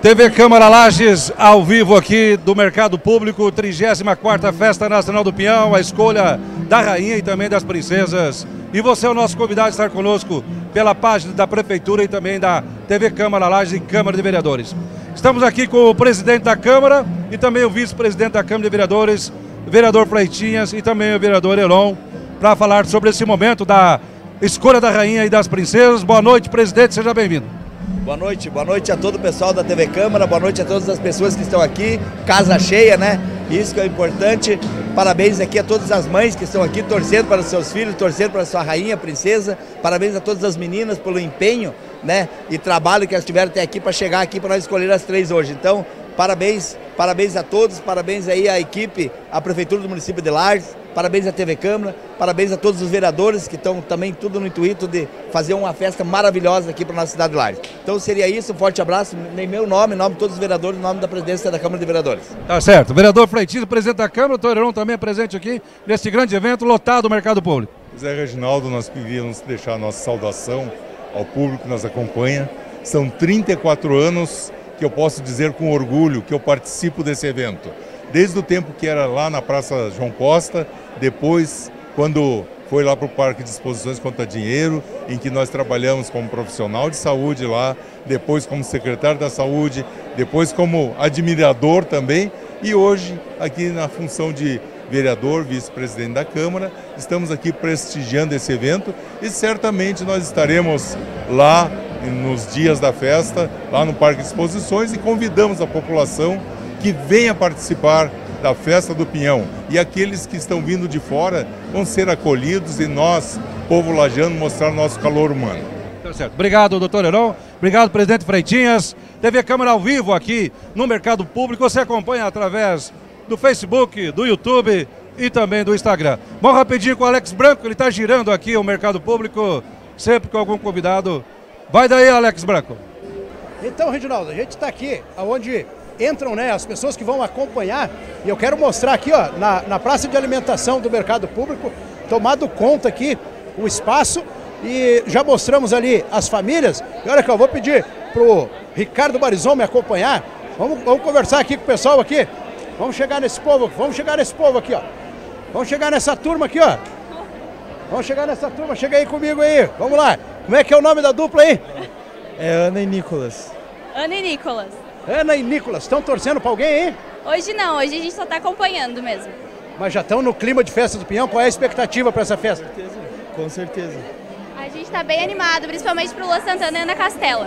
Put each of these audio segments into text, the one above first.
TV Câmara Lages, ao vivo aqui do Mercado Público, 34ª Festa Nacional do Pinhão, a escolha da rainha e também das princesas. E você é o nosso convidado a estar conosco pela página da Prefeitura e também da TV Câmara Lages e Câmara de Vereadores. Estamos aqui com o presidente da Câmara e também o vice-presidente da Câmara de Vereadores, o vereador Fleitinhas e também o vereador Elon, para falar sobre esse momento da escolha da rainha e das princesas. Boa noite, presidente, seja bem-vindo. Boa noite a todo o pessoal da TV Câmara, boa noite a todas as pessoas que estão aqui, casa cheia, né? Isso que é importante. Parabéns aqui a todas as mães que estão aqui torcendo para os seus filhos, torcendo para a sua rainha, princesa. Parabéns a todas as meninas pelo empenho, né? E trabalho que elas tiveram até aqui para chegar aqui para nós escolher as três hoje. Então, parabéns a todos, parabéns aí à equipe, à Prefeitura do município de Lages, parabéns à TV Câmara, parabéns a todos os vereadores que estão também tudo no intuito de fazer uma festa maravilhosa aqui para a nossa cidade de Lages. Então seria isso, um forte abraço, em meu nome, em nome de todos os vereadores, em nome da presidência da Câmara de Vereadores. Tá certo, vereador Fleitinho, presidente da Câmara, o Torerão também é presente aqui neste grande evento lotado do Mercado Público. Zé Reginaldo, nós queríamos deixar a nossa saudação ao público que nos acompanha. São 34 anos que eu posso dizer com orgulho que eu participo desse evento. Desde o tempo que era lá na Praça João Costa, depois quando foi lá para o Parque de Exposições Conta Dinheiro, em que nós trabalhamos como profissional de saúde lá, depois como secretário da saúde, depois como admirador também, e hoje aqui na função de vereador, vice-presidente da Câmara, estamos aqui prestigiando esse evento e certamente nós estaremos lá nos dias da festa, lá no Parque de Exposições, e convidamos a população que venha participar da Festa do Pinhão. E aqueles que estão vindo de fora vão ser acolhidos e nós, povo lajano, mostrar nosso calor humano. Tá certo. Obrigado, doutor Heron. Obrigado, presidente Freitinhas. TV Câmara ao vivo aqui no Mercado Público. Você acompanha através do Facebook, do YouTube e também do Instagram. Vamos rapidinho com o Alex Branco, ele está girando aqui o Mercado Público, sempre com algum convidado. Vai daí, Alex Branco. Então, Reginaldo, a gente está aqui onde entram, né, as pessoas que vão acompanhar, e eu quero mostrar aqui, ó, na praça de alimentação do Mercado Público, tomado conta aqui o espaço, e já mostramos ali as famílias. E olha que eu vou pedir pro Ricardo Barizon me acompanhar. Vamos conversar aqui com o pessoal aqui. Vamos chegar nesse povo aqui, ó. Vamos chegar nessa turma aqui, ó. Vamos chegar nessa turma, chega aí comigo aí. Vamos lá. Como é que é o nome da dupla aí? É Ana e Nicolas. Ana e Nicolas. Ana e Nicolas, estão torcendo para alguém aí? Hoje não, hoje a gente só está acompanhando mesmo. Mas já estão no clima de festa do Pinhão, qual é a expectativa para essa festa? Com certeza. A gente está bem animado, principalmente pro Lua Santana e Ana Castela.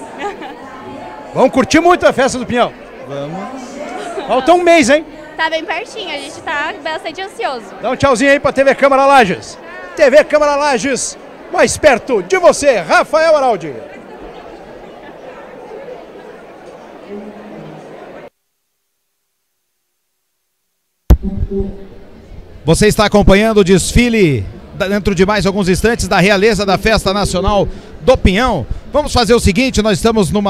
Vamos curtir muito a festa do Pinhão? Vamos. Falta um mês, hein? Tá bem pertinho, a gente tá bastante ansioso. Dá um tchauzinho aí para TV Câmara Lages. TV Câmara Lages, mais perto de você, Rafael Araldi. Você está acompanhando o desfile dentro de mais alguns instantes da realeza da Festa Nacional do Pinhão. Vamos fazer o seguinte, nós estamos num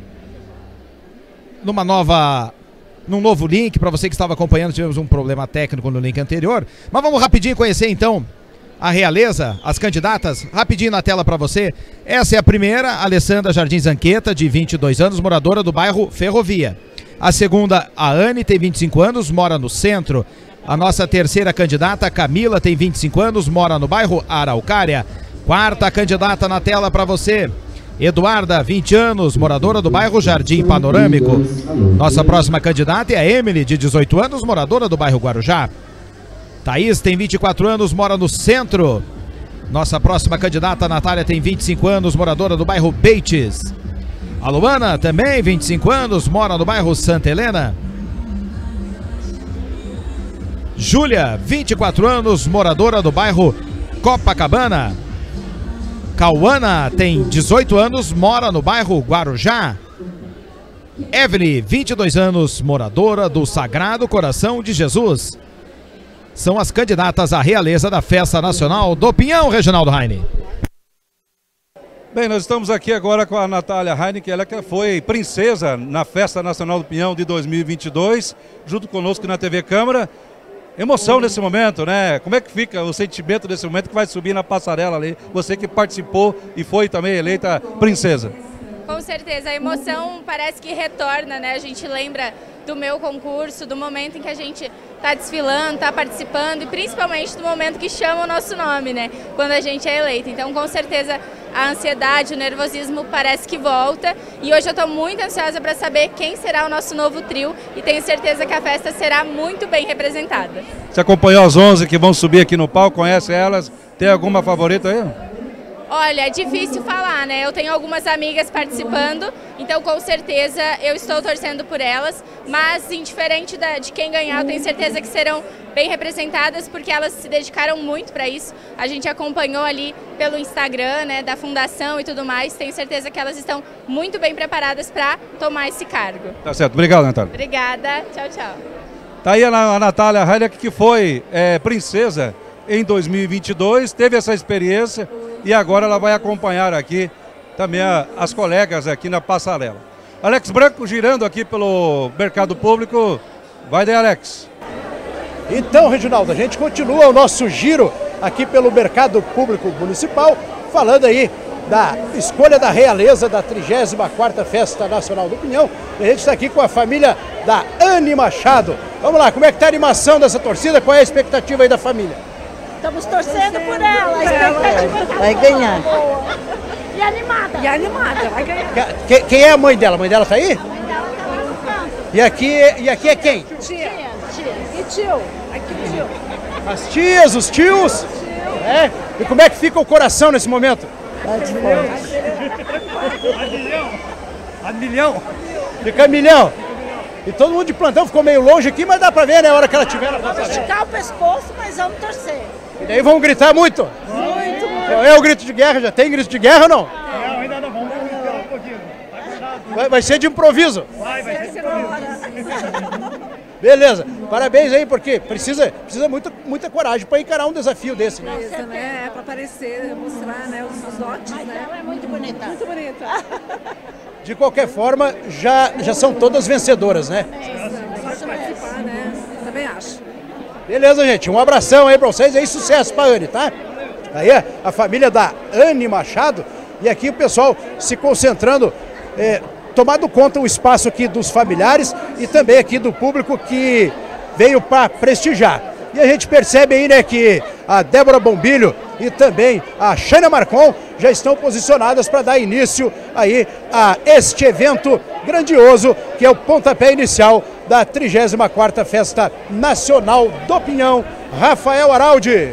novo link. Para você que estava acompanhando, tivemos um problema técnico no link anterior, mas vamos rapidinho conhecer então a realeza, as candidatas, rapidinho na tela para você. Essa é a primeira, Alessandra Jardim Zanqueta, de 22 anos, moradora do bairro Ferrovia. A segunda, a Anne, tem 25 anos, mora no centro. A nossa terceira candidata, Camila, tem 25 anos, mora no bairro Araucária. Quarta candidata na tela para você, Eduarda, 20 anos, moradora do bairro Jardim Panorâmico. Nossa próxima candidata é a Emily, de 18 anos, moradora do bairro Guarujá. Thaís tem 24 anos, mora no centro. Nossa próxima candidata, Natália, tem 25 anos, moradora do bairro Beites. A Luana, também 25 anos, mora no bairro Santa Helena. Júlia, 24 anos, moradora do bairro Copacabana. Cauana tem 18 anos, mora no bairro Guarujá. Evelyn, 22 anos, moradora do Sagrado Coração de Jesus. São as candidatas à realeza da Festa Nacional do Pinhão, Reginaldo Heine. Bem, nós estamos aqui agora com a Natália Heineken, ela que foi princesa na Festa Nacional do Pinhão de 2022, junto conosco na TV Câmara. Emoção nesse momento, né? Como é que fica o sentimento desse momento que vai subir na passarela ali? Você que participou e foi também eleita princesa. Com certeza, a emoção parece que retorna, né? A gente lembra do meu concurso, do momento em que a gente está desfilando, está participando e principalmente do momento que chama o nosso nome, né? Quando a gente é eleito. Então, com certeza, a ansiedade, o nervosismo parece que volta e hoje eu estou muito ansiosa para saber quem será o nosso novo trio e tenho certeza que a festa será muito bem representada. Você acompanhou as 11 que vão subir aqui no palco, conhece elas? Tem alguma favorita aí? Olha, é difícil falar, né? Eu tenho algumas amigas participando, então com certeza eu estou torcendo por elas, mas indiferente de quem ganhar, eu tenho certeza que serão bem representadas, porque elas se dedicaram muito para isso. A gente acompanhou ali pelo Instagram, né, da fundação e tudo mais, tenho certeza que elas estão muito bem preparadas para tomar esse cargo. Tá certo, obrigado, Natália. Obrigada, tchau, tchau. Tá aí a Natália Heileck, que foi princesa em 2022, teve essa experiência e agora ela vai acompanhar aqui também as colegas aqui na passarela. Alex Branco girando aqui pelo mercado público. Vai daí, Alex. Então, Reginaldo, a gente continua o nosso giro aqui pelo mercado público municipal, falando aí da escolha da realeza da 34ª Festa Nacional do Pinhão. E a gente está aqui com a família da Anne Machado. Vamos lá, como é que está a animação dessa torcida? Qual é a expectativa aí da família? Estamos torcendo por ela, a expectativa vai ganhar. Boa. E animada, vai ganhar. Quem é a mãe dela? A mãe dela está aí? A mãe dela está lá no canto. E aqui é quem? Tia. E tio. Aqui o tio. As tias, os tios? É? E como é que fica o coração nesse momento? A milhão. Fica a milhão. E todo mundo de plantão ficou meio longe aqui, mas dá pra ver, né, a hora que ela tiver na Vamos esticar o pescoço, mas vamos torcer. E daí vamos gritar muito? Muito. É o grito de guerra, já tem grito de guerra ou não? Não, ainda não, vamos gritar um pouquinho. Vai ser de improviso? Vai ser de improviso. Beleza, parabéns aí, porque precisa muita coragem para encarar um desafio desse, né? Isso, né? É para aparecer, mostrar, né, os dotes, né? Ela é muito bonita. Muito bonita. De qualquer forma, já são todas vencedoras, né? Só de participar, né? Também acho. Beleza, gente. Um abração aí para vocês e aí sucesso para a Anne, tá? Aí a família da Anne Machado e aqui o pessoal se concentrando, tomando conta o espaço aqui dos familiares e também aqui do público que veio para prestigiar. E a gente percebe aí, né, que a Débora Bombilho e também a Xânia Marcon já estão posicionadas para dar início aí a este evento grandioso que é o pontapé inicial da 34ª Festa Nacional do Pinhão. Rafael Araldi.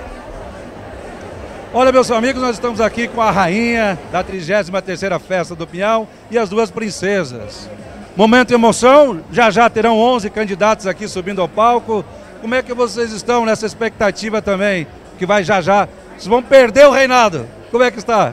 Olha, meus amigos, nós estamos aqui com a rainha da 33ª Festa do Pinhal e as duas princesas. Momento de emoção, já terão 11 candidatos aqui subindo ao palco. Como é que vocês estão nessa expectativa também? Que vai já. Vocês vão perder o reinado. Como é que está?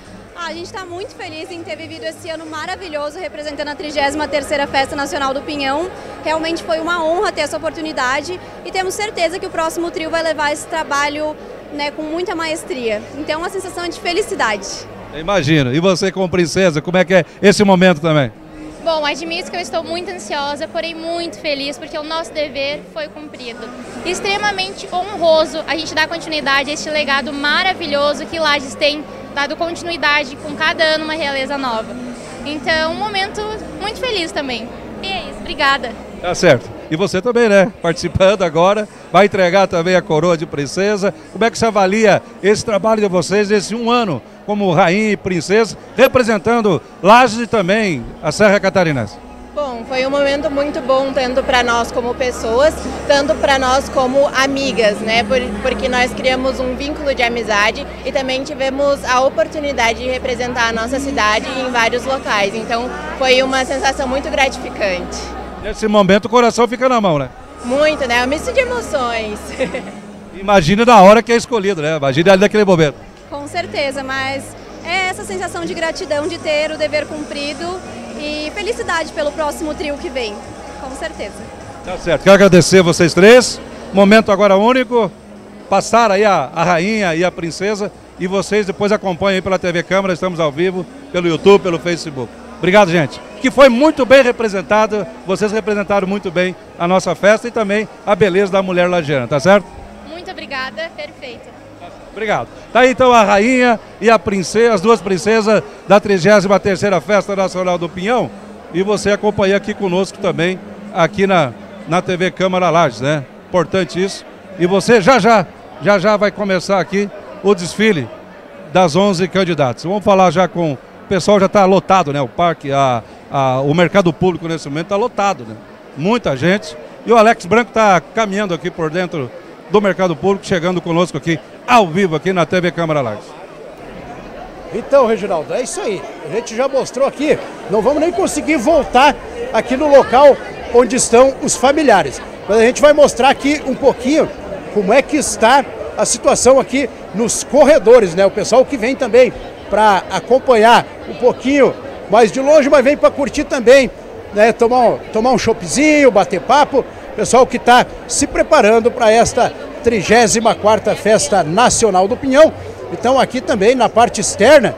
A gente está muito feliz em ter vivido esse ano maravilhoso representando a 33ª Festa Nacional do Pinhão. Realmente foi uma honra ter essa oportunidade e temos certeza que o próximo trio vai levar esse trabalho, né, com muita maestria. Então, uma sensação de felicidade. Imagino. E você como princesa, como é que é esse momento também? Bom, admito que eu estou muito ansiosa, porém muito feliz, porque o nosso dever foi cumprido. Extremamente honroso a gente dar continuidade a este legado maravilhoso que Lages tem dado continuidade com cada ano uma realeza nova. Então, um momento muito feliz também. E é isso, obrigada. Tá certo. E você também, né? Participando agora, vai entregar também a coroa de princesa. Como é que você avalia esse trabalho de vocês, esse um ano como rainha e princesa, representando Lages e também a Serra Catarinense? Bom, foi um momento muito bom, tanto para nós como pessoas, tanto para nós como amigas, né? Porque nós criamos um vínculo de amizade e também tivemos a oportunidade de representar a nossa cidade em vários locais. Então, foi uma sensação muito gratificante. Nesse momento o coração fica na mão, né? Muito, né? É um misto de emoções. Imagina na hora que é escolhido, né? Imagina ali naquele momento. Com certeza, mas é essa sensação de gratidão de ter o dever cumprido e felicidade pelo próximo trio que vem, com certeza. Tá certo, quero agradecer vocês três, momento agora único, passar aí a rainha e a princesa e vocês depois acompanham aí pela TV Câmara, estamos ao vivo, pelo YouTube, pelo Facebook. Obrigado, gente, que foi muito bem representado, vocês representaram muito bem a nossa festa e também a beleza da mulher lagiana, tá certo? Muito obrigada, perfeito. Obrigado. Tá aí então a rainha e a princesa, as duas princesas da 33ª Festa Nacional do Pinhão. E você acompanha aqui conosco também, aqui na TV Câmara Lages, né? Importante isso. E você já vai começar aqui o desfile das 11 candidatos. Vamos falar já com... O pessoal já está lotado, né? O parque, o mercado público nesse momento está lotado, né? Muita gente. E o Alex Branco está caminhando aqui por dentro do mercado público, chegando conosco aqui, ao vivo, aqui na TV Câmara Lages. Então, Reginaldo, é isso aí. A gente já mostrou aqui, não vamos nem conseguir voltar aqui no local onde estão os familiares. Mas a gente vai mostrar aqui um pouquinho como é que está a situação aqui nos corredores, né? O pessoal que vem também para acompanhar um pouquinho mais de longe, mas vem para curtir também, né? Tomar um choppzinho, bater papo. Pessoal que está se preparando para esta 34ª Festa Nacional do Pinhão. Então aqui também na parte externa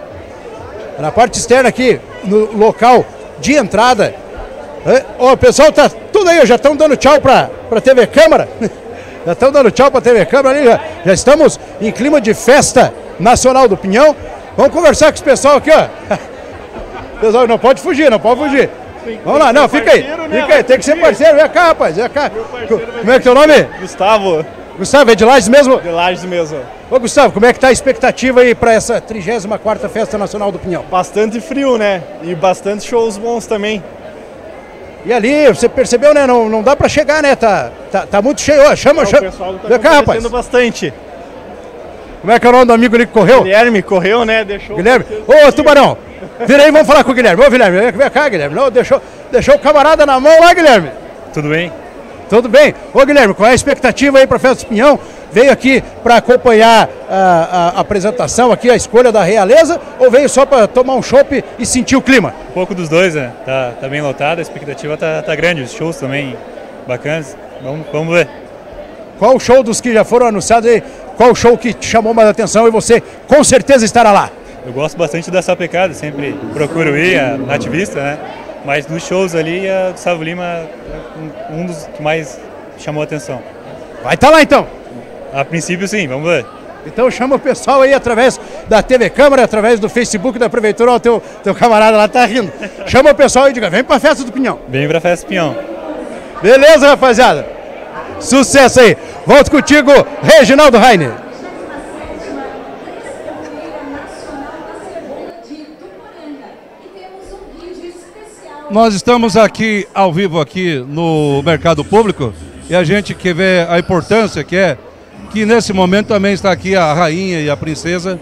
aqui no local de entrada, o pessoal tá tudo aí, já estão dando tchau para a TV Câmara, já estão dando tchau para a TV Câmara ali, já estamos em clima de Festa Nacional do Pinhão. Vamos conversar com esse pessoal aqui, ó. Pessoal, não pode fugir. Vamos lá, não, fica aí, tem que ser parceiro, vem cá, rapaz, vem cá. Como é que é teu nome? Gustavo. Gustavo, é de Lages mesmo? De Lages mesmo. Ô Gustavo, como é que tá a expectativa aí para essa 34ª Festa Nacional do Pinhão? Bastante frio, né? E bastante shows bons também. E ali, você percebeu, né? Não dá para chegar, né? Tá muito cheio, ó, chama. O pessoal tá vem cá, rapaz. Bastante. Como é que é o nome do amigo ali que correu? Guilherme, correu, né? Deixou. Guilherme, ô Tubarão, vira aí, vamos falar com o Guilherme. Ô Guilherme, vem cá, Guilherme. Não, deixou o camarada na mão lá, Guilherme. Tudo bem? Tudo bem. Ô Guilherme, qual é a expectativa aí para a Festa do Pinhão? Veio aqui para acompanhar a apresentação aqui, a escolha da realeza, ou veio só para tomar um chopp e sentir o clima? Um pouco dos dois, né? Tá bem lotado, a expectativa tá grande, os shows também bacanas. Vamos ver. Qual o show dos que já foram anunciados aí? Qual o show que te chamou mais atenção e você com certeza estará lá? Eu gosto bastante da Sapecada, sempre procuro ir, a Nativista, né? Mas dos shows ali, a Gustavo Lima é um dos que mais chamou a atenção. Vai estar lá então? A princípio sim, vamos ver. Então chama o pessoal aí através da TV Câmara, através do Facebook da Prefeitura, o teu camarada lá tá rindo. Chama o pessoal e diga, vem pra Festa do Pinhão. Vem pra Festa do Pinhão. Beleza, rapaziada? Sucesso aí. Volto contigo, Reginaldo Rainer. Nós estamos aqui ao vivo aqui no mercado público e a gente quer ver a importância que é que nesse momento também está aqui a rainha e a princesa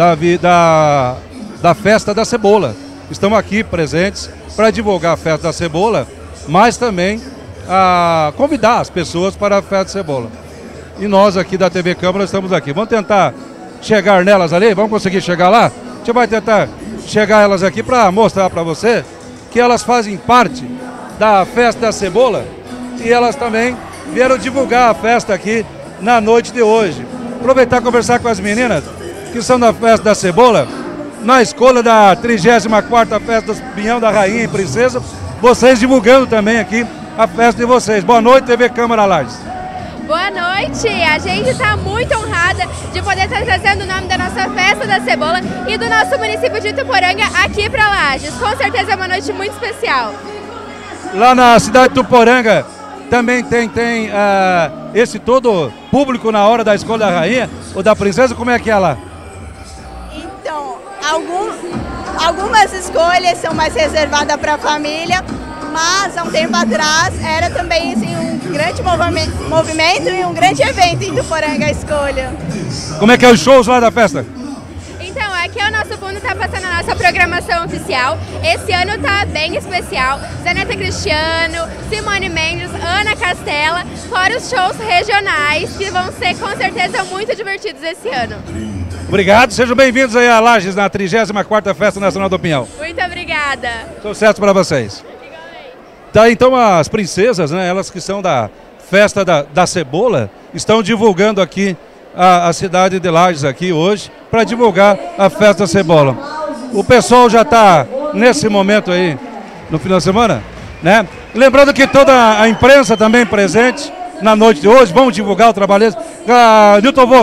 da Festa da Cebola. Estão aqui presentes para divulgar a Festa da Cebola, mas também convidar as pessoas para a Festa da Cebola. E nós aqui da TV Câmara estamos aqui. Vamos tentar chegar nelas ali? Vamos conseguir chegar lá? A gente vai tentar chegar elas aqui para mostrar para você que elas fazem parte da Festa da Cebola e elas também vieram divulgar a festa aqui na noite de hoje. Aproveitar e conversar com as meninas que são da Festa da Cebola, na escolha da 34ª Festa do Pinhão da Rainha e Princesa, vocês divulgando também aqui a festa de vocês. Boa noite, TV Câmara Lages. Boa noite, a gente está muito honrada de poder estar trazendo o nome da nossa Festa da Cebola e do nosso município de Ituporanga aqui para Lages. Com certeza é uma noite muito especial. Lá na cidade de Ituporanga também tem esse todo público na hora da escolha da rainha ou da princesa, como é que é lá? Então, algumas escolhas são mais reservadas para a família, mas há um tempo atrás era também assim, um grande movimento e um grande evento em Ituporanga a escolha. Como é que é os shows lá da festa? Então, aqui o nosso fundo está passando a nossa programação oficial. Esse ano está bem especial. Zeneta Cristiano, Simone Mendes, Ana Castela, fora os shows regionais que vão ser com certeza muito divertidos esse ano. Obrigado, sejam bem-vindos aí a Lages na 34ª Festa Nacional do Pinhão. Muito obrigada. Sucesso para vocês. Tá, então as princesas, né, elas que são da Festa da Cebola, estão divulgando aqui a cidade de Lages aqui hoje para divulgar a Festa da Cebola. O pessoal já está nesse momento aí no final de semana, né? Lembrando que toda a imprensa também presente na noite de hoje, vão divulgar o trabalho. Newton Wolff,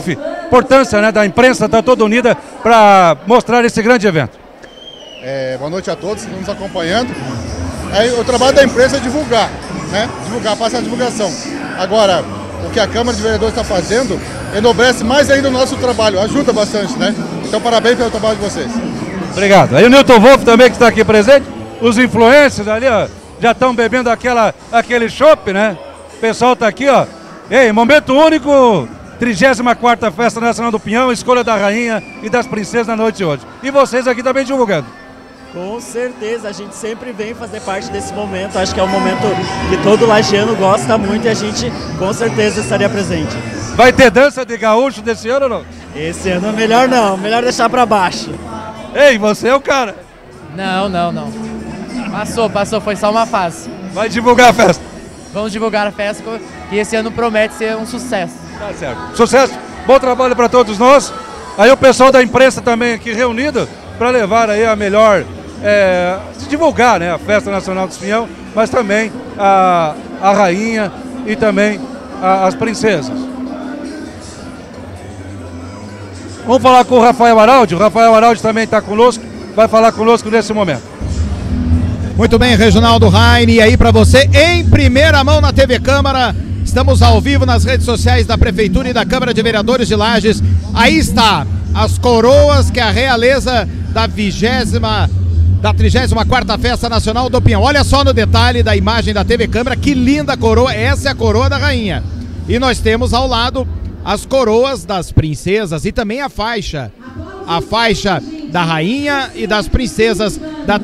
importância, né, da imprensa estar toda unida para mostrar esse grande evento. Boa noite a todos que estão nos acompanhando. O trabalho da imprensa é divulgar, né? Passar a divulgação. Agora, o que a Câmara de Vereadores está fazendo enobrece mais ainda o nosso trabalho, ajuda bastante, né? Então, parabéns pelo trabalho de vocês. Obrigado. Aí o Newton Wolff também que está aqui presente, os influencers ali, ó, já estão bebendo aquele chopp, né? O pessoal está aqui, ó. Ei, momento único, 34ª Festa Nacional do Pinhão, escolha da Rainha e das Princesas na noite de hoje. E vocês aqui também divulgando. Com certeza, a gente sempre vem fazer parte desse momento, acho que é um momento que todo lajeano gosta muito e a gente com certeza estaria presente. Vai ter dança de gaúcho desse ano ou não? Esse ano melhor não, melhor deixar pra baixo. Ei, você é o cara? Não. Passou, foi só uma fase. Vai divulgar a festa? Vamos divulgar a festa, que esse ano promete ser um sucesso. Tá certo. Sucesso, bom trabalho para todos nós. Aí o pessoal da imprensa também aqui reunido para levar aí a melhor... divulgar, né, a Festa Nacional do Pinhão, mas também a Rainha e também as Princesas. Vamos falar com o Rafael Araldi. O Rafael Araldi também está conosco, vai falar conosco nesse momento. Muito bem, Reginaldo Raine, e aí para você, em primeira mão na TV Câmara, estamos ao vivo nas redes sociais da Prefeitura e da Câmara de Vereadores de Lages. Aí está, as coroas que a realeza da 34ª Festa Nacional do Pinhão. Olha só no detalhe da imagem da TV Câmara, que linda coroa, essa é a coroa da Rainha. E nós temos ao lado as coroas das princesas e também a faixa da Rainha e das Princesas da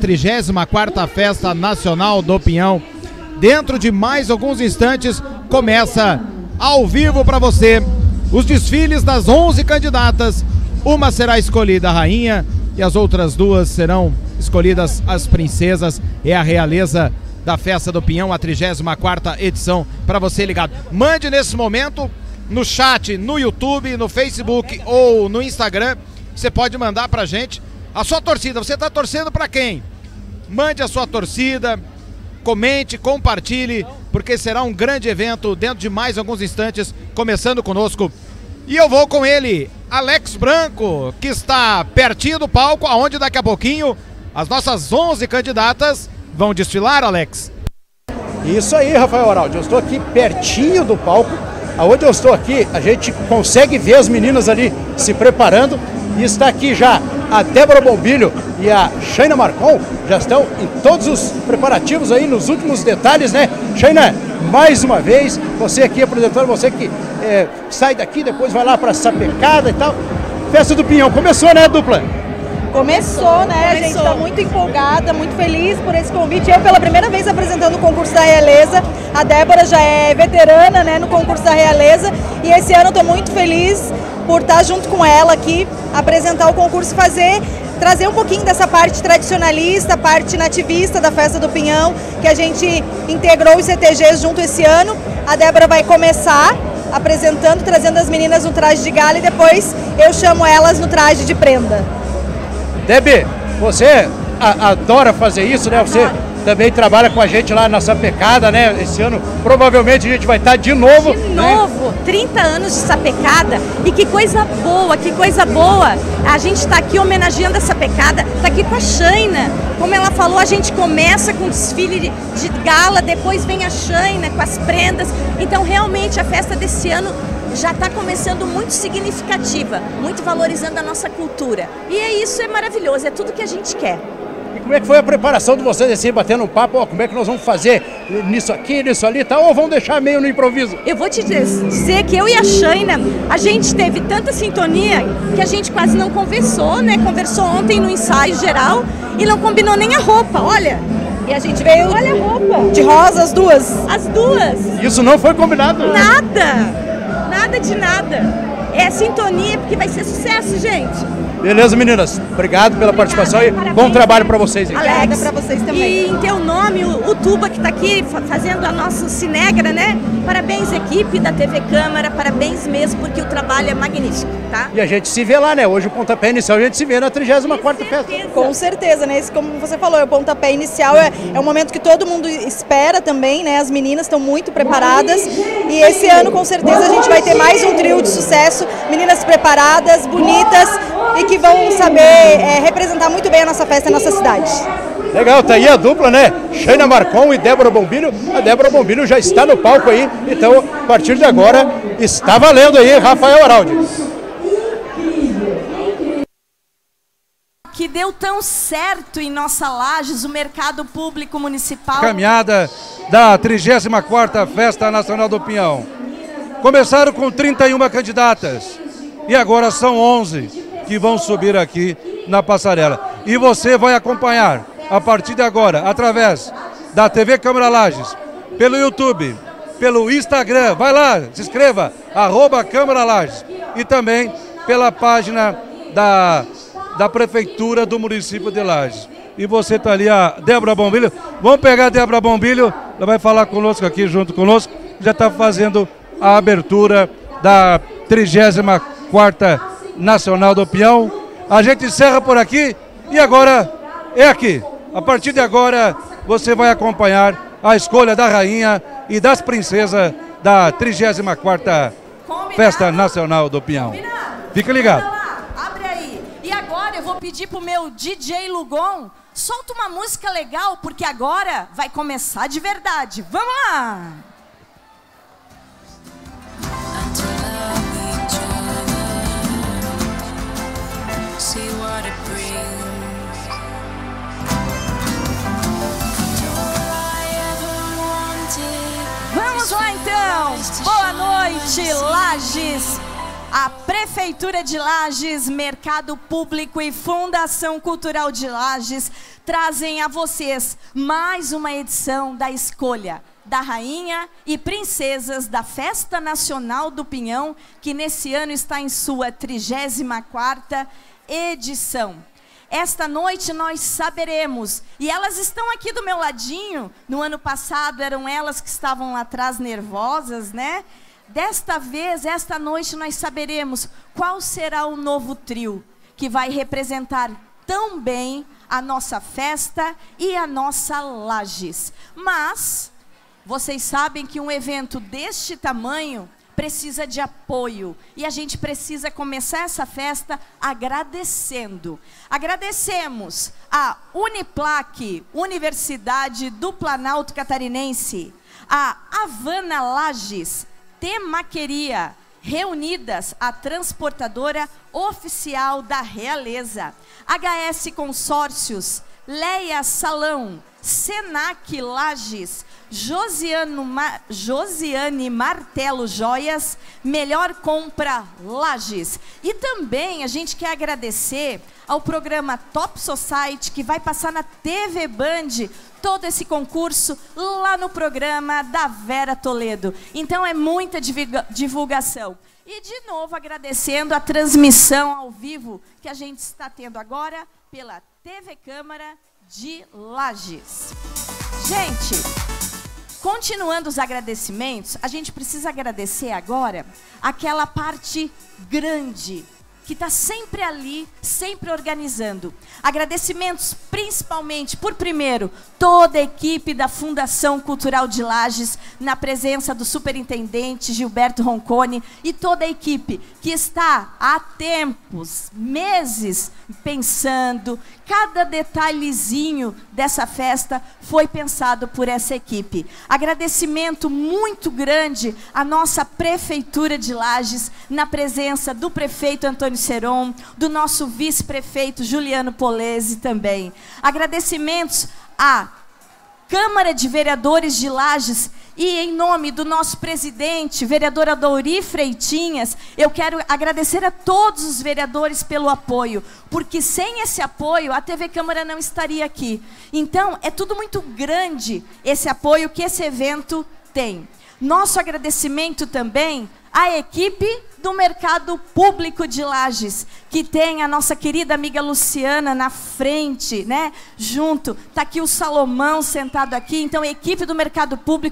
34ª Festa Nacional do Pinhão. Dentro de mais alguns instantes, começa ao vivo para você os desfiles das 11 candidatas. Uma será escolhida a Rainha e as outras duas serão escolhidas as princesas. É a realeza da Festa do Pinhão, a 34ª edição, para você ligado. Mande nesse momento no chat, no YouTube, no Facebook ou no Instagram. Você pode mandar pra gente a sua torcida. Você tá torcendo para quem? Mande a sua torcida, comente, compartilhe, porque será um grande evento dentro de mais alguns instantes, começando conosco. E eu vou com ele, Alex Branco, que está pertinho do palco, aonde daqui a pouquinho as nossas 11 candidatas vão desfilar, Alex. Isso aí, Rafael Araldi, eu estou aqui pertinho do palco, aonde eu estou aqui, a gente consegue ver as meninas ali se preparando, e está aqui já a Débora Bombilho e a Shaina Marcon, já estão em todos os preparativos aí, nos últimos detalhes, né? Shaina, mais uma vez, você aqui apresentando, você que sai daqui, depois vai lá para Sapecada e tal. Festa do Pinhão, começou, né, dupla? Começou, né? A gente está muito empolgada, muito feliz por esse convite. Eu, pela primeira vez, apresentando o concurso da Realeza. A Débora já é veterana, né, no concurso da Realeza. E esse ano estou muito feliz por estar junto com ela aqui, apresentar o concurso e trazer um pouquinho dessa parte tradicionalista, parte nativista da Festa do Pinhão, que a gente integrou os CTGs junto esse ano. A Débora vai começar apresentando, trazendo as meninas no traje de gala e depois eu chamo elas no traje de prenda. Debbie, você adora fazer isso, né? Você também trabalha com a gente lá na Sapecada, né? Esse ano provavelmente a gente vai estar de novo. De novo, 30 anos de Sapecada, e que coisa boa, que coisa boa. A gente está aqui homenageando a Sapecada, está aqui com a Shaina. Como ela falou, a gente começa com desfile de gala, depois vem a Shaina com as prendas. Então realmente a festa desse ano já está começando muito significativa, muito valorizando a nossa cultura. E isso é maravilhoso, é tudo que a gente quer. E como é que foi a preparação de vocês, assim, batendo um papo? Ó, como é que nós vamos fazer nisso aqui, nisso ali e tal? Ou vamos deixar meio no improviso? Eu vou te dizer que eu e a Shaina, a gente teve tanta sintonia que a gente quase não conversou, né? Conversou ontem no ensaio geral e não combinou nem a roupa, olha. E a gente veio, olha a roupa, de rosa, as duas. As duas. Isso não foi combinado? Nada. Nada de nada. É sintonia, porque vai ser sucesso, gente. Beleza, meninas. Obrigado pela participação e bom trabalho para vocês. Alex, para vocês também. E em teu nome, o Tuba que está aqui fazendo a nossa cinegra, né? Parabéns, equipe da TV Câmara, parabéns mesmo, porque o trabalho é magnífico, tá? E a gente se vê lá, né? Hoje o pontapé inicial a gente se vê na 34ª festa. Com certeza, né? Esse, como você falou, é o pontapé inicial, é um momento que todo mundo espera também, né? As meninas estão muito preparadas e esse ano, com certeza, a gente vai ter mais um trio de sucesso meninas preparadas, bonitas e que vão saber representar muito bem a nossa festa e a nossa cidade. Legal, tá aí a dupla, né? Shaina Marcon e Débora Bombilho. A Débora Bombilho já está no palco aí, então a partir de agora está valendo aí, Rafael Araldi. Que deu tão certo em nossa Lages, o mercado público municipal. Caminhada da 34ª Festa Nacional do Pinhão. Começaram com 31 candidatas e agora são 11 que vão subir aqui na passarela. E você vai acompanhar a partir de agora, através da TV Câmara Lages, pelo YouTube, pelo Instagram, vai lá, se inscreva, @Câmara Lages, e também pela página da Prefeitura do município de Lages. E você está ali, a Débora Bombilho. Vamos pegar a Débora Bombilho, ela vai falar conosco aqui, junto conosco, já está fazendo a abertura da 34ª Nacional do Pinhão. A gente encerra por aqui e agora é aqui. A partir de agora, você vai acompanhar a escolha da rainha e das princesas da 34ª Festa Nacional do Pinhão. Fica ligado. Abre aí. E agora eu vou pedir pro meu DJ Lugon, solta uma música legal, porque agora vai começar de verdade. Vamos lá! Vamos lá então! Boa noite, Lages! A Prefeitura de Lages, Mercado Público e Fundação Cultural de Lages trazem a vocês mais uma edição da escolha da Rainha e Princesas da Festa Nacional do Pinhão, que nesse ano está em sua 34ª edição. Esta noite nós saberemos, e elas estão aqui do meu ladinho. No ano passado eram elas que estavam lá atrás nervosas, né? Desta vez, esta noite, nós saberemos qual será o novo trio que vai representar tão bem a nossa festa e a nossa Lages. Mas vocês sabem que um evento deste tamanho precisa de apoio. E a gente precisa começar essa festa agradecendo. Agradecemos a Uniplac, Universidade do Planalto Catarinense, a Havana Lages, Temaqueria, Reunidas, a transportadora oficial da Realeza, HS Consórcios, Leia Salão, Senac Lages, Josiane Martelo Joias, Melhor Compra Lages. E também a gente quer agradecer ao programa Top Society, que vai passar na TV Band todo esse concurso lá no programa da Vera Toledo. Então é muita divulgação. E de novo agradecendo a transmissão ao vivo que a gente está tendo agora pela TV Câmara de Lages. Gente, continuando os agradecimentos, a gente precisa agradecer agora aquela parte grande que está sempre ali, sempre organizando. Agradecimentos principalmente, por primeiro, toda a equipe da Fundação Cultural de Lages, na presença do superintendente Gilberto Roncone e toda a equipe que está há tempos, meses, pensando. Cada detalhezinho dessa festa foi pensado por essa equipe. Agradecimento muito grande à nossa Prefeitura de Lages, na presença do prefeito Antônio Seron, do nosso vice-prefeito Juliano Polese também. Agradecimentos à Câmara de Vereadores de Lages e em nome do nosso presidente, vereador Adori Freitinhas, eu quero agradecer a todos os vereadores pelo apoio, porque sem esse apoio a TV Câmara não estaria aqui. Então, é tudo muito grande esse apoio que esse evento tem. Nosso agradecimento também à equipe do Mercado Público de Lages, que tem a nossa querida amiga Luciana na frente, né? Junto, tá aqui o Salomão sentado aqui. Então, a equipe do Mercado Público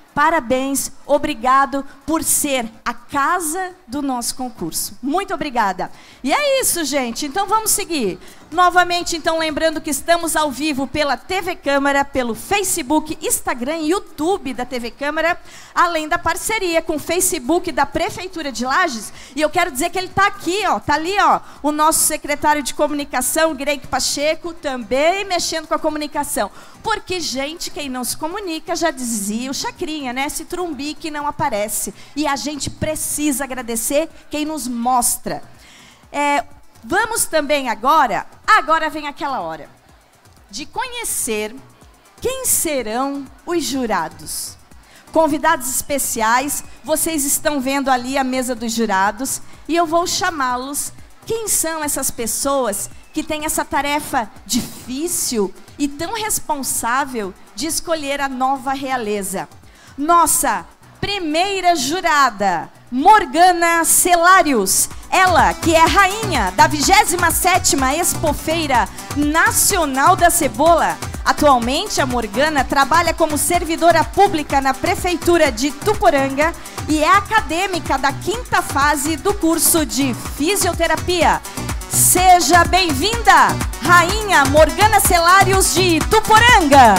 Parabéns, obrigado por ser a casa do nosso concurso. Muito obrigada. E é isso, gente. Então vamos seguir. Novamente, então, lembrando que estamos ao vivo pela TV Câmara, pelo Facebook, Instagram e YouTube da TV Câmara, além da parceria com o Facebook da Prefeitura de Lages. E eu quero dizer que ele está aqui, ó, tá ali, ó, o nosso secretário de comunicação, Greg Pacheco, também mexendo com a comunicação. Porque, gente, quem não se comunica, já dizia o Chacrinha, né? Se trumbique não aparece. E a gente precisa agradecer quem nos mostra. Vamos também agora vem aquela hora, de conhecer quem serão os jurados. Convidados especiais, vocês estão vendo ali a mesa dos jurados, e eu vou chamá-los. Quem são essas pessoas que têm essa tarefa difícil e tão responsável de escolher a nova realeza? Nossa primeira jurada, Morgana Celários, ela que é rainha da 27ª Expofeira Nacional da Cebola. Atualmente, a Morgana trabalha como servidora pública na Prefeitura de Ituporanga e é acadêmica da 5ª fase do curso de Fisioterapia. Seja bem-vinda, Rainha Morgana Celários de Ituporanga.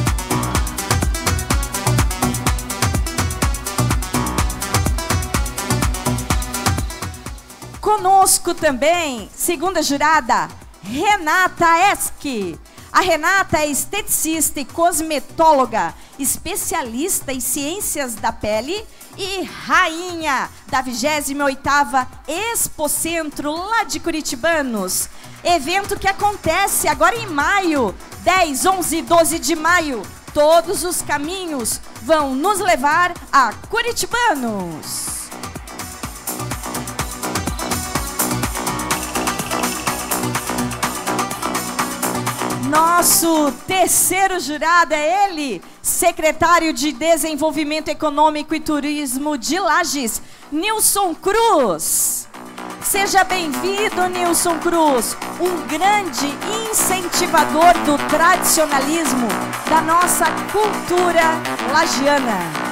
Conosco também, segunda jurada, Renata Eski. A Renata é esteticista e cosmetóloga, especialista em ciências da pele e rainha da 28ª Expocentro lá de Curitibanos. Evento que acontece agora em maio, 10, 11 e 12 de maio. Todos os caminhos vão nos levar a Curitibanos. Nosso terceiro jurado é ele, secretário de Desenvolvimento Econômico e Turismo de Lages, Nilson Cruz. Seja bem-vindo, Nilson Cruz, um grande incentivador do tradicionalismo da nossa cultura lagiana.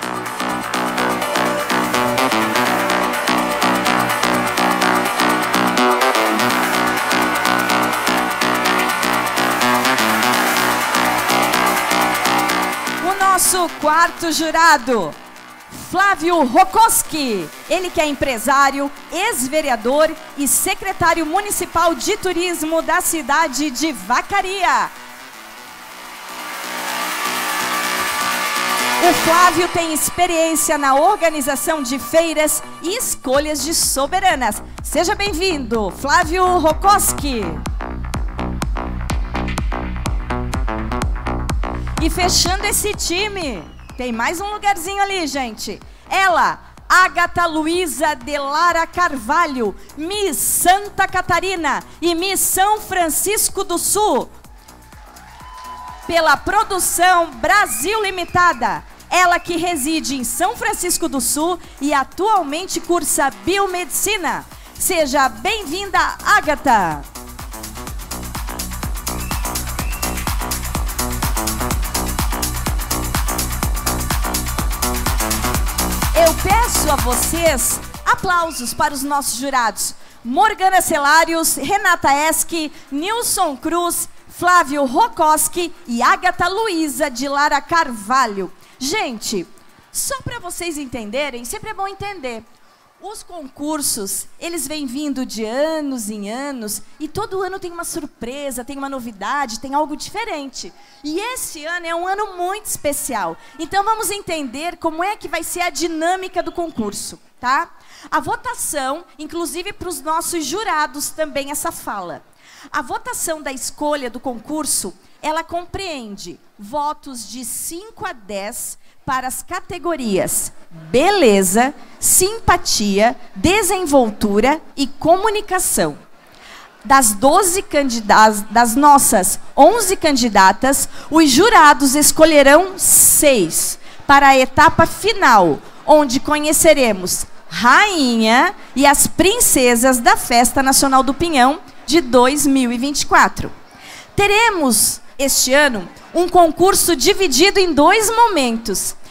Nosso quarto jurado, Flávio Rokoski, ele que é empresário, ex-vereador e secretário municipal de turismo da cidade de Vacaria. O Flávio tem experiência na organização de feiras e escolhas de soberanas. Seja bem-vindo, Flávio Rokoski. E fechando esse time, tem mais um lugarzinho ali, gente. Ela, Ágata Luísa de Lara Carvalho, Miss Santa Catarina e Miss São Francisco do Sul. Pela Produção Brasil Limitada. Ela que reside em São Francisco do Sul e atualmente cursa Biomedicina. Seja bem-vinda, Ágata. Eu peço a vocês aplausos para os nossos jurados. Morgana Celários, Renata Eski, Nilson Cruz, Flávio Rokoski e Ágata Luísa de Lara Carvalho. Gente, só para vocês entenderem, sempre é bom entender. Os concursos, eles vêm vindo de anos em anos e todo ano tem uma surpresa, tem uma novidade, tem algo diferente. E esse ano é um ano muito especial. Então vamos entender como é que vai ser a dinâmica do concurso, tá? A votação, inclusive para os nossos jurados também essa fala. A votação da escolha do concurso, ela compreende votos de 5 a 10 para as categorias beleza, simpatia, desenvoltura e comunicação. Das nossas 11 candidatas, os jurados escolherão 6 para a etapa final, onde conheceremos rainha e as princesas da Festa Nacional do Pinhão de 2024. Teremos este ano um concurso dividido em 2 momentos.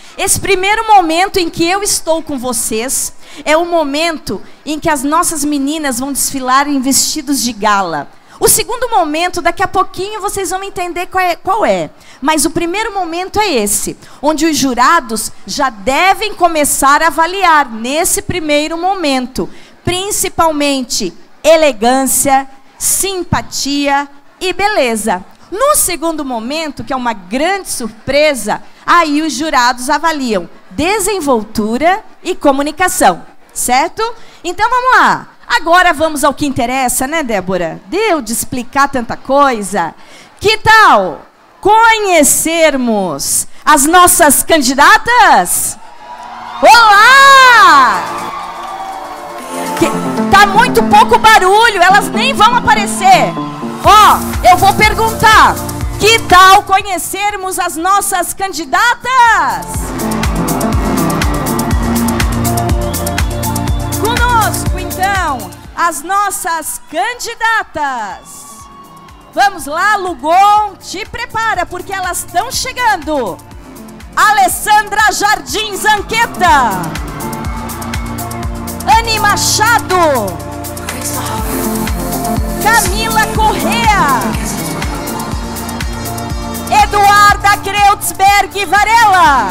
Esse primeiro momento em que eu estou com vocês é o momento em que as nossas meninas vão desfilar em vestidos de gala. O segundo momento, daqui a pouquinho vocês vão entender qual é. Mas o primeiro momento é esse, onde os jurados já devem começar a avaliar nesse primeiro momento, principalmente elegância, simpatia e beleza. No segundo momento, que é uma grande surpresa, aí os jurados avaliam desenvoltura e comunicação, certo? Então vamos lá. Agora vamos ao que interessa, né, Débora? Deu de explicar tanta coisa. Que tal conhecermos as nossas candidatas? Olá! Tá muito pouco barulho, elas nem vão aparecer. Ó, eu vou perguntar, que tal conhecermos as nossas candidatas? Conosco, então, as nossas candidatas. Vamos lá, Lugon, te prepara, porque elas estão chegando. Alessandra Jardim Zanqueta. Anne Machado. Camila Correa, Eduarda Kreutzberg Varela,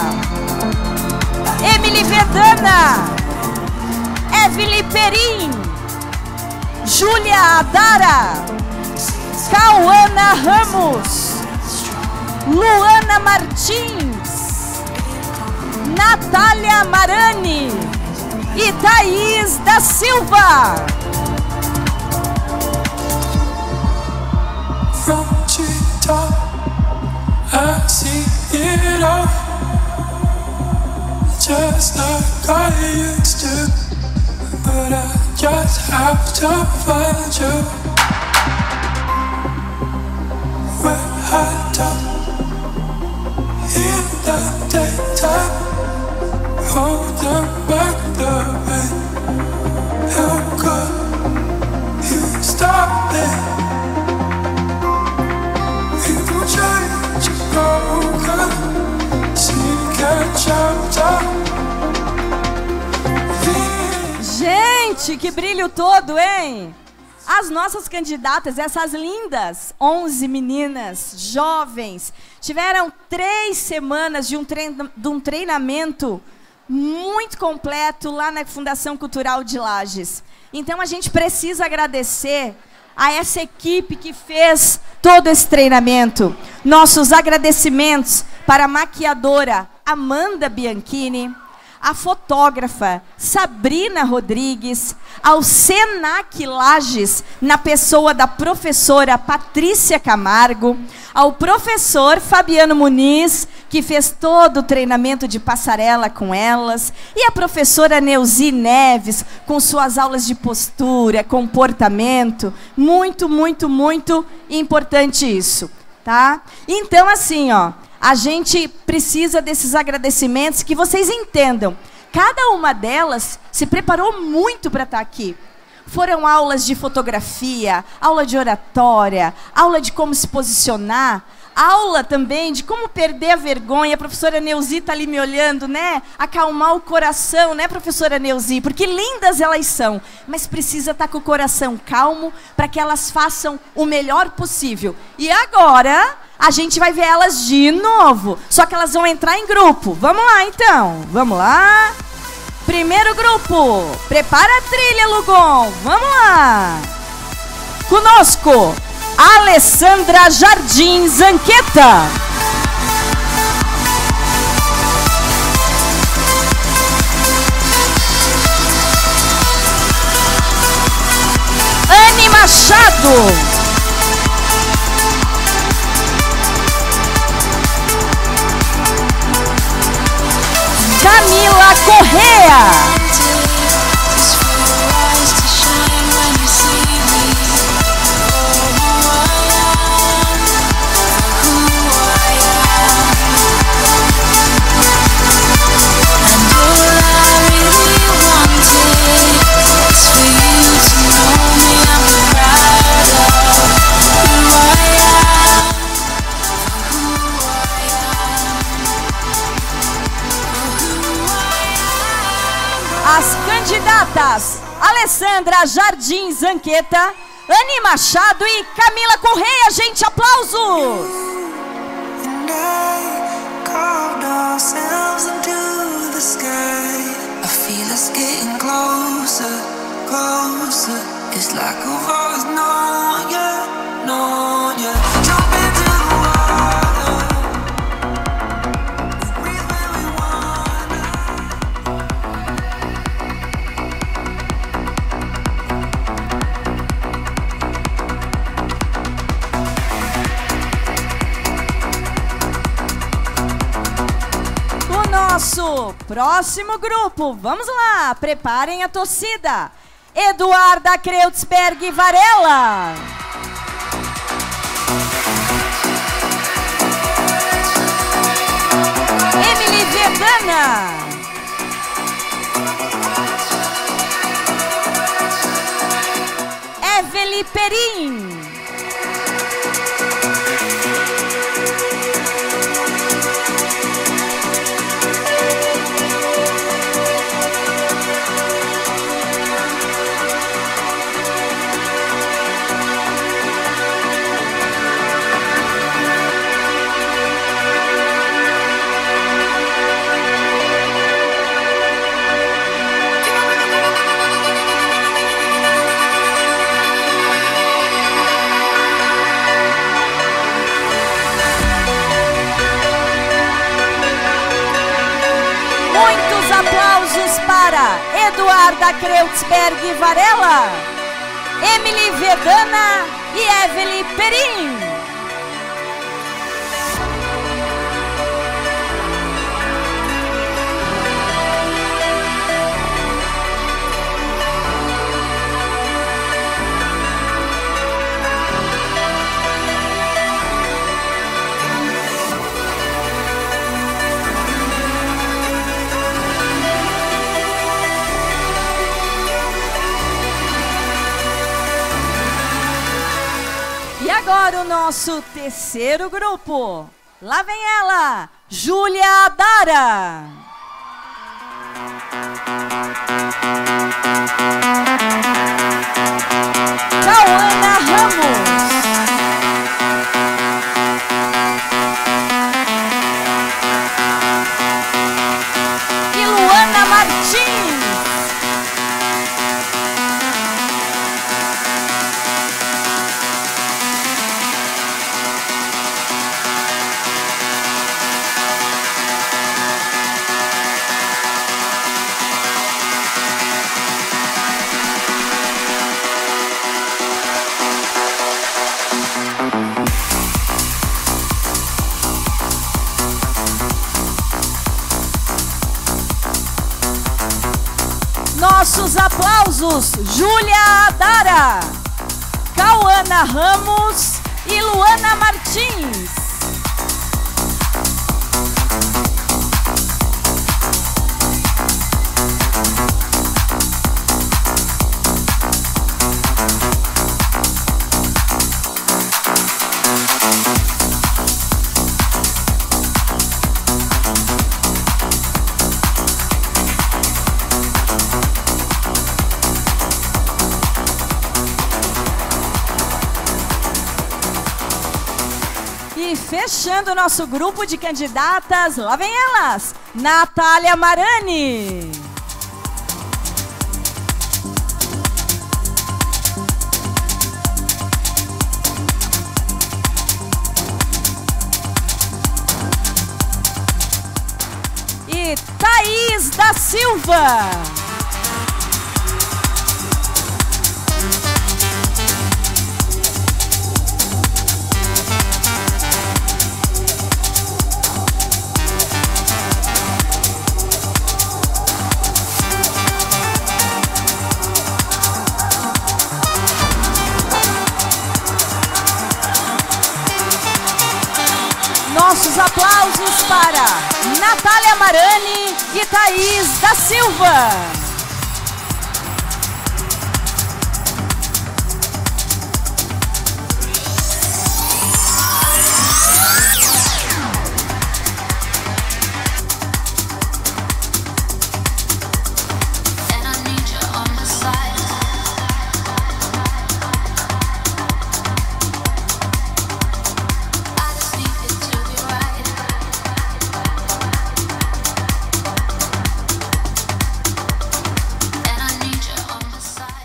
Emily Vedana, Evelyn Perim, Júlia Adara, Cauana Ramos, Luana Martins, Natália Marani e Thaís da Silva. From the top, I see it all, just like I used to, but I just have to find you. When I don't, in the daytime, holding back the pain. How could you stop it? Gente, que brilho todo, hein? As nossas candidatas, essas lindas 11 meninas jovens, tiveram 3 semanas de um treinamento muito completo lá na Fundação Cultural de Lages. Então a gente precisa agradecer a essa equipe que fez todo esse treinamento. Nossos agradecimentos para a maquiadora Amanda Bianchini, a fotógrafa Sabrina Rodrigues, ao Senac Lages, na pessoa da professora Patrícia Camargo, ao professor Fabiano Muniz, que fez todo o treinamento de passarela com elas, e a professora Neuzi Neves, com suas aulas de postura, comportamento. Muito, muito, muito importante isso, tá? Então, assim, ó, a gente precisa desses agradecimentos, que vocês entendam. Cada uma delas se preparou muito para estar aqui. Foram aulas de fotografia, aula de oratória, aula de como se posicionar, aula também de como perder a vergonha. A professora Neuzi está ali me olhando, né? Acalmar o coração, né, professora Neuzi? Porque lindas elas são, mas precisa estar com o coração calmo para que elas façam o melhor possível. E agora a gente vai ver elas de novo, só que elas vão entrar em grupo. Vamos lá, então. Vamos lá. Primeiro grupo. Prepara a trilha, Lugon. Vamos lá. Conosco, Alessandra Jardim Zanqueta. Anne Machado. Camila Correa. Alessandra Jardim Zanqueta, Anny Machado e Camila Correia, gente, aplausos! Carved ourselves into the sky. I feel us getting closer, closer. It's like I've always known you, known you. Jump into the water, breathe when we wanna. O nosso próximo grupo, vamos lá, preparem a torcida. Eduarda Kreutzberg Varela. Emily Verdana. Evelyn Perim. Muitos aplausos para Eduarda Kreutzberg Varela, Emily Verdana e Evelyn Perim. E agora o nosso terceiro grupo. Lá vem ela, Júlia Adara. Cauana Ramos. E Luana Martins. Nossos aplausos, Júlia Adara, Cauana Ramos e Luana Martins. E fechando o nosso grupo de candidatas, lá vem elas, Natália Marani. E Thaís da Silva. Nossos aplausos para Natália Marani e Thaís da Silva.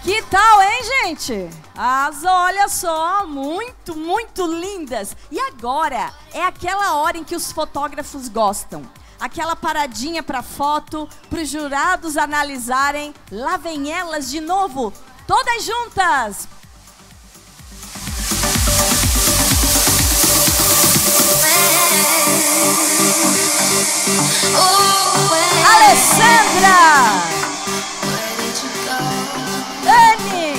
Que tal, hein, gente? Olha só, muito, muito lindas. E agora é aquela hora em que os fotógrafos gostam. Aquela paradinha para foto, para os jurados analisarem. Lá vem elas de novo, todas juntas. Alessandra! Anne!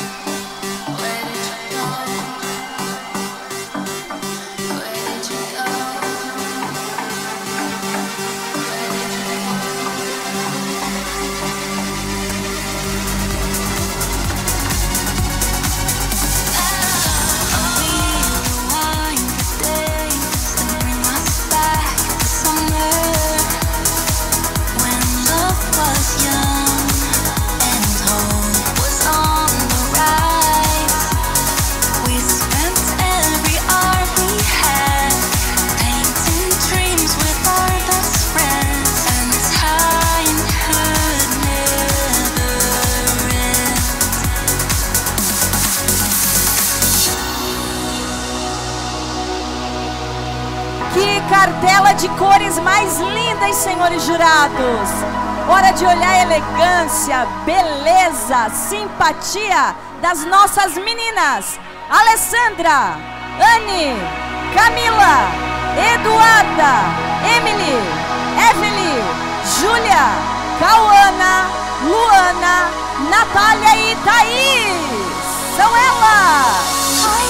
Cartela de cores mais lindas, senhores jurados. Hora de olhar a elegância, beleza, simpatia das nossas meninas. Alessandra, Anne, Camila, Eduarda, Emily, Evelyn, Júlia, Cauana, Luana, Natália e Thaís. São elas.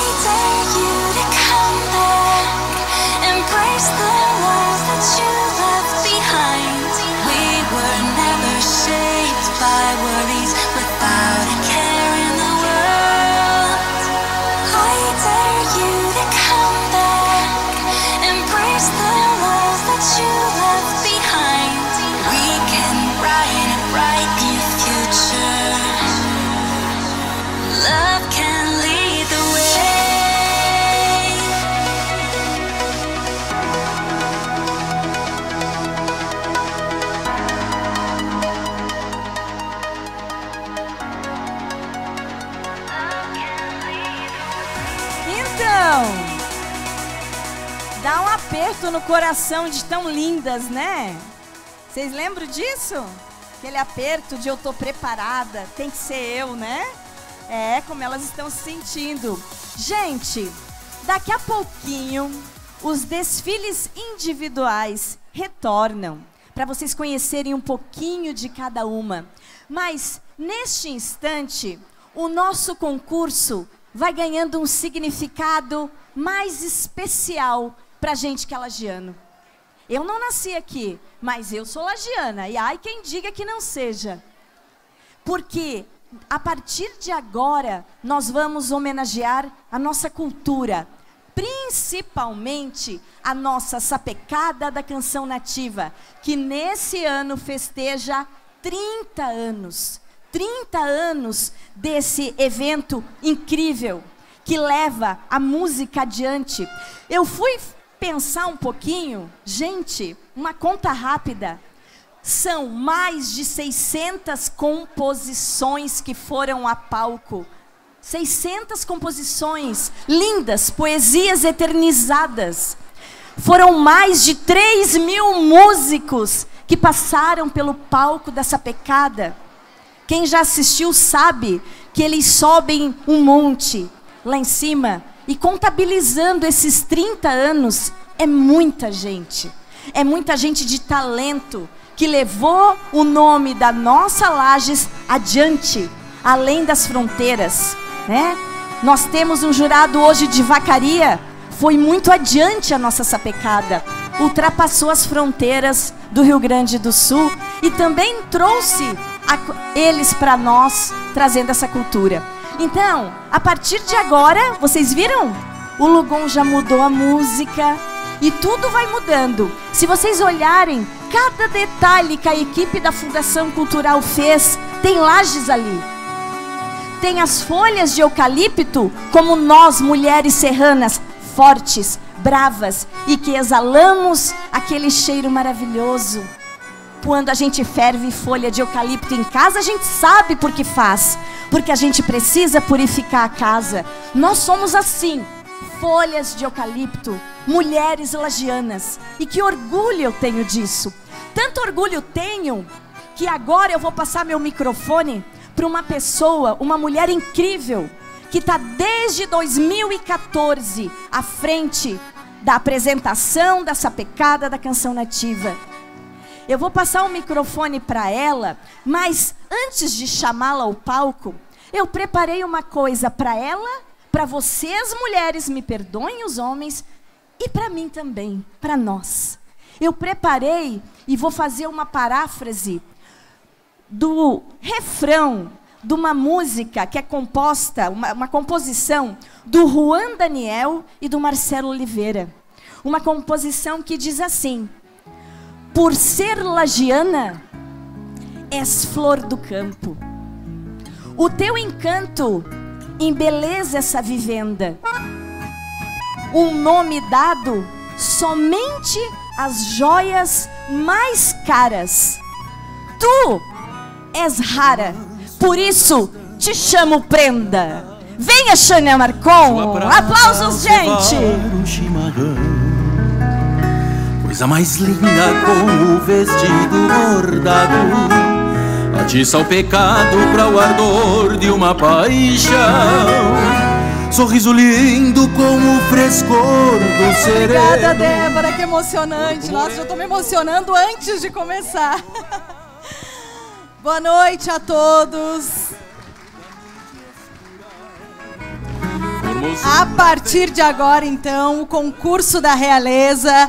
Embrace the lives that you left behind. We were never shaped by worries, without a care in the world. I dare you to come back. Embrace the lives that you left behind. We can write a bright new future. Love can lead the way. Dá um aperto no coração de tão lindas, né? Vocês lembram disso? Aquele aperto de eu tô preparada, tem que ser eu, né? É, como elas estão se sentindo. Gente, daqui a pouquinho, os desfiles individuais retornam, para vocês conhecerem um pouquinho de cada uma. Mas, neste instante, o nosso concurso vai ganhando um significado mais especial pra gente que é lagiano. Eu não nasci aqui, mas eu sou lagiana, e ai quem diga que não seja. Porque a partir de agora nós vamos homenagear a nossa cultura, principalmente a nossa sapecada da canção nativa, que nesse ano festeja 30 anos. 30 anos desse evento incrível que leva a música adiante. Eu fui pensar um pouquinho, gente, uma conta rápida. São mais de 600 composições que foram a palco. 600 composições lindas, poesias eternizadas. Foram mais de 3.000 músicos que passaram pelo palco da sapecada. Quem já assistiu sabe que eles sobem um monte lá em cima e contabilizando esses 30 anos é muita gente. É muita gente de talento que levou o nome da nossa Lages adiante, além das fronteiras, né? Nós temos um jurado hoje de Vacaria, foi muito adiante a nossa sapecada, ultrapassou as fronteiras do Rio Grande do Sul e também trouxe eles para nós, trazendo essa cultura. Então, a partir de agora, vocês viram? O Lugon já mudou a música e tudo vai mudando. Se vocês olharem, cada detalhe que a equipe da Fundação Cultural fez, tem lajes ali. Tem as folhas de eucalipto, como nós, mulheres serranas, fortes, bravas e que exalamos aquele cheiro maravilhoso. Quando a gente ferve folha de eucalipto em casa, a gente sabe por que faz. porque a gente precisa purificar a casa. Nós somos assim, folhas de eucalipto, mulheres lagianas. E que orgulho eu tenho disso. Tanto orgulho tenho que agora eu vou passar meu microfone para uma pessoa, uma mulher incrível, que está desde 2014 à frente da apresentação da sapecada da Canção Nativa. Eu vou passar o microfone para ela, mas antes de chamá-la ao palco, eu preparei uma coisa para ela, para vocês mulheres, me perdoem os homens, e para mim também, para nós. Eu preparei e vou fazer uma paráfrase do refrão de uma música que é composta, uma composição do Juan Daniel e do Marcelo Oliveira. Uma composição que diz assim: por ser lagiana, és flor do campo. O teu encanto embeleza essa vivenda. Um nome dado somente às joias mais caras. Tu és rara, por isso te chamo prenda. Venha, Xânia Marcon. Aplausos, gente. Coisa mais linda com o vestido bordado, atiça o pecado para o ardor de uma paixão. Sorriso lindo como o frescor do sereno. Obrigada, Débora, que emocionante. Nossa, já estou me emocionando antes de começar. Boa noite a todos. A partir de agora, então, o concurso da Realeza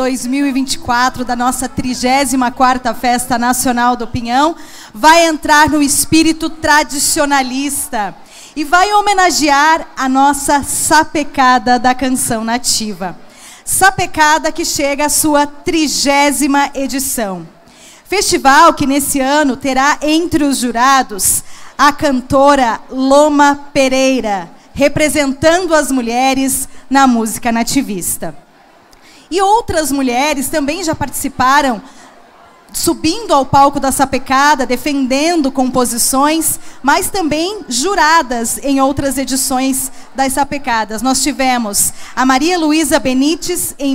2024, da nossa 34ª Festa Nacional do Pinhão, vai entrar no espírito tradicionalista e vai homenagear a nossa sapecada da Canção Nativa. Sapecada que chega à sua 30ª edição. Festival que nesse ano terá entre os jurados a cantora Loma Pereira, representando as mulheres na música nativista. E outras mulheres também já participaram, subindo ao palco da sapecada, defendendo composições, mas também juradas em outras edições das sapecadas. Nós tivemos a Maria Luísa Benites em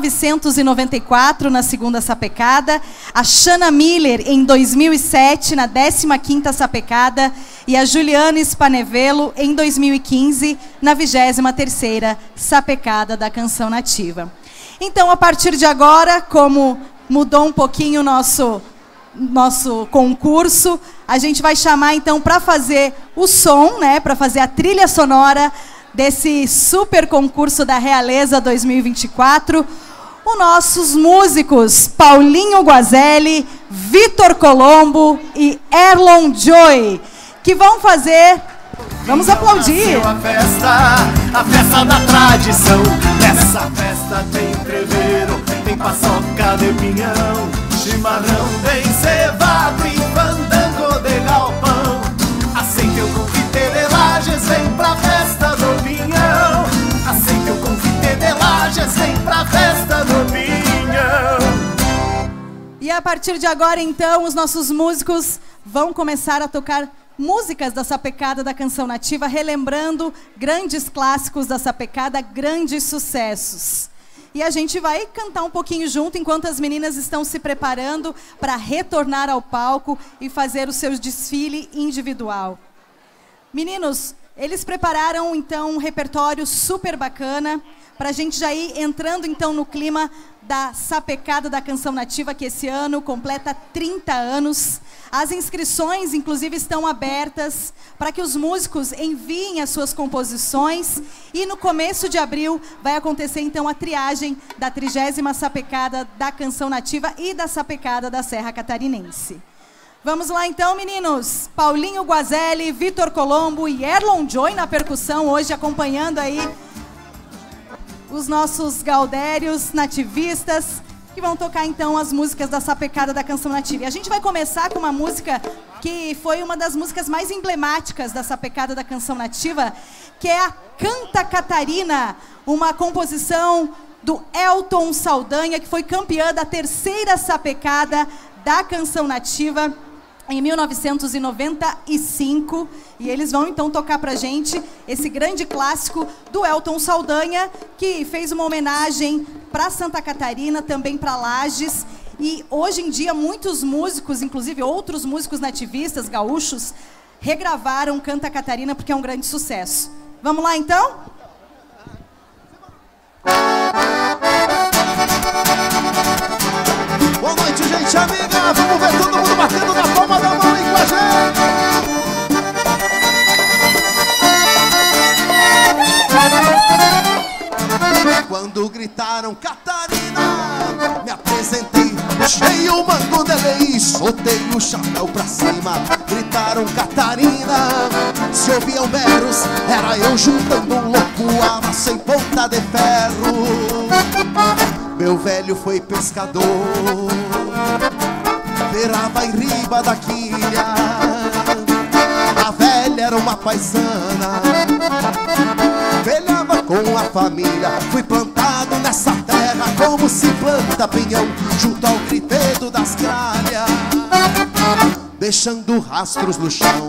1994, na segunda sapecada, a Xana Miller em 2007, na 15ª sapecada, e a Juliana Spanevelo em 2015, na 23ª sapecada da Canção Nativa. Então, a partir de agora, como mudou um pouquinho o nosso concurso, a gente vai chamar então para fazer o som, né, para fazer a trilha sonora desse super concurso da Realeza 2024, os nossos músicos Paulinho Guazelli, Vitor Colombo e Erlon Joy, que vão fazer... Vamos aplaudir! A festa da tradição. Nessa festa tem entreveiro, tem paçoca de pinhão, chimarrão bem cevado e fandango de galpão. Aceite o convite de Lages, vem pra festa do pinhão. Aceite o convite de Lages, vem pra festa do pinhão. E a partir de agora, então, os nossos músicos vão começar a tocar músicas da sapecada da Canção Nativa, relembrando grandes clássicos da sapecada, grandes sucessos. E a gente vai cantar um pouquinho junto, enquanto as meninas estão se preparando para retornar ao palco e fazer o seu desfile individual. Meninos, eles prepararam, então, um repertório super bacana, para a gente já ir entrando, então, no clima da sapecada da Canção Nativa, que esse ano completa 30 anos. As inscrições, inclusive, estão abertas para que os músicos enviem as suas composições. E no começo de abril vai acontecer, então, a triagem da 30ª sapecada da Canção Nativa e da sapecada da Serra Catarinense. Vamos lá, então, meninos. Paulinho Guazelli, Vitor Colombo e Erlon Joy na percussão, hoje acompanhando aí os nossos gaudérios nativistas, que vão tocar, então, as músicas da sapecada da Canção Nativa. E a gente vai começar com uma música que foi uma das músicas mais emblemáticas da sapecada da Canção Nativa, que é a Canta Catarina, uma composição do Elton Saldanha, que foi campeã da 3ª sapecada da Canção Nativa em 1995, e eles vão então tocar pra gente esse grande clássico do Elton Saldanha, que fez uma homenagem para Santa Catarina, também para Lages, e hoje em dia muitos músicos, inclusive outros músicos nativistas, gaúchos, regravaram Canta Catarina porque é um grande sucesso. Vamos lá então? Boa noite, gente amiga. Vamos ver todo mundo batendo na palma da mão aí com a gente. Quando gritaram Catarina, me apresentei, puxei o mango de lei, soltei o chapéu pra cima. Gritaram Catarina, se ouviam berros, era eu juntando um louco, arma sem ponta de ferro. Meu velho foi pescador, verava em riba da quilha. A velha era uma paisana, velhava com a família. Fui plantado nessa terra como se planta pinhão, junto ao gritedo das gralhas, deixando rastros no chão.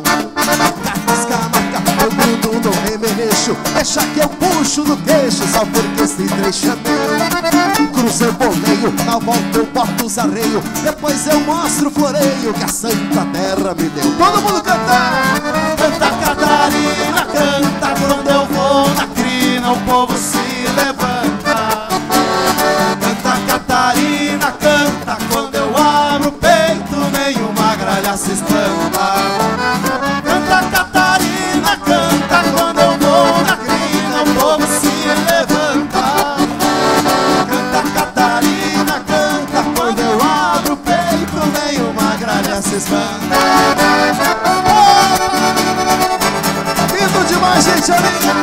Eu grudo no remeleixo, deixa que eu puxo no queixo, só porque esse trecho é meu. Cruzo eu boleio, na volta eu boto os arreios, depois eu mostro o floreio que a Santa Terra me deu. Todo mundo cantar! Canta Catarina, canta quando eu vou na crina, o povo se levanta. Canta Catarina, canta quando eu abro o peito, nenhuma gralha se espanta. Canta Catarina, canta quando eu vou na crina, o povo se levanta. Canta Catarina, canta quando eu abro o peito, nenhuma gralha se espanta. Lindo demais, gente amiga.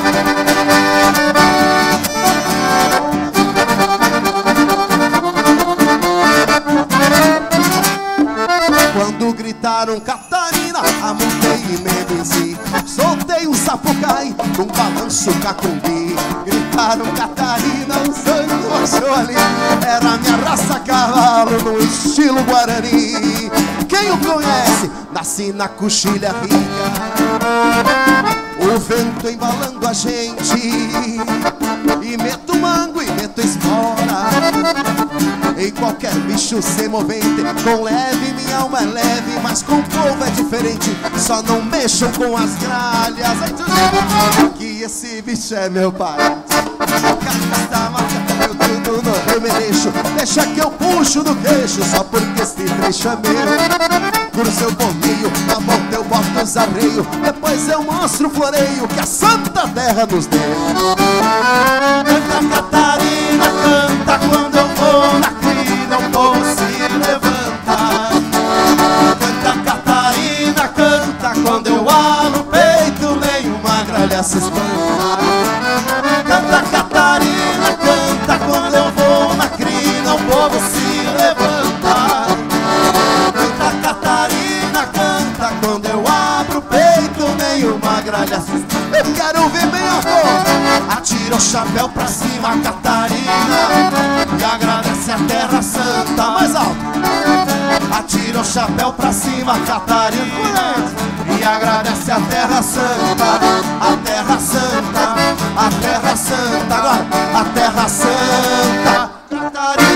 Quando gritaram Catarina, amontei e me benzi, soltei um sapucai num balanço cacumbi. Gritaram Catarina, o sangue baixou ali, era minha raça cavalo no estilo Guarani. Quem o conhece, nasci na coxilha rica, o vento embalando a gente, e meto mango e meto espora em qualquer bicho semovente. Com leve minha alma é leve, mas com o povo é diferente, só não mexam com as gralhas. Que esse bicho é meu pai. Eu tudo no remeleixo, deixa que eu puxo no queixo, só porque esse trecho é meu. Cruzo eu boleio, na volta eu boto os arreios, depois eu mostro o floreio que a Santa Terra nos deu. Canta Catarina, canta quando eu vou na crina, o povo se levanta. Canta Catarina, canta quando eu abro o peito, nenhuma gralha se espanta. Canta Catarina, canta quando eu vou na crina, o povo se levanta. Canta Catarina, canta quando eu abro o peito, nenhuma gralha se espanta. Eu quero ver bem a voz. Atira o chapéu pra cima, Catarina, e agradece a Terra Santa. Mais alto. Atira o chapéu pra cima, Catarina, e agradece a Terra Santa. A Terra Santa, a Terra Santa, agora a Terra Santa, Catarina.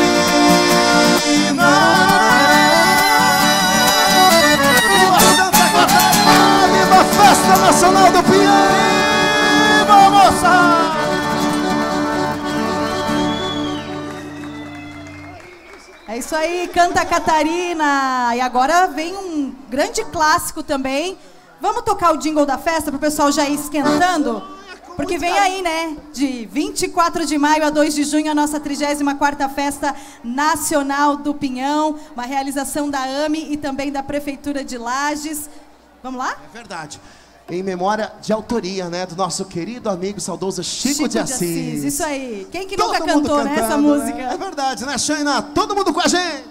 Viva Santa Catarina, viva a Festa Nacional do Pinhão, viva moça! É isso aí, Canta Catarina. E agora vem um grande clássico também. Vamos tocar o jingle da festa para o pessoal já ir esquentando? Porque vem aí, né? De 24 de maio a 2 de junho, a nossa 34ª Festa Nacional do Pinhão. Uma realização da AME e também da Prefeitura de Lages. Vamos lá? É verdade. Em memória de autoria, né? Do nosso querido amigo saudoso Chico de Assis. Isso aí. Quem que nunca cantou, né, essa música? É verdade, né, Shaina? Todo mundo com a gente!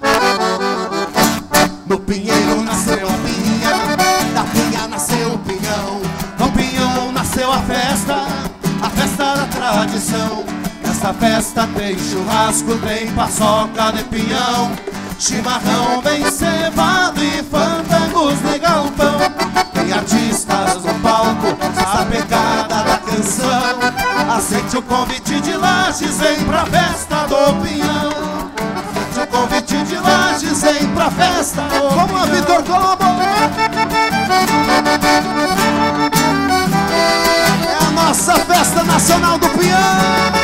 No pinheiro nasceu a pinha, da pinha nasceu o pinhão, no pinhão nasceu a festa da tradição. Nessa festa tem churrasco, tem paçoca de pinhão, chimarrão bem cevado e fandangos de galpão. Tem artistas no palco, a pegada da canção. Aceite o convite de Lages, vem pra festa do Pinhão. Aceite o convite de Lages, vem pra festa do Pinhão. Vamos lá, Vitor Colombo! É a nossa festa nacional do Pinhão!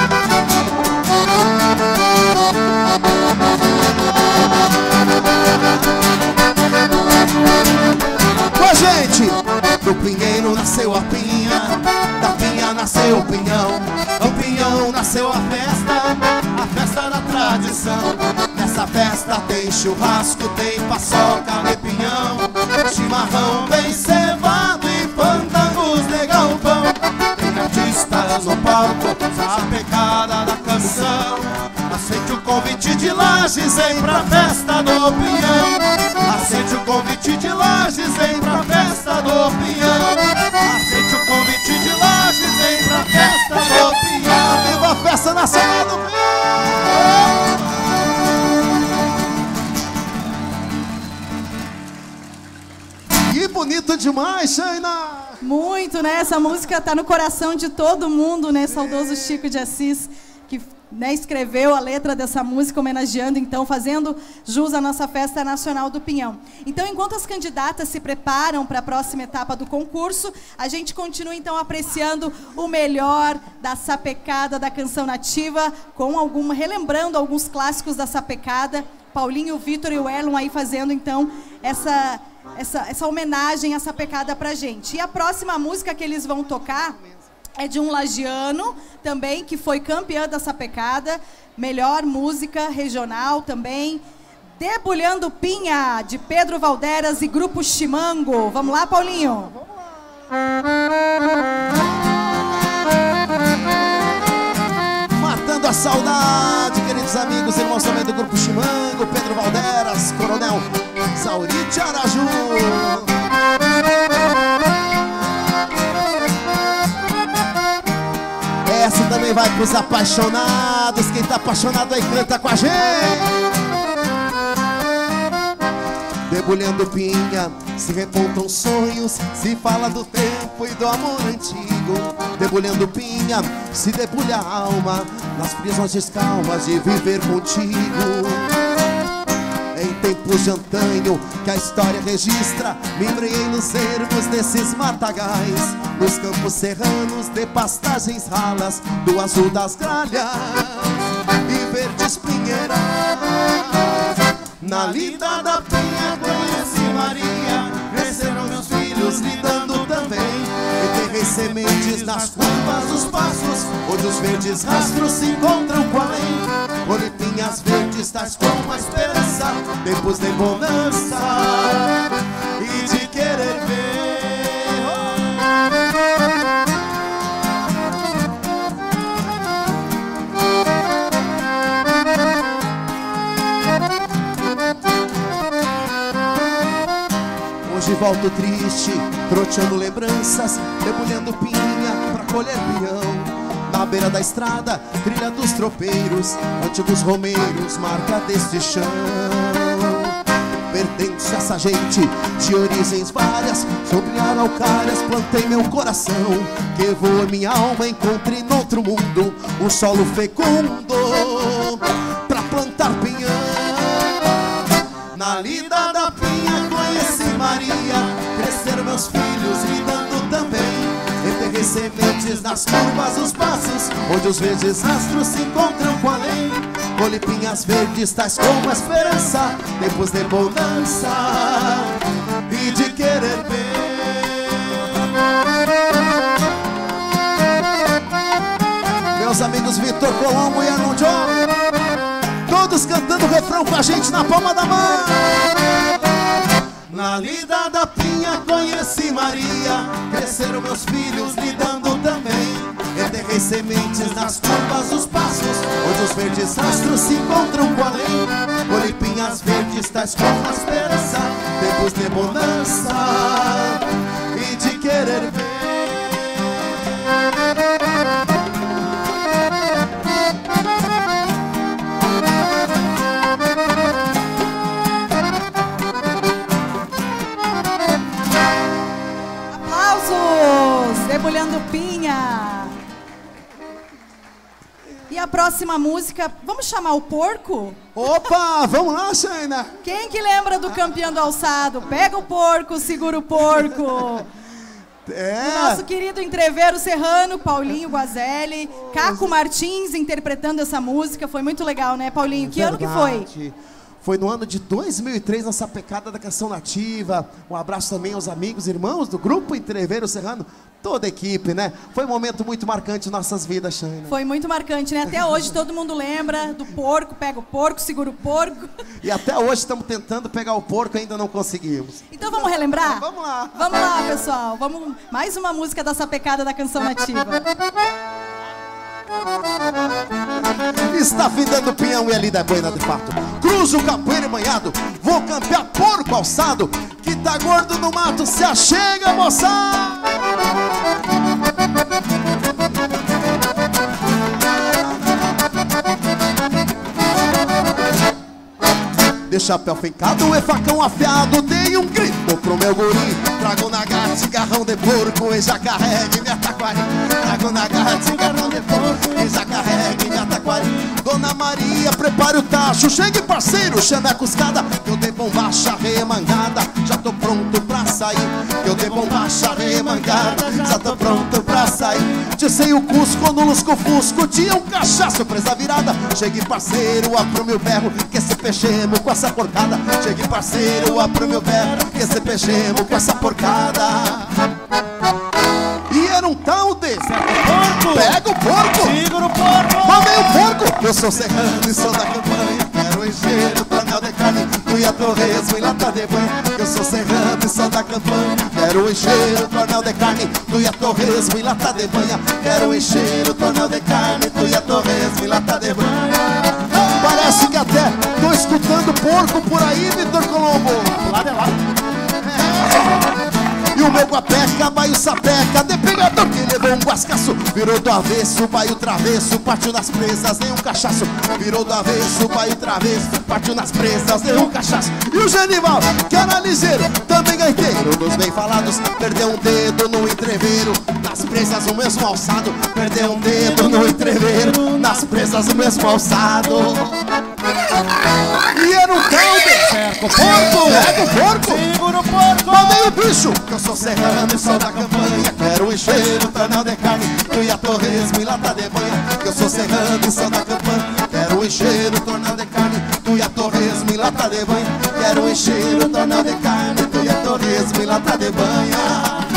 Com a gente! Do pinheiro nasceu a pinha, da pinha nasceu o pinhão. O pinhão nasceu a festa da tradição. Nessa festa tem churrasco, tem paçoca de pinhão, chimarrão bem cevado e fandangos de galpão. Tem artistas no palco, a pegada da canção. Aceite o convite de Lages, vem pra festa do Pinhão. Aceite o convite de Lages, vem pra festa do Pinhão. Aceite o convite de Lages, vem pra festa do Pinhão. Viva a festa nacional do Pinhão! Que bonito demais, Shaina! Muito, né? Essa música tá no coração de todo mundo, né? Saudoso Chico de Assis, que escreveu a letra dessa música, homenageando, então, fazendo jus à nossa Festa Nacional do Pinhão. Então, enquanto as candidatas se preparam para a próxima etapa do concurso, a gente continua, então, apreciando o melhor da sapecada da canção nativa, relembrando alguns clássicos da sapecada. Paulinho, o Vitor e o Erlon aí fazendo, então, essa homenagem à sapecada pra gente. E a próxima música que eles vão tocar é de um lagiano também, que foi campeã da sapecada, melhor música regional também. Debulhando Pinha, de Pedro Valderas e Grupo Chimango. Vamos lá, Paulinho? Matando a saudade, queridos amigos, irmãos também do Grupo Chimango, Pedro Valderas, Coronel Saurite Araju. Essa também vai pros apaixonados. Quem tá apaixonado aí canta com a gente. Debulhando pinha, se repontam sonhos, se fala do tempo e do amor antigo. Debulhando pinha, se debulha a alma nas prisões calmas de viver contigo. Em tempos de antanho que a história registra, me embrenhei nos ermos desses matagais, nos campos serranos de pastagens ralas, do azul das gralhas e verdes pinheiras. Na lida da pinha conheci Maria, cresceram meus filhos lidando também. Enterrei sementes nas curvas dos passos, onde os verdes rastros se encontram com além. Colhi pinhas verdes tais como a esperança, tempos de bonança e de querer ver. Hoje volto triste, troteando lembranças, debulhando pinha pra colher pinhão. Na beira da estrada, trilha dos tropeiros, antigos romeiros, marca deste chão. Pertence a essa gente de origens várias, sobre araucárias plantei meu coração. Que voa minha alma, encontre noutro mundo um solo fecundo pra plantar pinhão. Na lida da pinha conheci Maria, cresceram meus filhos lidando também. Enterrei sementes nas curvas dos passos, onde os verdes rastros se encontram com além. Colhi pinhas verdes tais como a esperança, tempos de bonança e de querer ver. Meus amigos Vitor Colombo e Arnon John, todos cantando o refrão com a gente na palma da mão. Na lida da pinha conheci Maria, cresceram meus filhos lidando também. Enterrei sementes nas curvas dos passos, onde os verdes rastros se encontram com além. Colhi pinhas verdes tais como a esperança, tempos de bonança e de querer ver. Debulhando Pinha. E a próxima música, vamos chamar o porco? Opa, vamos lá, Shaina. Quem que lembra do Campeão do Alçado? Pega o porco, segura o porco. O nosso querido entreveiro serrano, Paulinho Guazelli, Caco Martins interpretando essa música. Foi muito legal, né, Paulinho? Que ano que foi? Foi no ano de 2003, nessa pecada da canção nativa. Um abraço também aos amigos e irmãos do grupo Entreveiro Serrano, toda a equipe, né? Foi um momento muito marcante em nossas vidas, Shaina. Foi muito marcante, né? Até hoje todo mundo lembra do porco, pega o porco, segura o porco. E até hoje estamos tentando pegar o porco e ainda não conseguimos. Então vamos relembrar? Vamos lá. Vamos lá, pessoal. Vamos mais uma música dessa pecada da canção nativa. Está findando o pinhão e ali da boina de fato. Cruzo o capoeiro manhado, vou campear porco alçado, que tá gordo no mato, se achega, moçada. De chapéu fincado e facão afiado, dei um grito pro meu guri. Trago na gata, garrão de porco e já carregue minha taquari. Trago na gata, garrão de porco e já carregue minha taquari. Dona Maria, prepare o tacho, chegue parceiro, chameco escada. Eu dei bombacha remangada, já tô pronto pra sair. Eu dei bombacha remangada, já tô pronto pra sair. Tissei o Cusco no lusco-fusco, tinha um cachaço presa virada. Chegue parceiro, abro meu berro, que esse peixemo com essa porcada. Chegue parceiro, abro meu berro, que esse peixemo com essa porcada. E era um tal de porco. Pega o porco, segura o porco, mandei o porco. Eu sou serrano e sou da campanha, quero encher o tonel de carne, tu e a torresmo e lata de banho. Eu sou serrano e sou da campanha, quero encher o tonel de carne, tu e a torresmo e lata de banha. Quero encher o tonel de carne, tu e a torresmo e lata de banha. Parece que até tô escutando porco por aí, Vitor Colombo. Lá de lá. E o meu guapeca, baio sapeca, de pegador que levou um guascaço. Virou do avesso, baio travesso, partiu nas presas, nem um cachaço. Virou do avesso, baio travesso, partiu nas presas, nem um cachaço. E o Genival, que era ligeiro, também gaiteiro, dos bem falados, perdeu um dedo no entreveiro. Nas presas o mesmo alçado, perdeu um dedo no entreveiro. Nas presas o mesmo alçado. E era um calde. Cerca o porco, pega o porco, segura o porco, mandei o bicho, que eu sou serrano e sou da campanha. Quero encher o tonel de carne, tu e a torresmo e lata de banha. Que eu sou serrano e sou da campanha. Quero encher o tonel de carne, tu e a torresmo e lata de banha. Quero encher o tonel de carne, tu e a torresmo e lata de banha.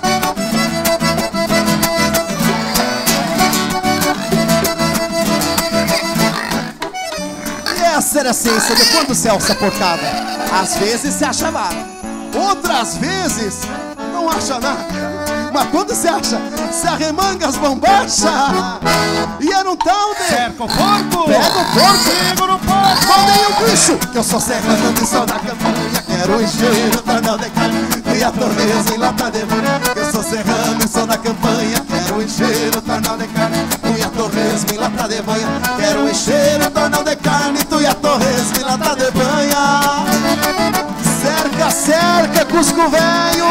Essa era a essência de quando se alça porcada. Às vezes se acha nada, outras vezes não acha nada. Mas quando se acha, se arremanga as bombachas. E era um tal de cerca o porco, pega o porco, segura o porco, mandei o bicho, que eu sou serrano e sou da campanha. Quero encher o tonel de carne, e a torresmo em lata de banha. Eu sou serrano e sou da campanha. Quero encher o tonel de carne, tu e a torresmo em lata de banha. Quero encher o tonel de carne, tu e a torresmo em lata de banha. Cerca, cerca, Cusco velho.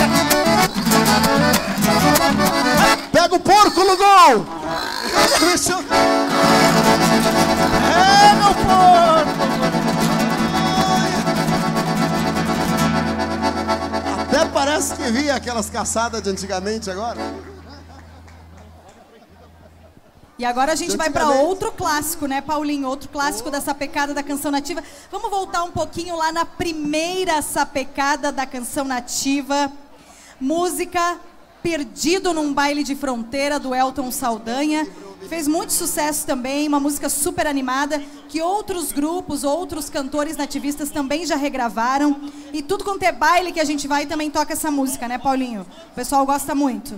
Pega o porco, Lugol. Pega o porco. Até parece que via aquelas caçadas de antigamente agora. E agora a gente vai para outro clássico, né, Paulinho? Outro clássico da sapecada da canção nativa. Vamos voltar um pouquinho lá na primeira sapecada da canção nativa. Música Perdido num Baile de Fronteira, do Elton Saldanha. Fez muito sucesso também, uma música super animada, que outros grupos, outros cantores nativistas também já regravaram. E tudo quanto é baile que a gente vai também toca essa música, né, Paulinho? O pessoal gosta muito.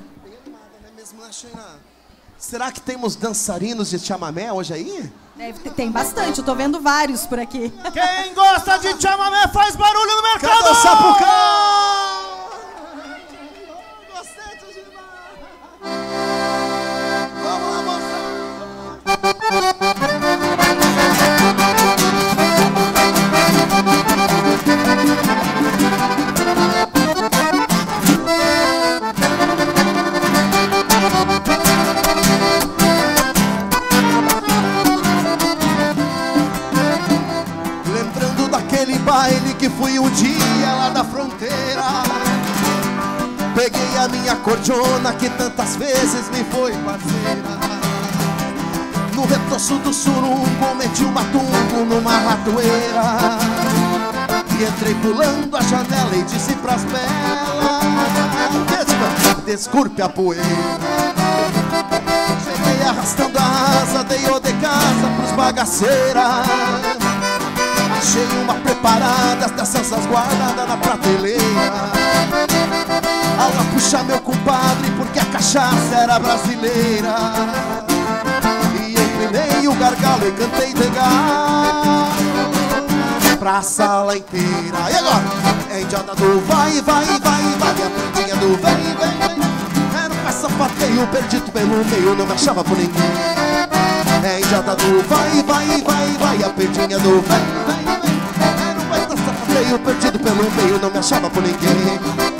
Será que temos dançarinos de chamamé hoje aí? Tem bastante, eu tô vendo vários por aqui. Quem gosta de chamamé faz barulho no mercado! Cadê o Sapucão? Vamos lá, moça! minha cordiona que tantas vezes me foi parceira. No retorço do surungo meti um matungo numa ratoeira e entrei pulando a janela e disse pras belas: desculpe a poeira. Cheguei arrastando a asa, dei o de casa pros bagaceiras. Achei uma preparada, dessas guardadas na prateleira. Ao puxar meu compadre, porque a cachaça era brasileira. E empinei o gargalo e cantei de galo pra sala inteira. E agora? É indiada do vai, vai, vai, vai, a prendinha do vem, vem, vem. Era um sapateio perdido pelo meio, não me achava por ninguém. É indiada do vai, vai, vai, vai, a prendinha do vem, vem, vem. Era um sapateio perdido pelo meio, não me achava por ninguém.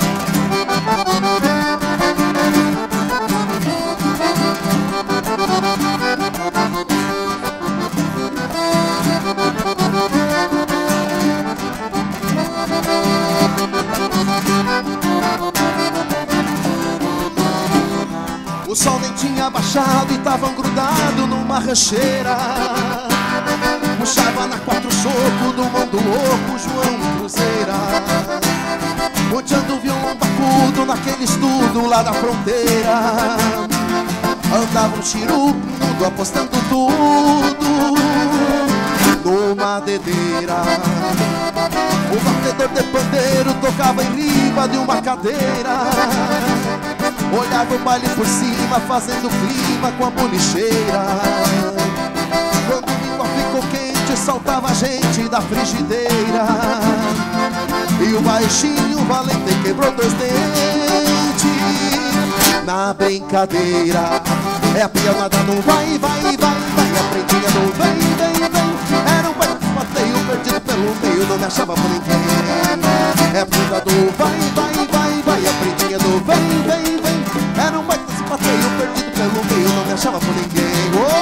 O sol nem tinha baixado e tavam grudado numa rancheira. Puxava na quatro soco do mundo louco João Cruzeira. Rodeando o violão bacudo naquele estudo lá da fronteira. Andava um chirupo nudo apostando tudo numa dedeira. O batedor de pandeiro tocava em riba de uma cadeira. Olhava o baile por cima, fazendo clima com a bolicheira. Quando o vinho ficou quente, saltava a gente da frigideira. E o baixinho valente quebrou dois dentes na brincadeira. É a pionada no vai, vai, vai, vai, a prendinha no vem, vem, vem. Era um passeio perdido pelo meio, não me achava por ninguém. É a pionada do vai, vai, vai, vai, a prendinha no vem, vem, vem. Era um passeio perdido pelo meio, não me achava por ninguém.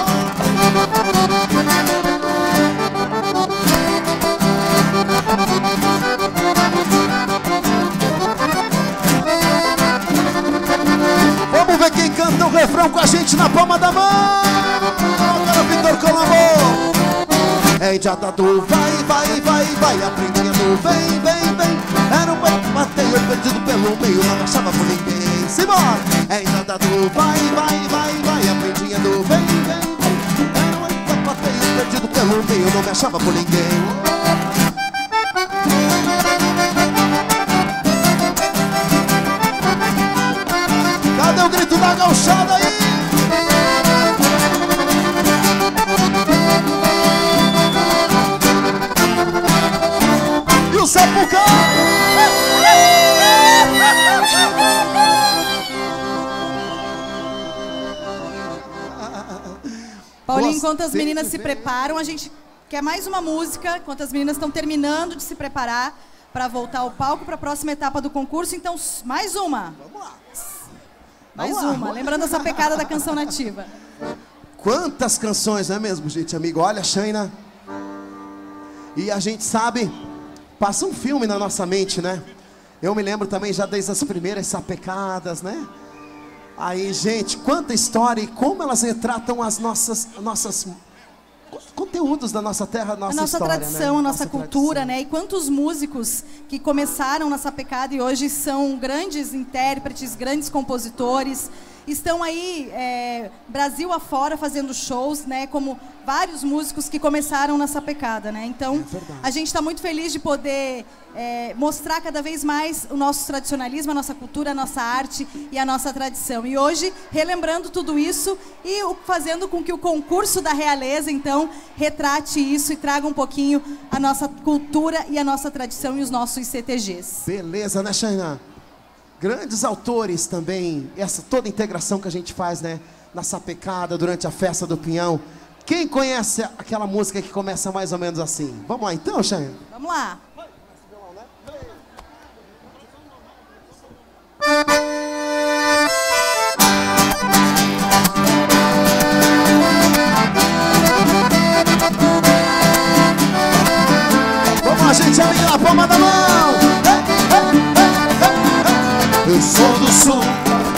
Vamos ver quem canta o refrão com a gente na palma da mão. Agora Vitor Colombo. É indiada do vai, vai, vai, vai, a prendinha do vem, vem, vem. Era um passeio perdido pelo meio, não me achava por ninguém. Simbora! É indiada do vai, vai, vai, vai, a prendinha do vem, vem, vem. Era um passeio perdido pelo meio, não me achava por ninguém. Cadê o grito da gauchada aí? E o Sapucão? Paulinho, enquanto as meninas se preparam, a gente quer mais uma música, enquanto as meninas estão terminando de se preparar para voltar ao palco para a próxima etapa do concurso. Então, mais uma. Vamos lá. Mais uma, lembrando essa pecada da canção nativa. Quantas canções, não é mesmo, gente, amigo? Olha, Shaina. E a gente sabe, passa um filme na nossa mente, né? Eu me lembro também já desde as primeiras sapecadas, né? Aí, gente, quanta história e como elas retratam as nossas conteúdos da nossa terra, nossa história, tradição, né? a nossa cultura, né? E quantos músicos que começaram nessa pecada e hoje são grandes intérpretes, grandes compositores, estão aí Brasil afora fazendo shows, né? Como vários músicos que começaram nessa pecada, né? Então, a gente está muito feliz de poder mostrar cada vez mais o nosso tradicionalismo, a nossa cultura, a nossa arte e a nossa tradição. E hoje, relembrando tudo isso e fazendo com que o concurso da Realeza, então, retrate isso e traga um pouquinho a nossa cultura e a nossa tradição e os nossos CTGs. Beleza, né, Shaina? Grandes autores também, essa toda a integração que a gente faz, né, na sapecada, durante a festa do Pinhão. Quem conhece aquela música que começa mais ou menos assim? Vamos lá então, Shaina? Vamos lá. Vamos lá, gente, ali na palma da mão. Eu sou do sul,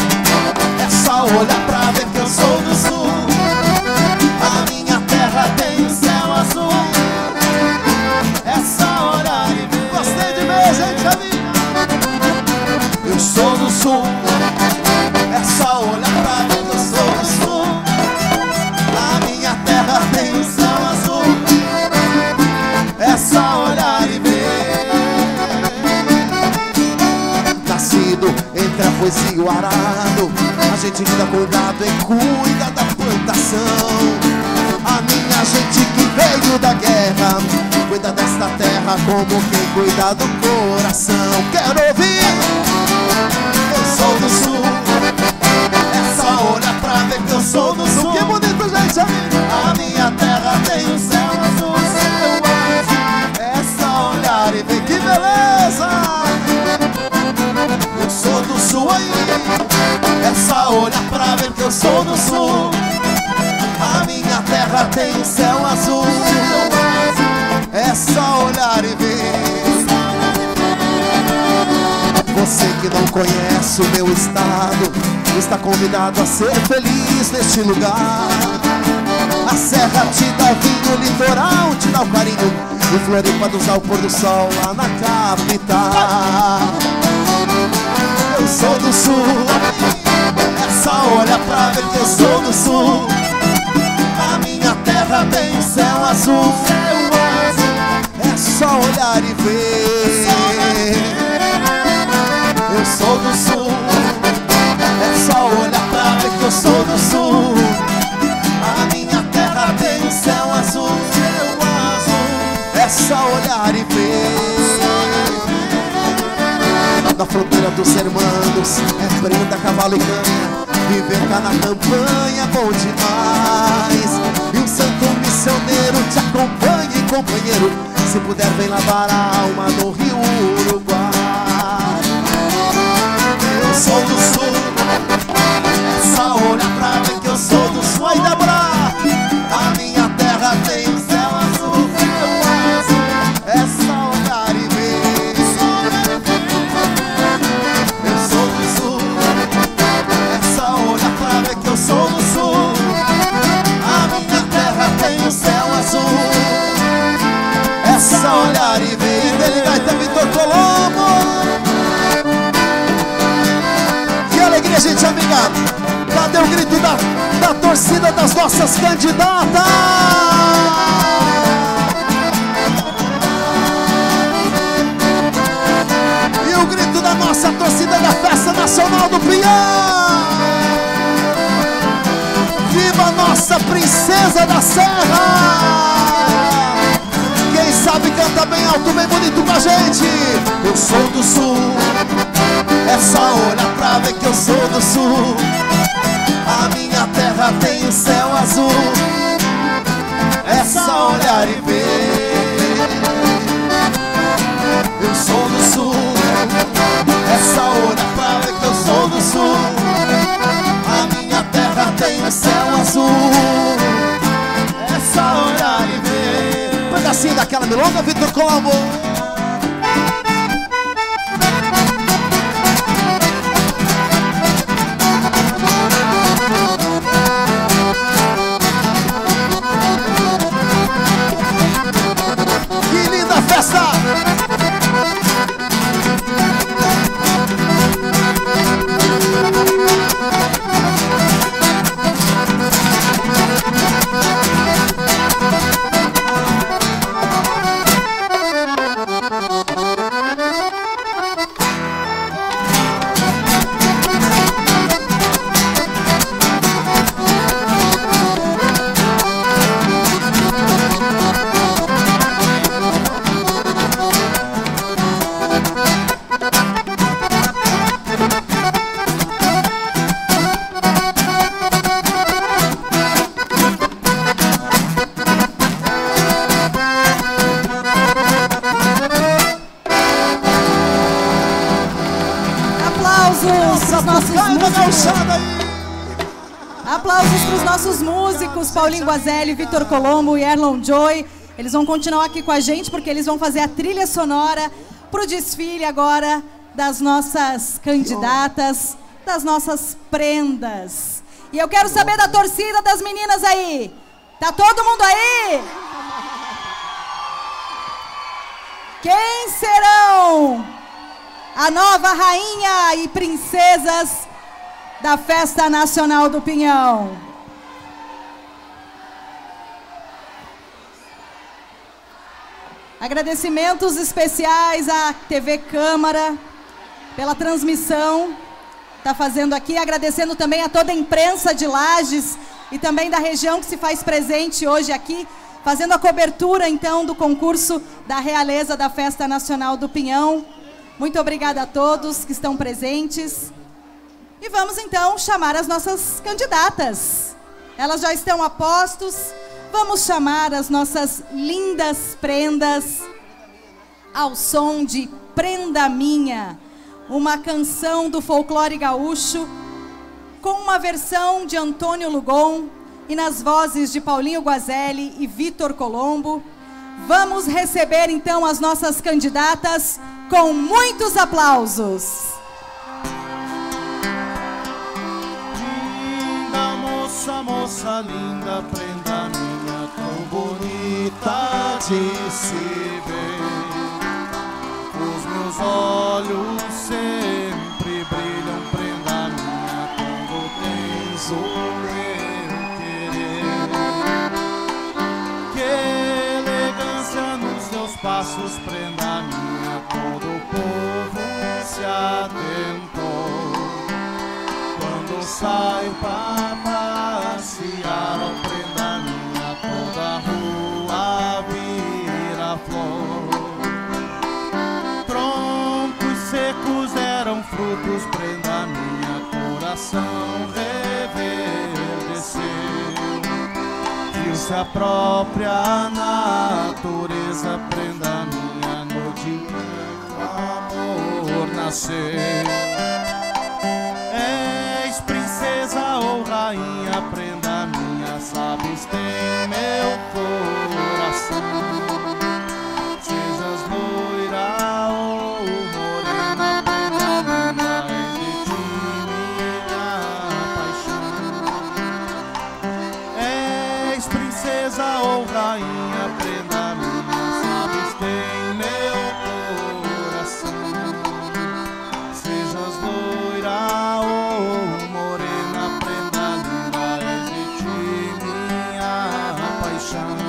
olha pra ver que eu sou do sul. A minha terra tem céu azul. É só olhar e ver. Gostei de ver, gente, amiga. Eu sou do sul. É só olhar pra ver que eu sou do sul. A minha terra tem céu azul. É só olhar e ver. Nascido entre a poesia e o arado, a gente lida com o gado e cuida da plantação. A minha gente que veio da guerra cuida desta terra como quem cuida do coração. Quero ouvir. Eu sou do sul. É só olhar pra ver que eu sou do sul. Que bonito, gente. A minha terra tem o céu azul. É só olhar e ver que beleza. Eu sou do sul aí. É só olhar pra ver que eu sou do sul. A minha terra tem o céu azul. É só olhar e ver. Você que não conhece o meu estado está convidado a ser feliz neste lugar. A serra te dá vinho, o litoral te dá o carinho, e Floripa nos dá o pôr do sol lá na capital. Eu sou do sul. É só olhar pra ver que eu sou do sul. A minha terra tem céu azul. É só olhar e ver. Eu sou do sul. É só olhar pra ver que eu sou do sul. A minha terra tem céu azul. É só olhar e ver. Da fronteira dos hermanos é prenda, cavalo e canha. Viver cá na campanha é bom demais. E um santo missioneiro te acompanha, companheiro. Se puder vem lavar a alma no Rio Uruguai. Eu sou do sul. É só olhar pra ver que eu sou do sul. Aí, Débora! A minha terra tem o céu azul. É só olhar e ver. Eu sou do sul. É só olhar pra ver que eu sou do sul. A minha terra tem o céu azul. É só olhar e ver. E dele vai ter Vitor Colombo. Que alegria, gente amiga. Cadê o grito da torcida das nossas candidatas? E o grito da nossa torcida da Festa Nacional do Pinhão. Viva a nossa princesa da Serra. Quem sabe canta bem alto, bem bonito com a gente. Eu sou do sul. É só olhar pra ver que eu sou do sul. A minha terra tem o céu azul. É só olhar e ver. Eu sou do sul. É só olhar pra ver que eu sou do sul. A minha terra tem o céu azul. É só olhar e ver. Um pedacinho daquela milonga, Vitor Colombo. Que linda festa! Aplausos para os nossos músicos, Paulinho Guazelli, Vitor Colombo e Erlon Joy. Eles vão continuar aqui com a gente porque eles vão fazer a trilha sonora para o desfile agora das nossas candidatas, das nossas prendas. E eu quero saber da torcida das meninas aí. Tá todo mundo aí? Quem serão a nova rainha e princesas da Festa Nacional do Pinhão? Agradecimentos especiais à TV Câmara pela transmissão. Está fazendo aqui, agradecendo também a toda a imprensa de Lages e também da região que se faz presente hoje aqui, fazendo a cobertura, então, do concurso da Realeza da Festa Nacional do Pinhão. Muito obrigada a todos que estão presentes. E vamos, então, chamar as nossas candidatas. Elas já estão a postos. Vamos chamar as nossas lindas prendas ao som de Prenda Minha, uma canção do folclore gaúcho, com uma versão de Antônio Lugon e nas vozes de Paulinho Guazelli e Vitor Colombo. Vamos receber então as nossas candidatas com muitos aplausos. Linda moça, moça linda, prenda minha, tão bonita de se ver. Os meus olhos sempre brilham, prenda minha, quando tens o meu querer. Que elegância nos teus passos, prenda minha, todo o povo se atentou. Quando sai pra passear, ó prenda minha, toda a rua vira flor. Troncos secos eram frutos, prenda minha, coração reverdeceu. Viu-se a própria natureza, prenda minha, no dia que o amor nasceu. És princesa ou rainha, prenda minha, sabes, tem meu coração. Sejas loira ou morena, prenda minha, és de ti minha paixão. És princesa ou rainha, prenda minha, sabes, tem meu coração. Sejas loira ou morena, prenda linda, és de ti minha paixão.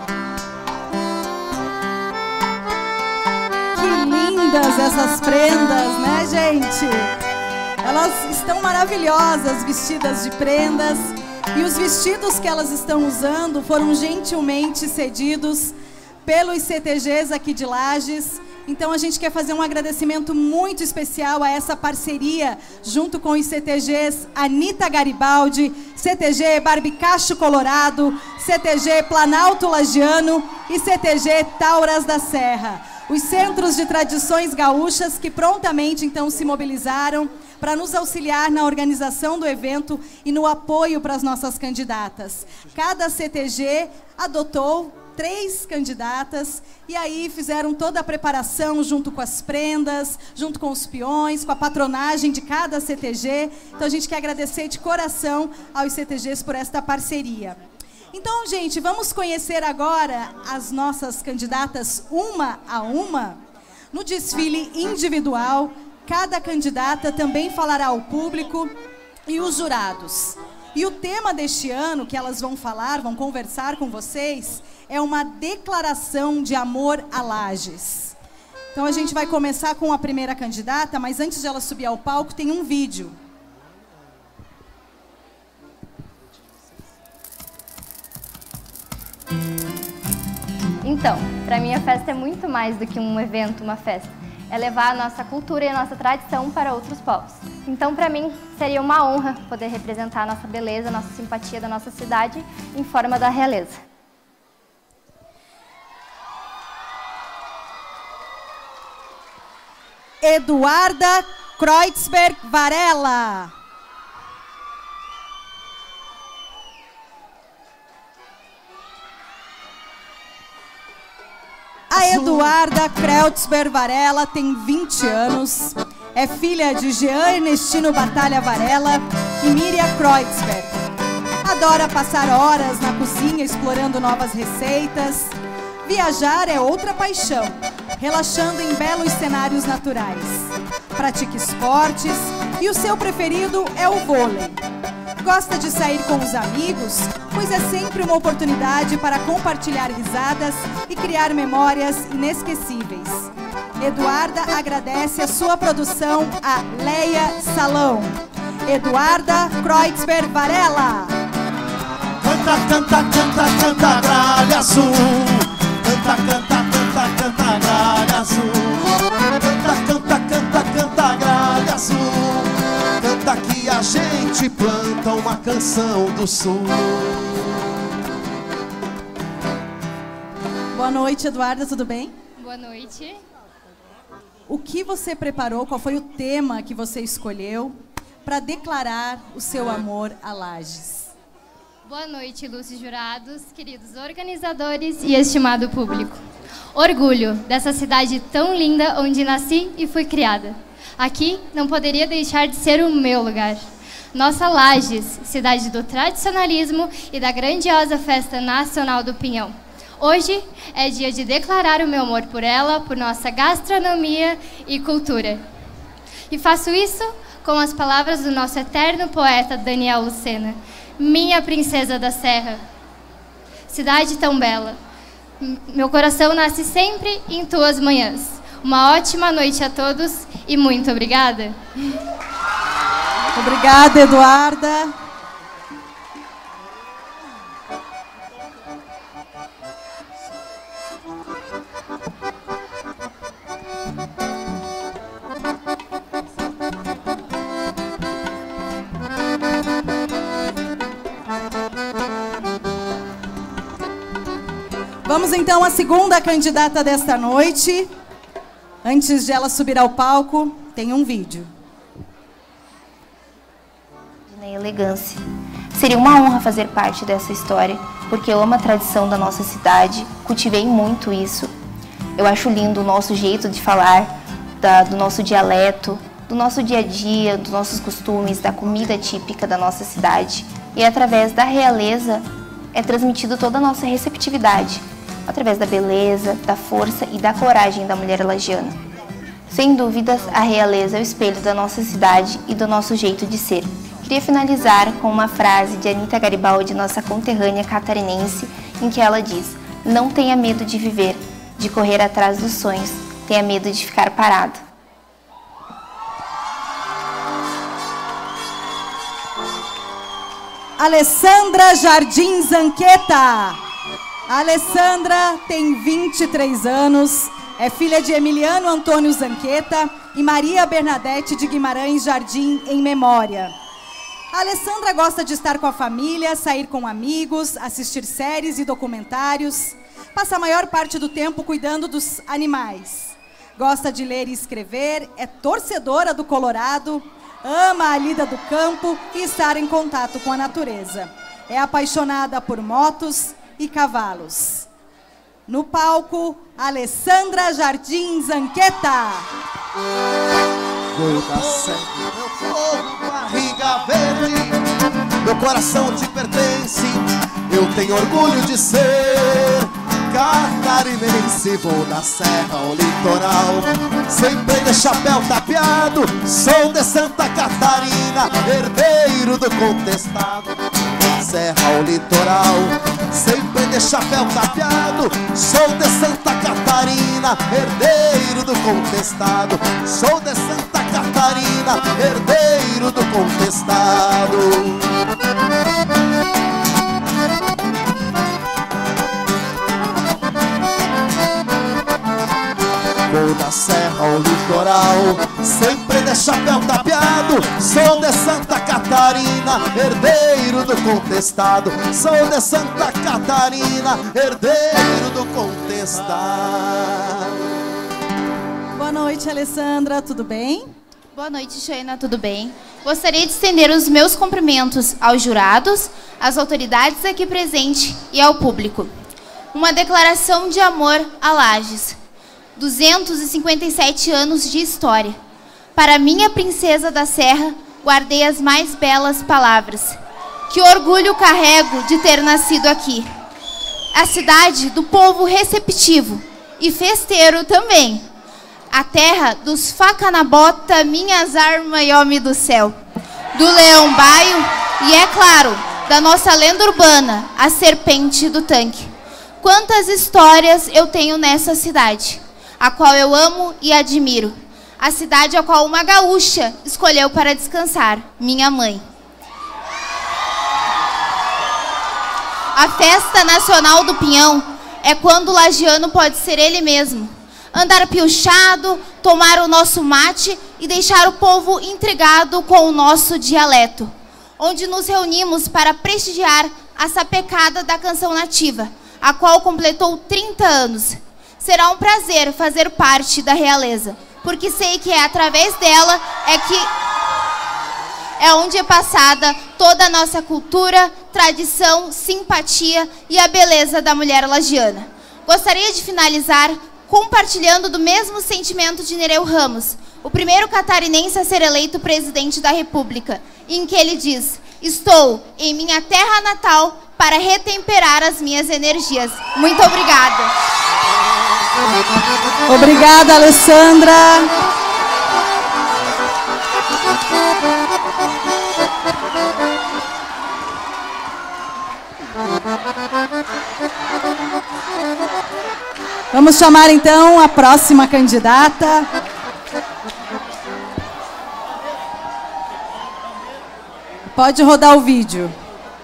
Que lindas essas prendas, né, gente? Elas estão maravilhosas, vestidas de prendas. E os vestidos que elas estão usando foram gentilmente cedidos pelos CTGs aqui de Lages. Então a gente quer fazer um agradecimento muito especial a essa parceria junto com os CTGs Anita Garibaldi, CTG Barbicacho Colorado, CTG Planalto Lagiano e CTG Tauras da Serra. Os centros de tradições gaúchas que prontamente então se mobilizaram para nos auxiliar na organização do evento e no apoio para as nossas candidatas. Cada CTG adotou 3 candidatas e aí fizeram toda a preparação junto com as prendas, junto com os peões, com a patronagem de cada CTG. Então a gente quer agradecer de coração aos CTGs por esta parceria. Então, gente, vamos conhecer agora as nossas candidatas uma a uma. No desfile individual, cada candidata também falará ao público e os jurados. E o tema deste ano que elas vão falar, vão conversar com vocês, é uma declaração de amor a Lages. Então a gente vai começar com a primeira candidata, mas antes de ela subir ao palco tem um vídeo. Então, para mim a festa é muito mais do que um evento, uma festa. É levar a nossa cultura e a nossa tradição para outros povos. Então, para mim, seria uma honra poder representar a nossa beleza, a nossa simpatia da nossa cidade em forma da realeza. Eduarda Kreutzberg Varela. A Eduarda Kreutzberg Varela tem 20 anos, É filha de Jean Ernestino Batalha Varela e Miriam Kreutzberg. Adora passar horas na cozinha explorando novas receitas. Viajar é outra paixão, relaxando em belos cenários naturais. Pratica esportes e o seu preferido é o vôlei. Gosta de sair com os amigos, pois é sempre uma oportunidade para compartilhar risadas e criar memórias inesquecíveis. Eduarda agradece a ssua produção a Leia Salão. Eduarda Kreutzberg Varela. Canta, canta, canta, canta, gralha azul. Canta, canta, canta, canta, gralha azul. Canta, canta, canta, canta, gralha azul. Canta que a gente planta uma canção do sul. Boa noite, Eduarda, tudo bem? Boa noite. O que você preparou, qual foi o tema que você escolheu para declarar o seu amor a Lages? Boa noite, ilustres jurados, queridos organizadores e estimado público. Orgulho dessa cidade tão linda onde nasci e fui criada. Aqui não poderia deixar de ser o meu lugar. Nossa Lages, cidade do tradicionalismo e da grandiosa Festa Nacional do Pinhão. Hoje é dia de declarar o meu amor por ela, por nossa gastronomia e cultura. E faço isso com as palavras do nosso eterno poeta Daniel Lucena. Minha princesa da serra, cidade tão bela, meu coração nasce sempre em tuas manhãs. Uma ótima noite a todos e muito obrigada. Obrigada, Eduarda. Vamos então à segunda candidata desta noite. Antes de ela subir ao palco, tem um vídeo. Na elegância. Seria uma honra fazer parte dessa história, porque eu amo a tradição da nossa cidade, cultivei muito isso. Eu acho lindo o nosso jeito de falar, do nosso dialeto, do nosso dia a dia, dos nossos costumes, da comida típica da nossa cidade. E através da realeza é transmitido toda a nossa receptividade, através da beleza, da força e da coragem da mulher lagiana. Sem dúvidas, a realeza é o espelho da nossa cidade e do nosso jeito de ser. Queria finalizar com uma frase de Anita Garibaldi, nossa conterrânea catarinense, em que ela diz: não tenha medo de viver, de correr atrás dos sonhos, tenha medo de ficar parado. Alessandra Jardim Zanqueta. A Alessandra tem 23 anos, é filha de Emiliano Antônio Zanqueta e Maria Bernadette de Guimarães Jardim em memória. A Alessandra gosta de estar com a família, sair com amigos, assistir séries e documentários, passa a maior parte do tempo cuidando dos animais. Gosta de ler e escrever, é torcedora do Colorado, ama a lida do campo e estar em contato com a natureza. É apaixonada por motos e cavalos. No palco, Alessandra Jardim Zanqueta. Meu povo, barriga verde, meu coração te pertence. Eu tenho orgulho de ser catarinense. Vou da serra ao litoral, sempre de chapéu tapeado. Sou de Santa Catarina, herdeiro do contestado. Serra ao litoral, sempre de chapéu tapeado. Sou de Santa Catarina, herdeiro do contestado. Sou de Santa Catarina, herdeiro do contestado. Vou da serra ao litoral, sempre de chapéu tapeado. Sou de Santa Catarina, herdeiro do contestado. Sou de Santa Catarina, herdeiro do contestado. Boa noite, Alessandra, tudo bem? Boa noite, Joana, tudo bem? Gostaria de estender os meus cumprimentos aos jurados, às autoridades aqui presentes e ao público. Uma declaração de amor a Lages. 257 anos de história. Para minha princesa da Serra, guardei as mais belas palavras. Que orgulho carrego de ter nascido aqui. A cidade do povo receptivo e festeiro também. A terra dos faca na bota, minhas armas e homem do céu. Do leão baio e, é claro, da nossa lenda urbana, a serpente do tanque. Quantas histórias eu tenho nessa cidade, a qual eu amo e admiro. A cidade a qual uma gaúcha escolheu para descansar, minha mãe. A festa nacional do Pinhão é quando o lagiano pode ser ele mesmo. Andar piochado, tomar o nosso mate e deixar o povo intrigado com o nosso dialeto. Onde nos reunimos para prestigiar a sapecada da canção nativa, a qual completou 30 anos. Será um prazer fazer parte da realeza, porque sei que é através dela onde é passada toda a nossa cultura, tradição, simpatia e a beleza da mulher lagiana. Gostaria de finalizar compartilhando do mesmo sentimento de Nereu Ramos, o primeiro catarinense a ser eleito presidente da República, em que ele diz: estou em minha terra natal para retemperar as minhas energias. Muito obrigada. Obrigada, Alessandra. Vamos chamar então a próxima candidata. Pode rodar o vídeo.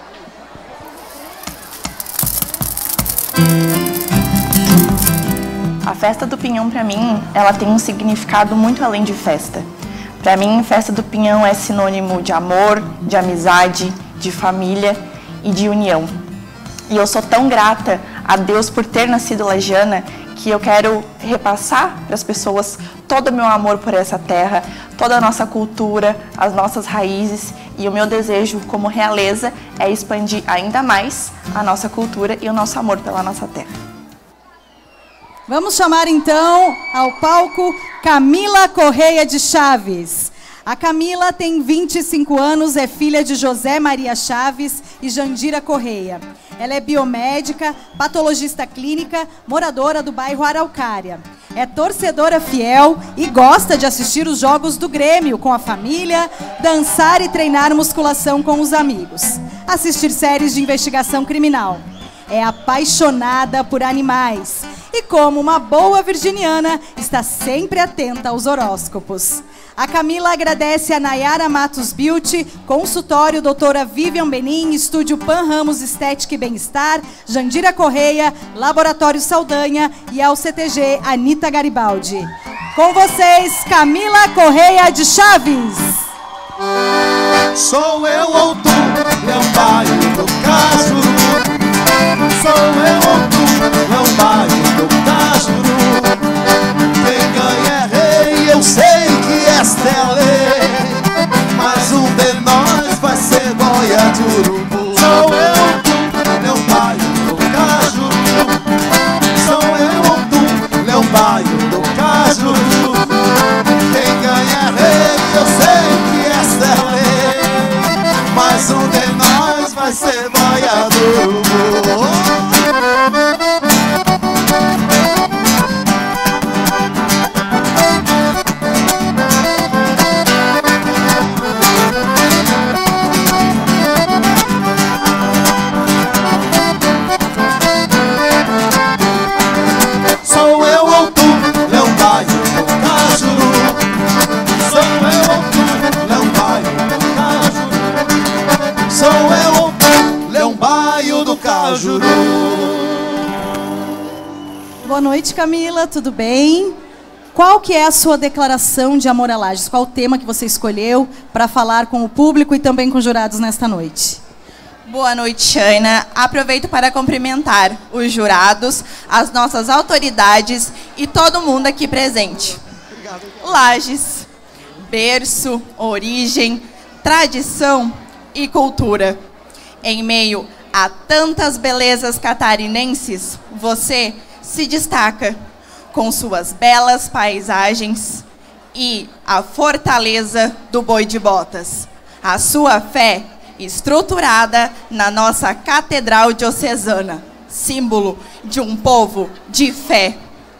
A festa do Pinhão, para mim, ela tem um significado muito além de festa. Para mim, festa do Pinhão é sinônimo de amor, de amizade, de família e de união. E eu sou tão grata a Deus por ter nascido lagiana que eu quero repassar para as pessoas todo o meu amor por essa terra, toda a nossa cultura, as nossas raízes, e o meu desejo como realeza é expandir ainda mais a nossa cultura e o nosso amor pela nossa terra. Vamos chamar então ao palco Camila Correia de Chaves. A Camila tem 25 anos, é filha de José Maria Chaves e Jandira Correia. Ela é biomédica, patologista clínica, moradora do bairro Araucária. É torcedora fiel e gosta de assistir os jogos do Grêmio com a família, dançar e treinar musculação com os amigos, assistir séries de investigação criminal. É apaixonada por animais e, como uma boa virginiana, está sempre atenta aos horóscopos. A Camila agradece a Nayara Matos Beauty, consultório doutora Vivian Benin, estúdio Pan Ramos Estética e Bem-Estar, Jandira Correia, Laboratório Saldanha e ao CTG Anita Garibaldi. Com vocês, Camila Correia de Chaves. Sou eu ou tu, não vai no caso. Sou eu ou tu, não vai no caso. Quem ganha é rei, eu sei que esta é a lei, mas um de nós vai ser boia de urubu. Sou eu ou tu, não vai no caso. Sou eu ou tu, não vai no caso. Quem ganha é rei, eu sei que esta é a lei, mas um de nós vai ser boia do urubu. Boa noite, Camila, tudo bem? Qual que é a sua declaração de amor a Lages? Qual o tema que você escolheu para falar com o público e também com os jurados nesta noite? Boa noite, Shaina. Aproveito para cumprimentar os jurados, as nossas autoridades e todo mundo aqui presente. Obrigado. Lages, berço, origem, tradição e cultura. Em meio a tantas belezas catarinenses, você se destaca com suas belas paisagens e a fortaleza do Boi de Botas. A sua fé estruturada na nossa Catedral Diocesana, símbolo de um povo de fé.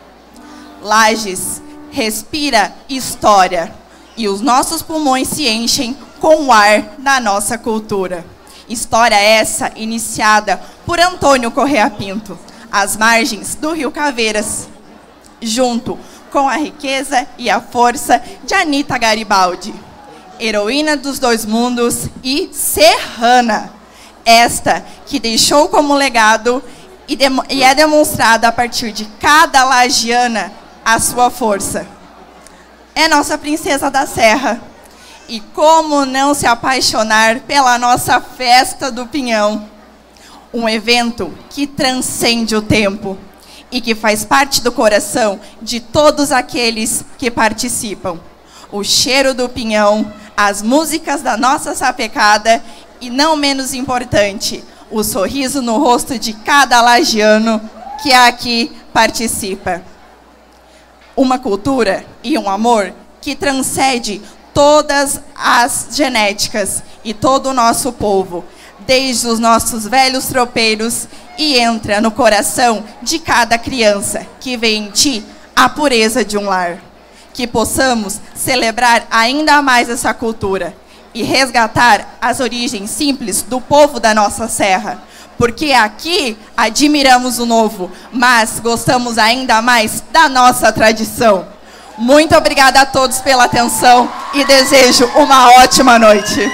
Lages respira história e os nossos pulmões se enchem com o ar da nossa cultura. História essa iniciada por Antônio Correa Pinto, às margens do Rio Caveiras, junto com a riqueza e a força de Anita Garibaldi, heroína dos dois mundos e serrana, esta que deixou como legado e é demonstrada a partir de cada lagiana a sua força. É nossa princesa da Serra. E como não se apaixonar pela nossa Festa do Pinhão? Um evento que transcende o tempo e que faz parte do coração de todos aqueles que participam. O cheiro do pinhão, as músicas da nossa sapecada e, não menos importante, o sorriso no rosto de cada lagiano que aqui participa. Uma cultura e um amor que transcende todas as genéticas e todo o nosso povo, desde os nossos velhos tropeiros, e entra no coração de cada criança que vê em ti a pureza de um lar. Que possamos celebrar ainda mais essa cultura e resgatar as origens simples do povo da nossa serra, porque aqui admiramos o novo, mas gostamos ainda mais da nossa tradição. Muito obrigada a todos pela atenção e desejo uma ótima noite.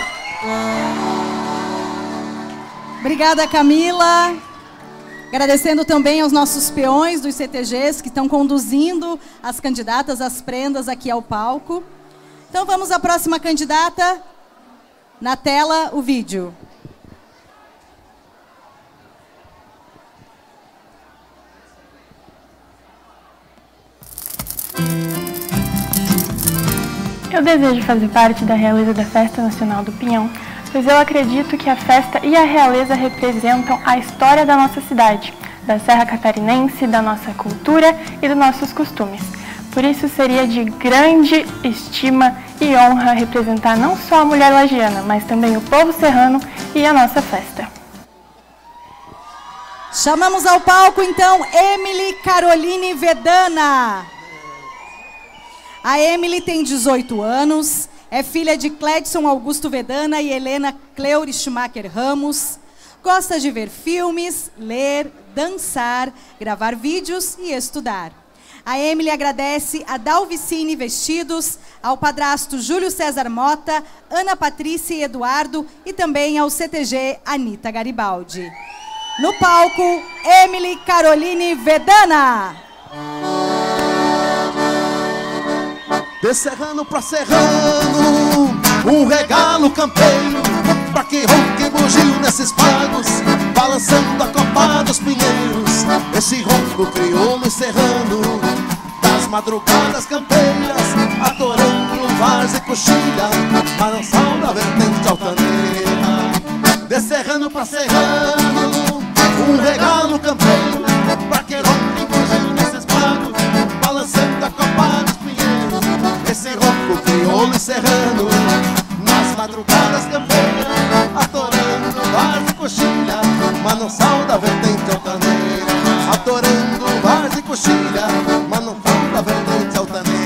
Obrigada, Camila. Agradecendo também aos nossos peões dos CTGs que estão conduzindo as candidatas, as prendas aqui ao palco. Então vamos à próxima candidata. Na tela, o vídeo. Eu desejo fazer parte da realeza da Festa Nacional do Pinhão, pois eu acredito que a festa e a realeza representam a história da nossa cidade, da Serra Catarinense, da nossa cultura e dos nossos costumes. Por isso seria de grande estima e honra representar não só a mulher lagiana, mas também o povo serrano e a nossa festa. Chamamos ao palco, então, Emily Caroline Vedana. A Emily tem 18 anos, é filha de Cledson Augusto Vedana e Helena Cleure Schumacher Ramos. Gosta de ver filmes, ler, dançar, gravar vídeos e estudar. A Emily agradece a Dalvicine Vestidos, ao padrasto Júlio César Mota, Ana Patrícia e Eduardo e também ao CTG Anita Garibaldi. No palco, Emily Caroline Vedana. De serrano pra serrano, um regalo campeiro, pra que ronque bugio nesses pagos, balançando a copa dos pinheiros. Esse ronco crioulo e serrano, das madrugadas campeiras, adorando vaz e coxilha, balançando da vertente altaneira. De serrano pra serrano, um regalo campeiro, pra que ronque bugio nesses pagos, balançando a copa dos pinheiros. Esse ronco crioulo e serrano, nas madrugadas campeiras, adorando vaz e coxilha, manancial da vertente altaneira. Adorando vaz e coxilha, manancial da vertente altaneira.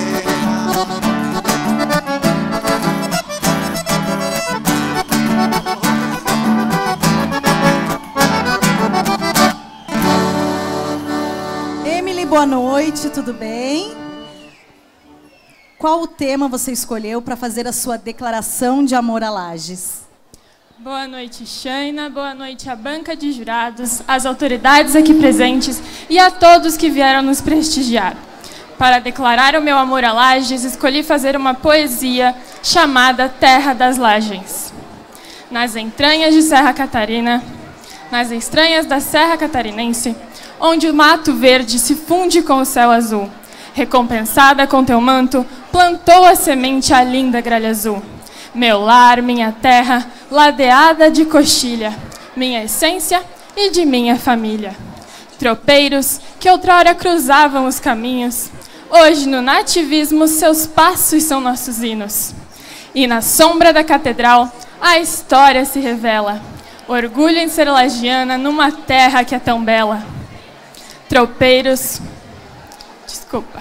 Emily, boa noite, tudo bem? Qual o tema você escolheu para fazer a sua declaração de amor a Lages? Boa noite, Shaina. Boa noite à banca de jurados, às autoridades aqui presentes e a todos que vieram nos prestigiar. Para declarar o meu amor a Lages, escolhi fazer uma poesia chamada Terra das Lagens. Nas entranhas de Serra Catarina, nas estranhas da Serra Catarinense, onde o mato verde se funde com o céu azul, recompensada com teu manto, plantou a semente a linda gralha azul. Meu lar, minha terra, ladeada de coxilha, minha essência e de minha família. Tropeiros que outrora cruzavam os caminhos, Hoje, no nativismo, seus passos são nossos hinos. E na sombra da catedral, a história se revela. Orgulho em ser lagiana numa terra que é tão bela. Tropeiros... Desculpa.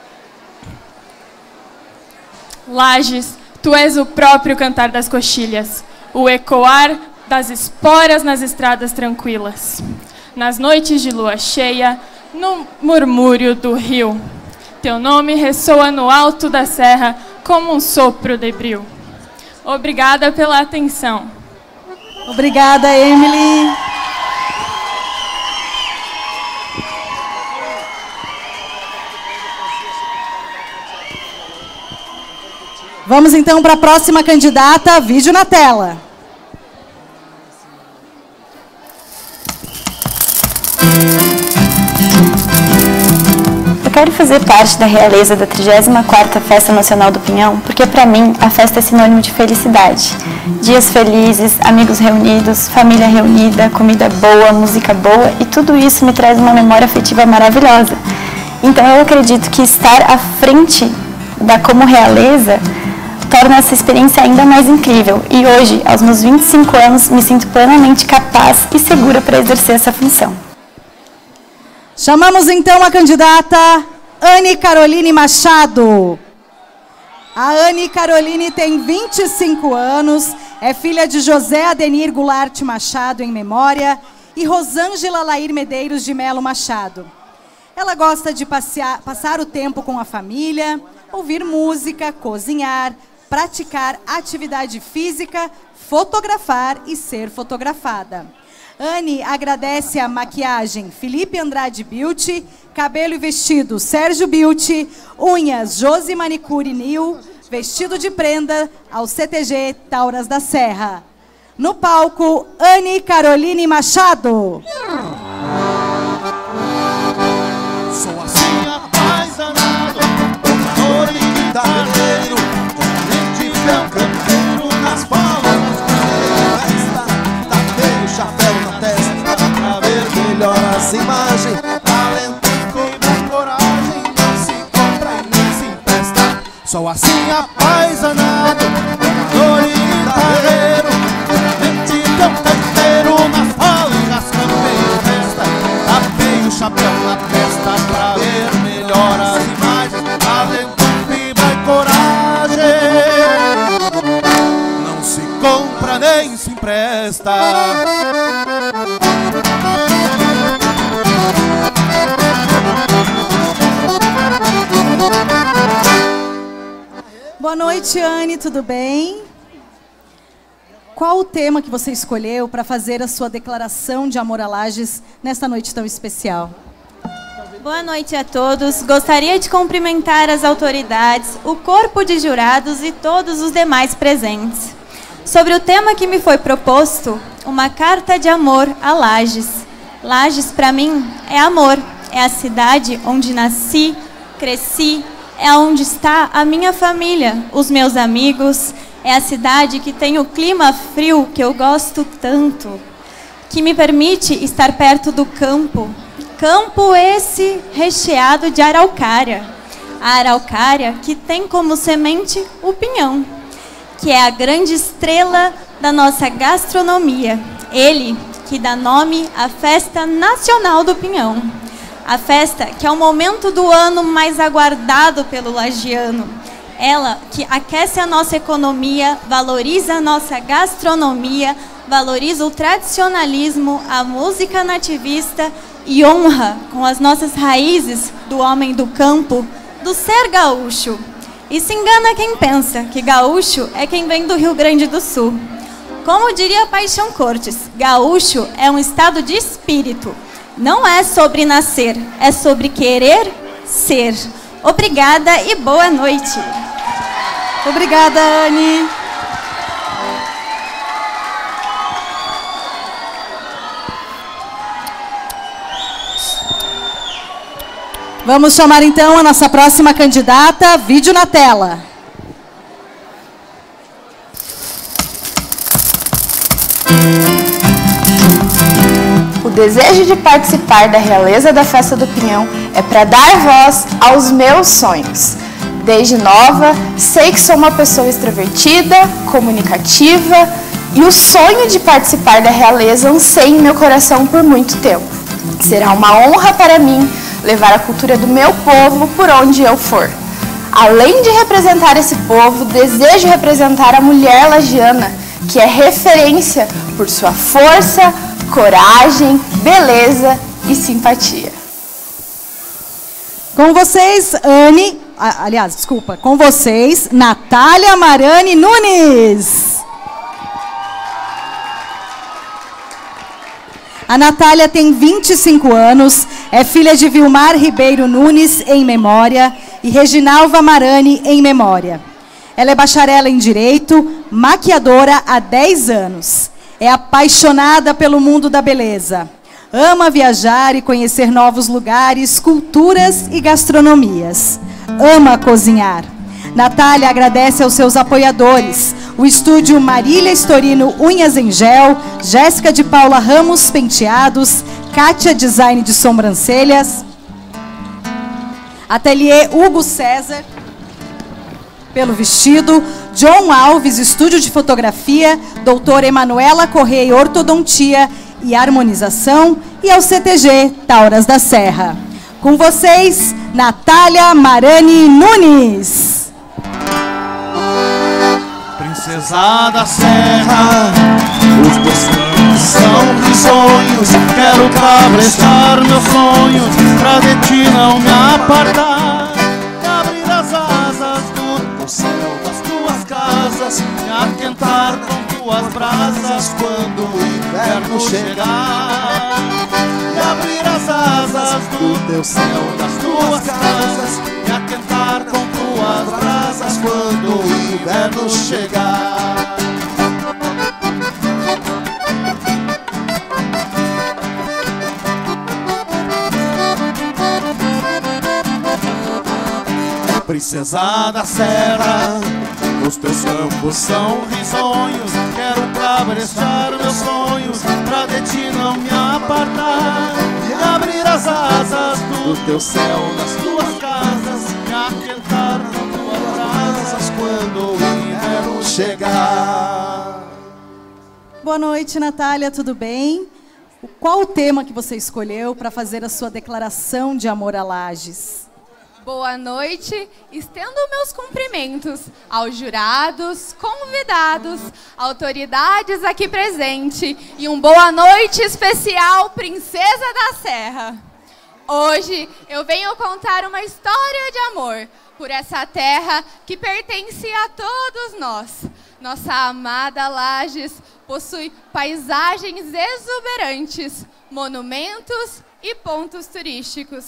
Lages, tu és o próprio cantar das coxilhas, o ecoar das esporas nas estradas tranquilas. Nas noites de lua cheia, no murmúrio do rio, teu nome ressoa no alto da serra como um sopro de bril. Obrigada pela atenção. Obrigada, Emily. Vamos então para a próxima candidata, vídeo na tela. Eu quero fazer parte da realeza da 34ª Festa Nacional do Pinhão, porque para mim a festa é sinônimo de felicidade. Dias felizes, amigos reunidos, família reunida, comida boa, música boa, e tudo isso me traz uma memória afetiva maravilhosa. Então eu acredito que estar à frente da Como Realeza torna essa experiência ainda mais incrível. E hoje, aos meus 25 anos, me sinto plenamente capaz e segura para exercer essa função. Chamamos então a candidata Anne Caroline Machado. A Anne Caroline tem 25 anos, é filha de José Adenir Goulart Machado, em memória, e Rosângela Lair Medeiros de Melo Machado. Ela gosta de passar o tempo com a família, ouvir música, cozinhar, praticar atividade física, fotografar e ser fotografada. Anne agradece a maquiagem Felipe Andrade Beauty, cabelo e vestido Sérgio Beauty, unhas Josi Manicure Nil, vestido de prenda ao CTG Tauras da Serra. No palco, Anne Caroline Machado. Sou assim apaixonado, orientadeiro, gente bel campeiro nas palmas. Chapéu na testa pra ver melhor as imagens. Talento e coragem não se compra e nem se empresta. Sou assim apaixonado, orientadeiro, lentidão canteiro nas palmas, campeiro festa. Tapei o chapéu na testa pra ver melhor as imagens. Talento e coragem não se compra nem se empresta. Boa noite, Anne, tudo bem? Qual o tema que você escolheu para fazer a sua declaração de amor a Lages nesta noite tão especial? Boa noite a todos. Gostaria de cumprimentar as autoridades, o corpo de jurados e todos os demais presentes. Sobre o tema que me foi proposto, uma carta de amor a Lages. Lages, para mim, é amor. É a cidade onde nasci, cresci, é onde está a minha família, os meus amigos. É a cidade que tem o clima frio que eu gosto tanto, que me permite estar perto do campo. Campo esse recheado de araucária. A araucária que tem como semente o pinhão, que é a grande estrela da nossa gastronomia. Ele que dá nome à Festa Nacional do Pinhão. A festa que é o momento do ano mais aguardado pelo lagiano. Ela que aquece a nossa economia, valoriza a nossa gastronomia, valoriza o tradicionalismo, a música nativista e honra com as nossas raízes do homem do campo, do ser gaúcho. E se engana quem pensa que gaúcho é quem vem do Rio Grande do Sul. Como diria Paixão Cortes, gaúcho é um estado de espírito. Não é sobre nascer, é sobre querer ser. Obrigada e boa noite. Obrigada, Anne. Vamos chamar então a nossa próxima candidata. Vídeo na tela. O desejo de participar da realeza da Festa do Pinhão é para dar voz aos meus sonhos. Desde nova, sei que sou uma pessoa extrovertida, comunicativa e o sonho de participar da realeza anseia em meu coração por muito tempo. Será uma honra para mim levar a cultura do meu povo por onde eu for. Além de representar esse povo, desejo representar a mulher lagiana, que é referência por sua força, coragem, beleza e simpatia. Com vocês, com vocês, Natália Marani Nunes. A Natália tem 25 anos, é filha de Vilmar Ribeiro Nunes, em memória, e Reginalva Marani, em memória. Ela é bacharela em Direito, maquiadora há 10 anos. É apaixonada pelo mundo da beleza. Ama viajar e conhecer novos lugares, culturas e gastronomias. Ama cozinhar. Natália agradece aos seus apoiadores, o estúdio Marília Storino Unhas em Gel, Jéssica de Paula Ramos Penteados, Kátia Design de Sobrancelhas, Ateliê Hugo César, pelo vestido, John Alves, Estúdio de Fotografia, doutora Emanuela Correia, Ortodontia e Harmonização, e ao CTG Tauras da Serra. Com vocês, Natália Marani Nunes. Princesa da Serra, os teus campos são risonhos. Quero cabrestar meus sonhos, pra de ti não me apartar. E abrir as asas do teu céu, das tuas casas, me aquentar com tuas brasas quando o inverno chegar. E abrir as asas do teu céu, das tuas casas, me aquentar com tuas brasas quando o inverno chegar. Princesa da Serra, os teus campos são risonhos. Quero cabrestar meus sonhos, pra de ti não me apartar. E abrir as asas do teu céu, das tuas casas, me aquentar com tuas brasas quando o inverno chegar. Boa noite, Natália, tudo bem? Qual o tema que você escolheu para fazer a sua declaração de amor a Lages? Boa noite, estendo meus cumprimentos aos jurados, convidados, autoridades aqui presentes e boa noite especial, Princesa da Serra. Hoje eu venho contar uma história de amor por essa terra que pertence a todos nós. Nossa amada Lages possui paisagens exuberantes, monumentos e pontos turísticos.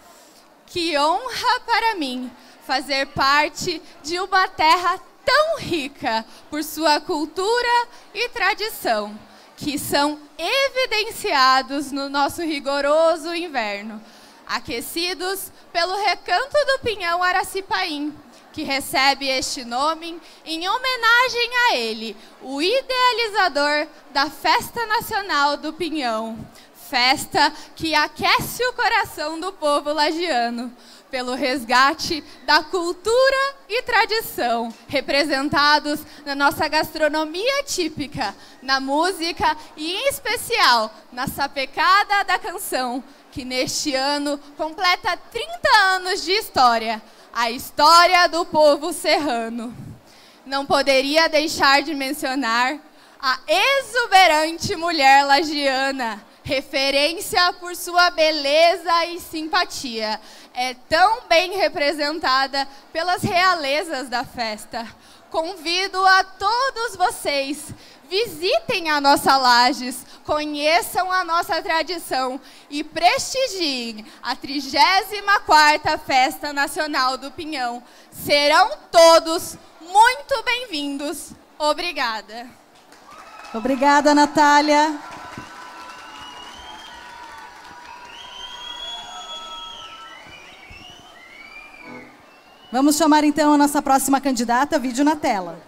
Que honra para mim fazer parte de uma terra tão rica por sua cultura e tradição, que são evidenciados no nosso rigoroso inverno, aquecidos pelo Recanto do Pinhão Aracipaim, que recebe este nome em homenagem a ele, o idealizador da Festa Nacional do Pinhão. Festa que aquece o coração do povo lagiano, pelo resgate da cultura e tradição, representados na nossa gastronomia típica, na música e, em especial, na sapecada da canção, que neste ano completa 30 anos de história, a história do povo serrano. Não poderia deixar de mencionar a exuberante mulher lagiana, referência por sua beleza e simpatia. É tão bem representada pelas realezas da festa. Convido a todos vocês, visitem a nossa Lages, conheçam a nossa tradição e prestigiem a 34ª Festa Nacional do Pinhão. Serão todos muito bem-vindos. Obrigada. Obrigada, Natália. Vamos chamar então a nossa próxima candidata, vídeo na tela.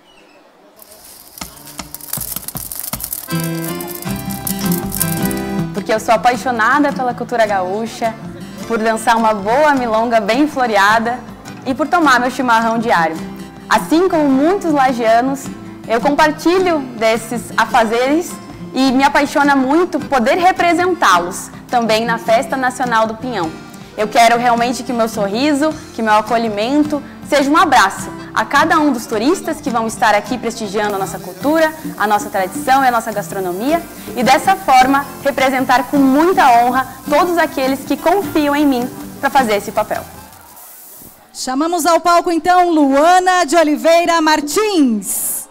porque eu sou apaixonada pela cultura gaúcha, por dançar uma boa milonga bem floreada e por tomar meu chimarrão diário. Assim como muitos lagianos, eu compartilho desses afazeres e me apaixona muito poder representá-los também na Festa Nacional do Pinhão. Eu quero realmente que o meu sorriso, que o meu acolhimento seja um abraço a cada um dos turistas que vão estar aqui prestigiando a nossa cultura, a nossa tradição e a nossa gastronomia e dessa forma representar com muita honra todos aqueles que confiam em mim para fazer esse papel. Chamamos ao palco então Luana de Oliveira Martins.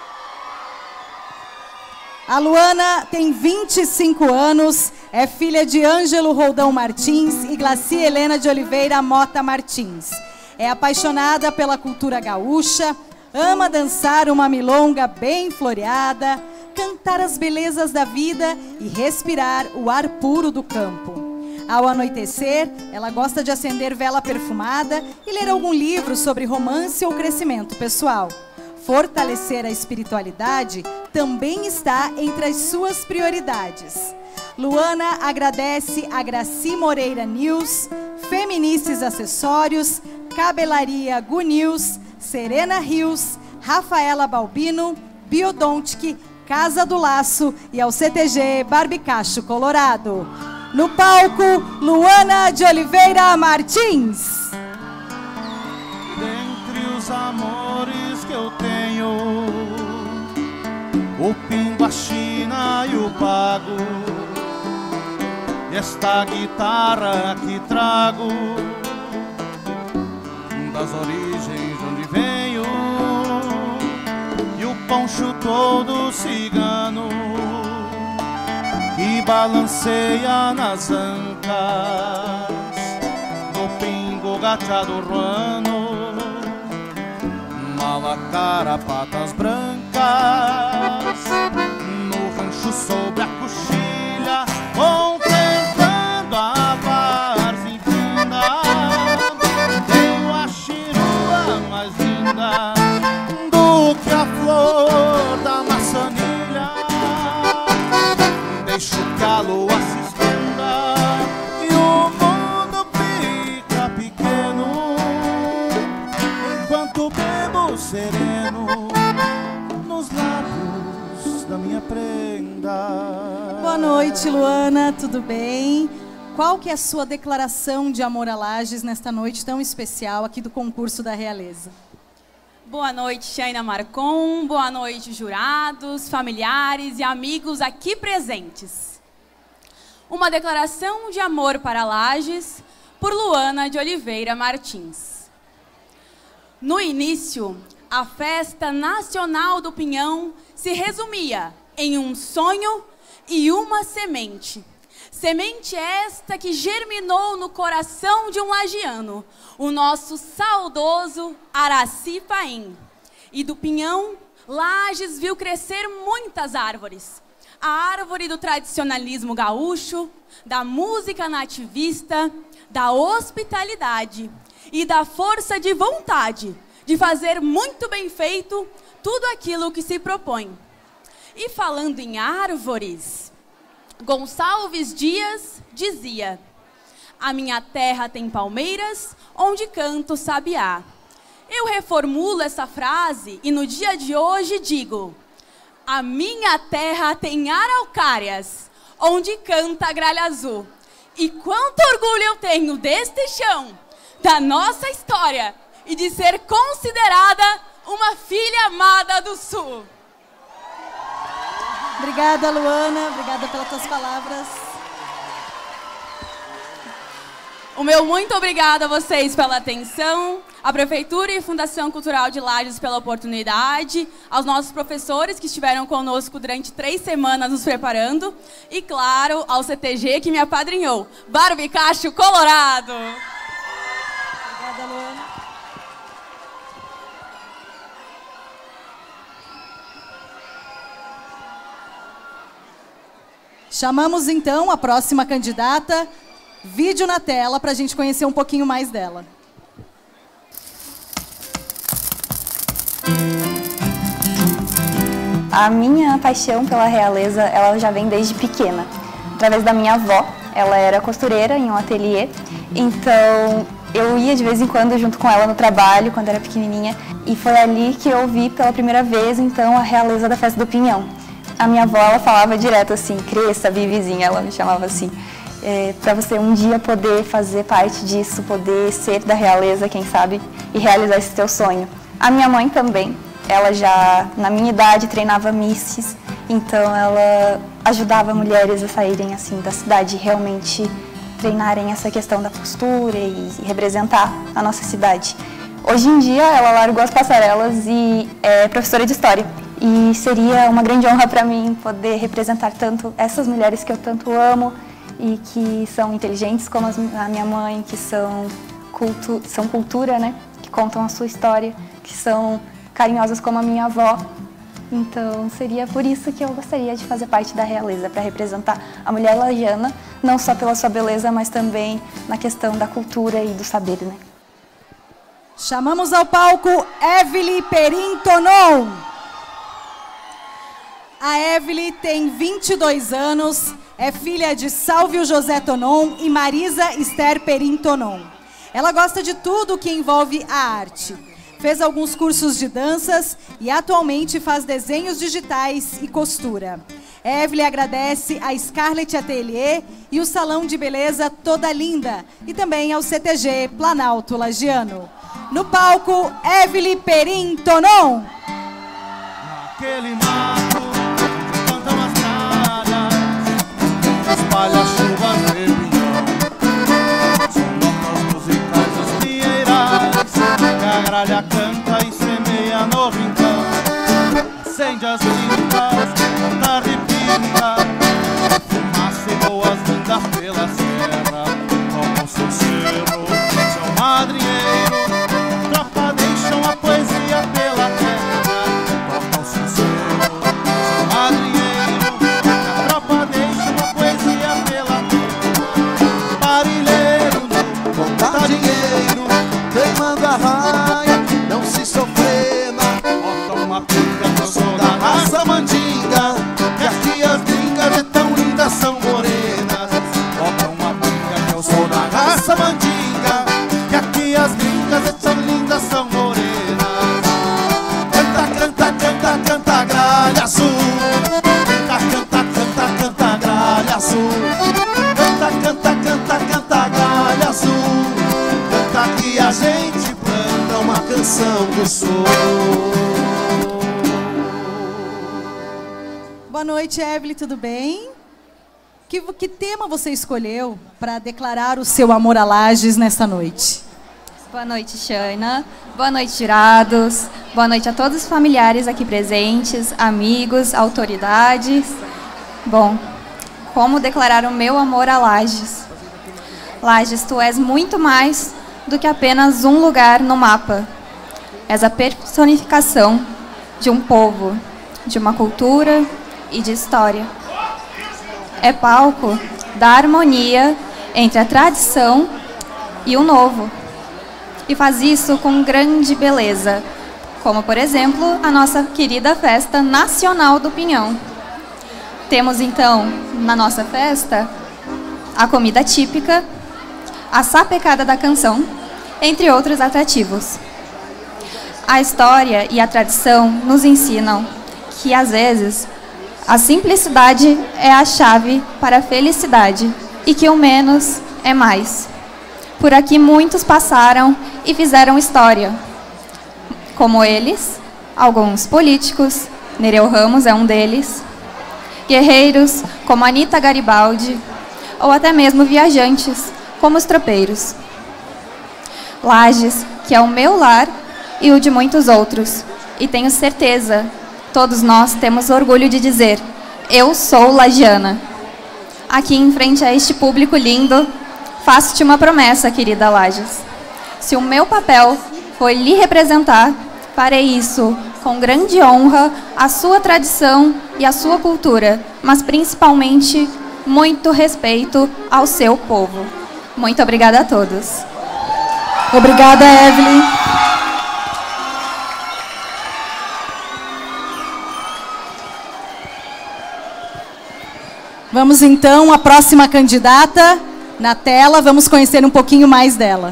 A Luana tem 25 anos, é filha de Ângelo Roldão Martins e Glaci Helena de Oliveira Mota Martins. É apaixonada pela cultura gaúcha, ama dançar uma milonga bem floreada, cantar as belezas da vida e respirar o ar puro do campo. Ao anoitecer, ela gosta de acender vela perfumada e ler algum livro sobre romance ou crescimento pessoal. Fortalecer a espiritualidade também está entre as suas prioridades. Luana agradece a Graci Moreira News, Feminices Acessórios, Cabelaria Gu News, Serena Rios, Rafaela Balbino, Biodontic, Casa do Laço e ao CTG Barbicacho Colorado. No palco, Luana de Oliveira Martins. Dentre os amores que eu tenho, o pingo, a China e o pago, e esta guitarra que trago das origens de onde venho, e o poncho todo cigano que balanceia nas ancas do pingo gachado ruano, malacara, patas brancas, no rancho sobre a coxilha, contemplando a várzea infinda, tenho a chirua mais linda do que a flor da maçanilha. Deixo que a lua se esconda e o mundo fica pequeno, enquanto bebo sereno nos lábios da minha prenda. Boa noite, Luana, tudo bem? Qual que é a sua declaração de amor a Lages nesta noite tão especial aqui do concurso da Realeza? Boa noite, Shaina Marcon. Boa noite, jurados, familiares e amigos aqui presentes. Uma declaração de amor para Lages por Luana de Oliveira Martins. No início, a Festa Nacional do Pinhão se resumia em um sonho e uma semente. Semente esta que germinou no coração de um lagiano, o nosso saudoso Araci Paim. E do Pinhão, Lages viu crescer muitas árvores. A árvore do tradicionalismo gaúcho, da música nativista, da hospitalidade e da força de vontade de fazer muito bem feito tudo aquilo que se propõe. E falando em árvores, Gonçalves Dias dizia: a minha terra tem palmeiras, onde canto sabiá. Eu reformulo essa frase e no dia de hoje digo: a minha terra tem araucárias, onde canta gralha azul. E quanto orgulho eu tenho deste chão, da nossa história e de ser considerada uma filha amada do Sul. Obrigada, Luana. Obrigada pelas tuas palavras. O meu muito obrigada a vocês pela atenção, à Prefeitura e Fundação Cultural de Lages pela oportunidade, aos nossos professores que estiveram conosco durante 3 semanas nos preparando e, claro, ao CTG que me apadrinhou, Barbicacho Colorado. Obrigada, Luana. Chamamos então a próxima candidata. Vídeo na tela para a gente conhecer um pouquinho mais dela. A minha paixão pela realeza, ela já vem desde pequena. através da minha avó. Ela era costureira em um ateliê, então eu ia de vez em quando junto com ela no trabalho, quando era pequenininha, e foi ali que eu vi pela primeira vez, então, a realeza da Festa do Pinhão. A minha avó, ela falava direto assim, cresça, Vivizinha, ela me chamava assim, para você um dia poder fazer parte disso, poder ser da realeza, quem sabe, e realizar esse teu sonho. A minha mãe também, ela já, na minha idade, treinava misses, então ela ajudava mulheres a saírem assim da cidade, realmente treinarem essa questão da costura e representar a nossa cidade. Hoje em dia ela largou as passarelas e é professora de história. E seria uma grande honra para mim poder representar tanto essas mulheres que eu tanto amo e que são inteligentes como a minha mãe, que são cultura, né? Que contam a sua história, que são carinhosas como a minha avó. Então, seria por isso que eu gostaria de fazer parte da realeza, para representar a mulher lagiana, não só pela sua beleza, mas também na questão da cultura e do saber, né? Chamamos ao palco Evely Perim Tonon. A Evely tem 22 anos, é filha de Sálvio José Tonon e Marisa Esther Perim Tonon. Ela gosta de tudo que envolve a arte. Fez alguns cursos de danças e atualmente faz desenhos digitais e costura. Evely agradece a Scarlett Atelier e o Salão de Beleza Toda Linda e também ao CTG Planalto Lagiano. No palco, Evely Perim Tonon. Naquele mato cantam as tralhas, espalha chuvas de pinhão. São notas musicais dos pinheirais, que a gralha canta e semeia no rincão. Acende as lindas, tarde pinta, fumaça e boas-vindas pela serra. Toma o seu cerro, seu madrinheiro, tropa deixam a poesia pela terra. Toma o seu cerro, seu madrinheiro, a tropa deixa a poesia pela terra. Parilheiro, Contar dinheiro, queimando a raia, não se sofrena. bota uma pinga que eu sou da Raça mandinga, que aqui as gringas é tão lindas, são morenas. Bota uma pinga que eu sou da Raça mandinga, que aqui as gringas é tão lindas, são morenas. Canta, canta, canta, canta, gralha azul. Canta, canta, canta, canta, gralha azul. Canta, canta, canta, canta, gralha azul. Canta que a gente planta uma canção do sul. Boa noite, Evely, tudo bem? Que tema você escolheu para declarar o seu amor a Lages nesta noite? Boa noite, Shaina. Boa noite, jurados. Boa noite a todos os familiares aqui presentes, amigos, autoridades. Bom, como declarar o meu amor a Lages? Lages, tu és muito mais do que apenas um lugar no mapa. És a personificação de um povo, de uma cultura e de história. É palco da harmonia entre a tradição e o novo. E faz isso com grande beleza, como, por exemplo, a nossa querida Festa Nacional do Pinhão. Temos, então, na nossa festa, a comida típica, a sapecada da canção, entre outros atrativos. A história e a tradição nos ensinam que, às vezes, a simplicidade é a chave para a felicidade e que o menos é mais. Por aqui muitos passaram e fizeram história. Como eles, alguns políticos, Nereu Ramos é um deles, guerreiros como Anita Garibaldi, ou até mesmo viajantes como os tropeiros. Lages, que é o meu lar e o de muitos outros, e tenho certeza, todos nós temos orgulho de dizer, eu sou lagiana. Aqui em frente a este público lindo, faço-te uma promessa, querida Lages. Se o meu papel foi lhe representar, farei isso com grande honra à sua tradição e à sua cultura, mas principalmente muito respeito ao seu povo. Muito obrigada a todos. Obrigada, Evely. Vamos então à próxima candidata na tela, vamos conhecer um pouquinho mais dela.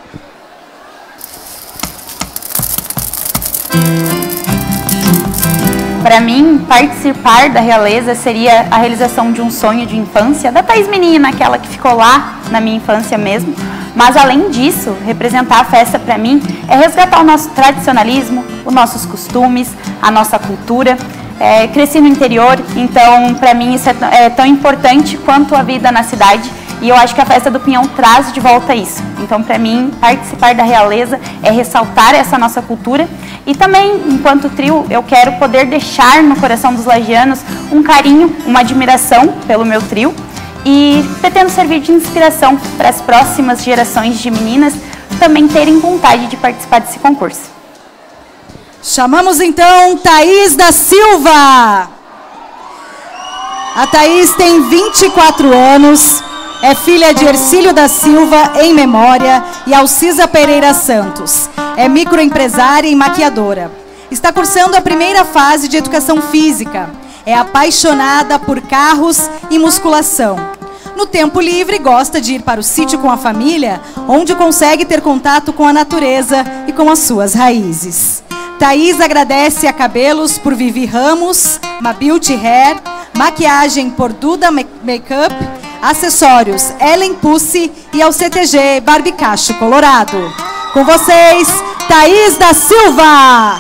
Para mim, participar da realeza seria a realização de um sonho de infância, da Thaís menina, aquela que ficou lá na minha infância mesmo. Mas, além disso, representar a festa para mim é resgatar o nosso tradicionalismo, os nossos costumes, a nossa cultura. Cresci no interior, então, para mim, isso é tão importante quanto a vida na cidade. E eu acho que a Festa do Pinhão traz de volta isso. Então, para mim, participar da realeza é ressaltar essa nossa cultura. E também, enquanto trio, eu quero poder deixar no coração dos lagianos um carinho, uma admiração pelo meu trio. E pretendo servir de inspiração para as próximas gerações de meninas também terem vontade de participar desse concurso. Chamamos então Thaís da Silva. A Thaís tem 24 anos, é filha de Ercílio da Silva, em memória, e Alcisa Pereira Santos. É microempresária e maquiadora. Está cursando a primeira fase de educação física. É apaixonada por carros e musculação. No tempo livre, gosta de ir para o sítio com a família, onde consegue ter contato com a natureza e com as suas raízes. Thaís agradece a Cabelos por Vivi Ramos, Mabeauty Hair, maquiagem por Duda Makeup, acessórios Ellen Pussy e ao CTG Barbicacho Colorado. Com vocês, Thaís da Silva!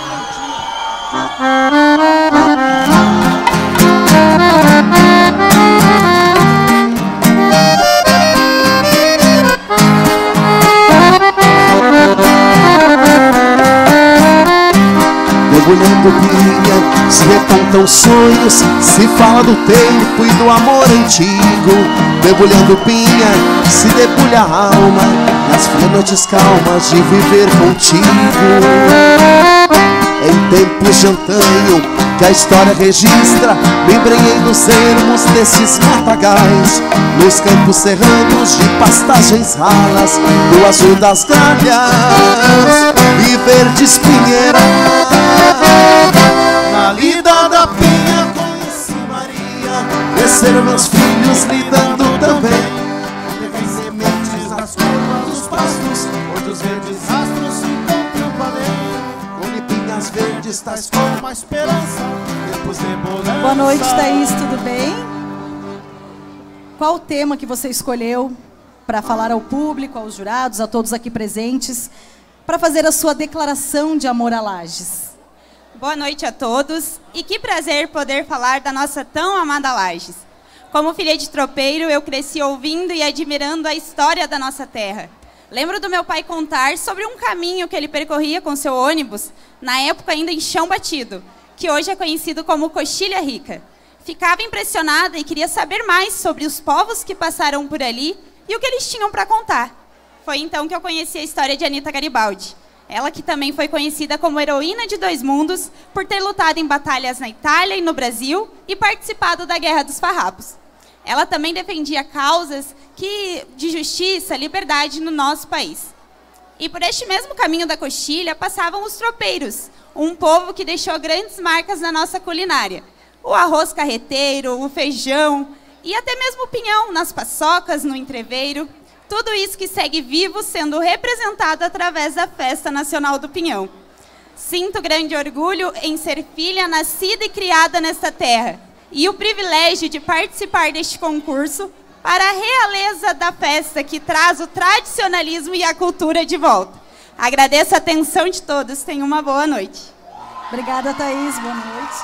Debulhando pinha, se recontam sonhos, se fala do tempo e do amor antigo. Debulhando pinha, se debulha a alma, nas frias noites calmas de viver contigo. Em tempos de antanho, que a história registra, me embrenhei nos ermos desses matagais, nos campos serranos de pastagens ralas, do azul das galhas e verdes pinheiras. Na lida da pinha conheci Maria, cresceram meus filhos lidando também. Levei sementes nas curvas dos pastos, onde os verdes rastros se encontram com a lei. Com lipinhas verdes tais como a esperança, tempos de bonança. Boa noite, Thaís, tudo bem? Qual o tema que você escolheu para falar ao público, aos jurados, a todos aqui presentes, para fazer a sua declaração de amor a Lages? Boa noite a todos e que prazer poder falar da nossa tão amada Lages. Como filha de tropeiro, eu cresci ouvindo e admirando a história da nossa terra. Lembro do meu pai contar sobre um caminho que ele percorria com seu ônibus, na época ainda em chão batido, que hoje é conhecido como Coxilha Rica. Ficava impressionada e queria saber mais sobre os povos que passaram por ali e o que eles tinham para contar. Foi então que eu conheci a história de Anita Garibaldi. Ela que também foi conhecida como heroína de dois mundos por ter lutado em batalhas na Itália e no Brasil e participado da Guerra dos Farrapos. Ela também defendia causas de justiça, liberdade no nosso país. E por este mesmo caminho da coxilha passavam os tropeiros, um povo que deixou grandes marcas na nossa culinária. O arroz carreteiro, o feijão e até mesmo o pinhão nas paçocas, no entreveiro. Tudo isso que segue vivo sendo representado através da Festa Nacional do Pinhão. Sinto grande orgulho em ser filha nascida e criada nesta terra e o privilégio de participar deste concurso para a realeza da festa que traz o tradicionalismo e a cultura de volta. Agradeço a atenção de todos. Tenham uma boa noite. Obrigada, Thaís. Boa noite.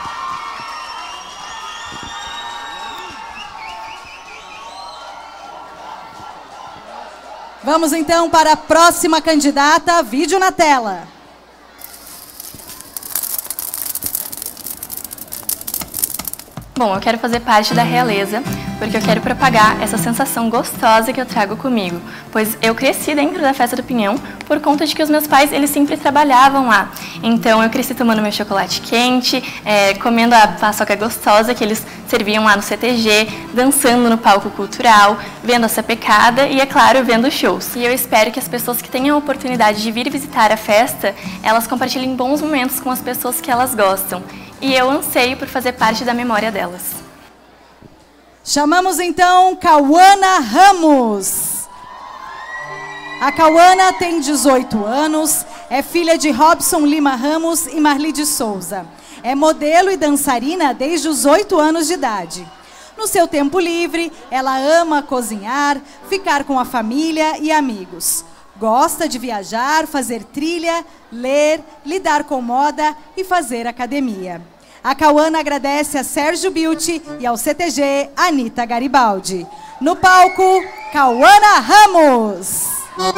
Vamos então para a próxima candidata. Vídeo na tela. Bom, eu quero fazer parte da realeza, porque eu quero propagar essa sensação gostosa que eu trago comigo, pois eu cresci dentro da Festa do Pinhão por conta de que os meus pais, eles sempre trabalhavam lá. Então eu cresci tomando meu chocolate quente, comendo a paçoca gostosa que eles serviam lá no CTG, dançando no palco cultural, vendo a sapecada e, é claro, vendo shows. E eu espero que as pessoas que tenham a oportunidade de vir visitar a festa, elas compartilhem bons momentos com as pessoas que elas gostam. E eu anseio por fazer parte da memória delas. Chamamos então Cauana Ramos. A Cauana tem 18 anos, é filha de Robson Lima Ramos e Marli de Souza. É modelo e dançarina desde os 8 anos de idade. No seu tempo livre, ela ama cozinhar, ficar com a família e amigos. Gosta de viajar, fazer trilha, ler, lidar com moda e fazer academia. A Cauana agradece a Sérgio Beauty e ao CTG Anita Garibaldi. No palco, Cauana Ramos.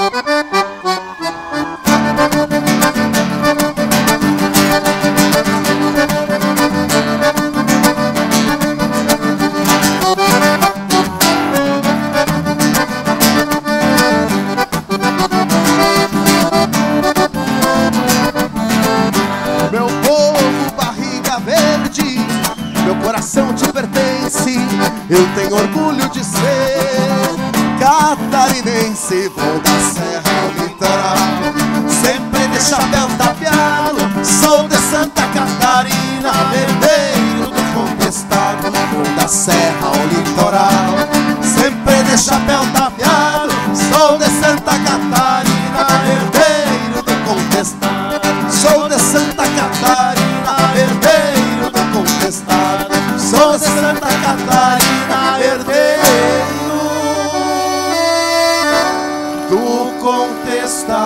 Meu povo, barriga verde, meu coração te pertence. Eu tenho orgulho de ser catarinense. Vou da serra ao litoral, sempre de chapéu tapeado. Sou de Santa Catarina, herdeiro do contestado. Vou da serra ao litoral, sempre de chapéu tapeado. Sou de Santa Catarina, herdeiro do contestado. Sou de Santa Catarina, herdeiro do contestado. Sou de Santa Catarina, herdeiro do contestado.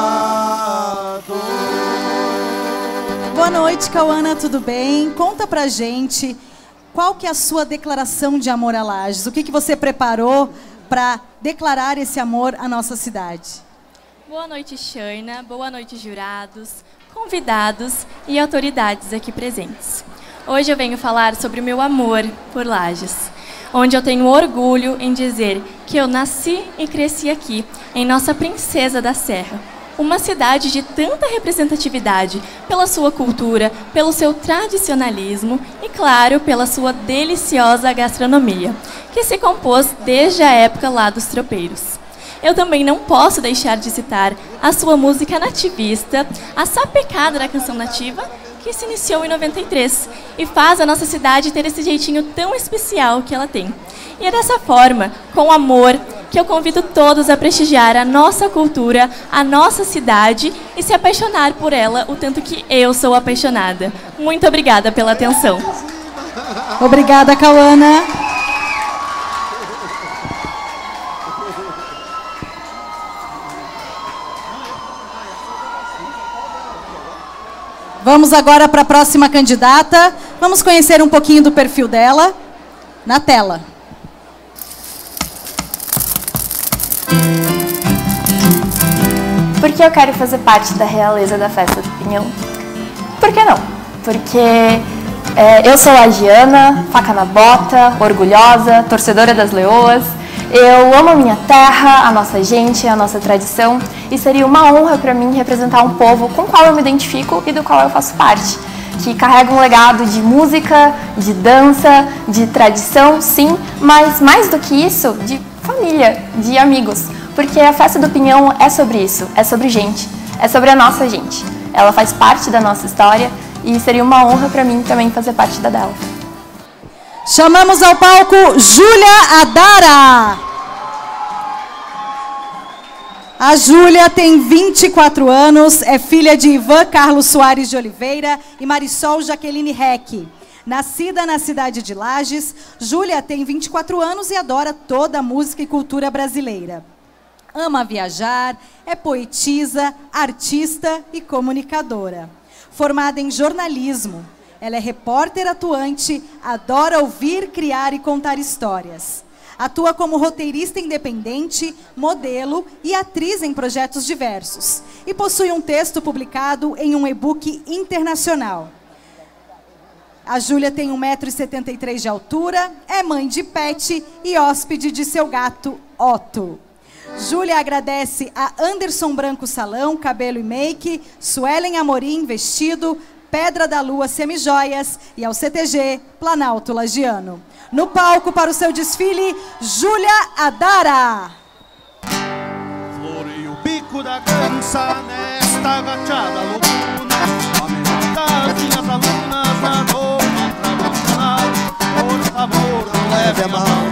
Boa noite, Cauana, tudo bem? Conta pra gente qual que é a sua declaração de amor a Lages. O que você preparou para declarar esse amor à nossa cidade? Boa noite, Shaina. Boa noite, jurados, convidados e autoridades aqui presentes. Hoje eu venho falar sobre o meu amor por Lages, onde eu tenho orgulho em dizer que eu nasci e cresci aqui, em nossa Princesa da Serra. Uma cidade de tanta representatividade pela sua cultura, pelo seu tradicionalismo e, claro, pela sua deliciosa gastronomia, que se compôs desde a época lá dos tropeiros. Eu também não posso deixar de citar a sua música nativista, a sapecada da canção nativa, que se iniciou em 93 e faz a nossa cidade ter esse jeitinho tão especial que ela tem. E é dessa forma, com amor, que eu convido todos a prestigiar a nossa cultura, a nossa cidade e se apaixonar por ela o tanto que eu sou apaixonada. Muito obrigada pela atenção. Obrigada, Cauana. Vamos agora para a próxima candidata. Vamos conhecer um pouquinho do perfil dela na tela. Por que eu quero fazer parte da realeza da Festa do Pinhão? Por que não? Porque eu sou lagiana, faca na bota, orgulhosa, torcedora das leoas. Eu amo a minha terra, a nossa gente, a nossa tradição e seria uma honra para mim representar um povo com o qual eu me identifico e do qual eu faço parte, que carrega um legado de música, de dança, de tradição, sim, mas mais do que isso, de família, de amigos, porque a Festa do Pinhão é sobre isso, é sobre gente, é sobre a nossa gente. Ela faz parte da nossa história e seria uma honra para mim também fazer parte da dela. Chamamos ao palco Júlia Adara. A Júlia tem 24 anos, é filha de Ivan Carlos Soares de Oliveira e Marisol Jaqueline Reck. Nascida na cidade de Lages, Júlia tem 24 anos e adora toda a música e cultura brasileira. Ama viajar, é poetisa, artista e comunicadora. Formada em jornalismo, ela é repórter atuante, adora ouvir, criar e contar histórias. Atua como roteirista independente, modelo e atriz em projetos diversos. E possui um texto publicado em um e-book internacional. A Júlia tem 1,73 m de altura, é mãe de pet e hóspede de seu gato, Otto. Júlia agradece a Anderson Branco Salão, cabelo e make, Suelen Amorim, vestido, Pedra da Lua Semijoias e ao CTG Planalto Lagiano. No palco para o seu desfile, Júlia Adara. Florei o bico da cansa nesta agachada lobuna. Amenitas minhas alunas, a doma pra funcionar. Por favor, não leve a mão.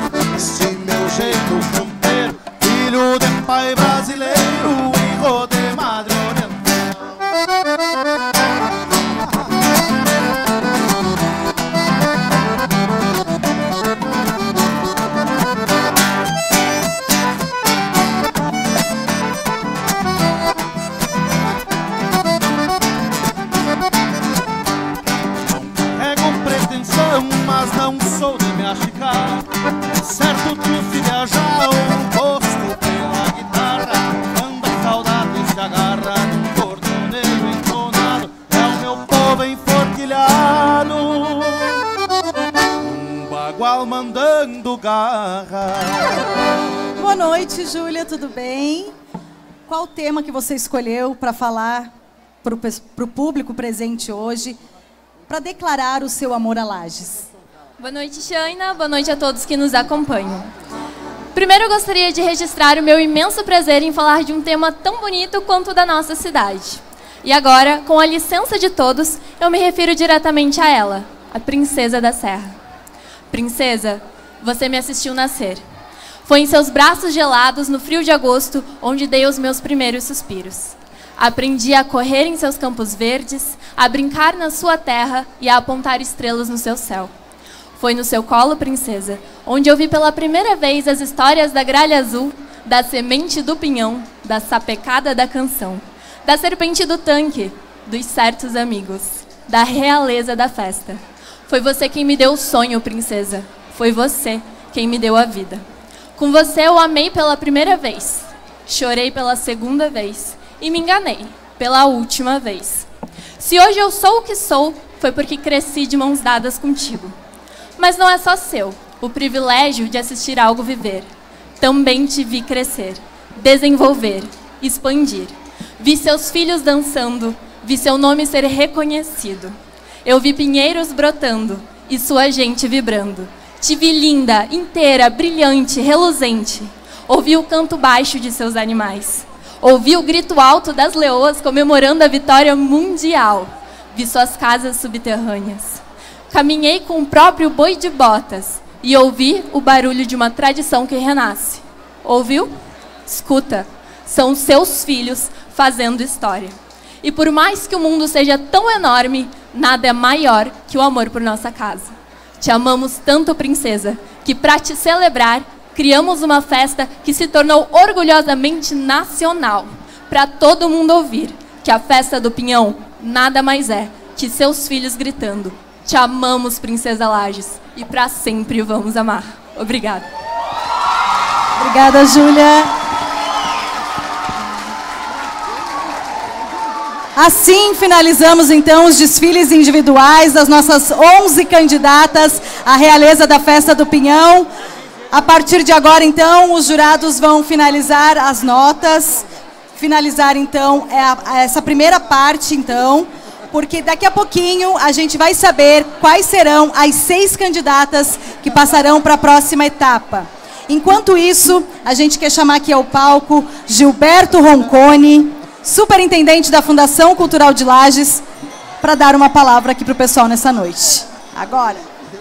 farra. Boa noite, Júlia, tudo bem? Qual o tema que você escolheu para falar para o público presente hoje, para declarar o seu amor a Lages? Boa noite, Shaina. Boa noite a todos que nos acompanham. Primeiro, eu gostaria de registrar o meu imenso prazer em falar de um tema tão bonito quanto o da nossa cidade. E agora, com a licença de todos, eu me refiro diretamente a ela, a Princesa da Serra. Princesa, você me assistiu nascer. Foi em seus braços gelados, no frio de agosto, onde dei os meus primeiros suspiros. Aprendi a correr em seus campos verdes, a brincar na sua terra e a apontar estrelas no seu céu. Foi no seu colo, princesa, onde eu vi pela primeira vez as histórias da gralha azul, da semente do pinhão, da sapecada da canção, da serpente do tanque, dos certos amigos, da realeza da festa. Foi você quem me deu o sonho, princesa. Foi você quem me deu a vida. Com você eu amei pela primeira vez, chorei pela segunda vez e me enganei pela última vez. Se hoje eu sou o que sou, foi porque cresci de mãos dadas contigo. Mas não é só seu o privilégio de assistir algo viver. Também te vi crescer, desenvolver, expandir. Vi seus filhos dançando, vi seu nome ser reconhecido. Eu vi pinheiros brotando e sua gente vibrando. Te vi linda, inteira, brilhante, reluzente. Ouvi o canto baixo de seus animais. Ouvi o grito alto das leoas comemorando a vitória mundial. Vi suas casas subterrâneas. Caminhei com o próprio boi de botas e ouvi o barulho de uma tradição que renasce. Ouviu? Escuta, são seus filhos fazendo história. E por mais que o mundo seja tão enorme, nada é maior que o amor por nossa casa. Te amamos tanto, princesa, que para te celebrar, criamos uma festa que se tornou orgulhosamente nacional, para todo mundo ouvir que a festa do Pinhão nada mais é que seus filhos gritando: te amamos, Princesa Lages, e para sempre vamos amar. Obrigada. Obrigada, Júlia. Assim finalizamos então os desfiles individuais das nossas 11 candidatas à realeza da Festa do Pinhão. A partir de agora, então, os jurados vão finalizar as notas, finalizar então essa primeira parte, então, porque daqui a pouquinho a gente vai saber quais serão as 6 candidatas que passarão para a próxima etapa. Enquanto isso, a gente quer chamar aqui ao palco Gilberto Roncone, superintendente da Fundação Cultural de Lages, para dar uma palavra aqui para o pessoal nessa noite. Agora.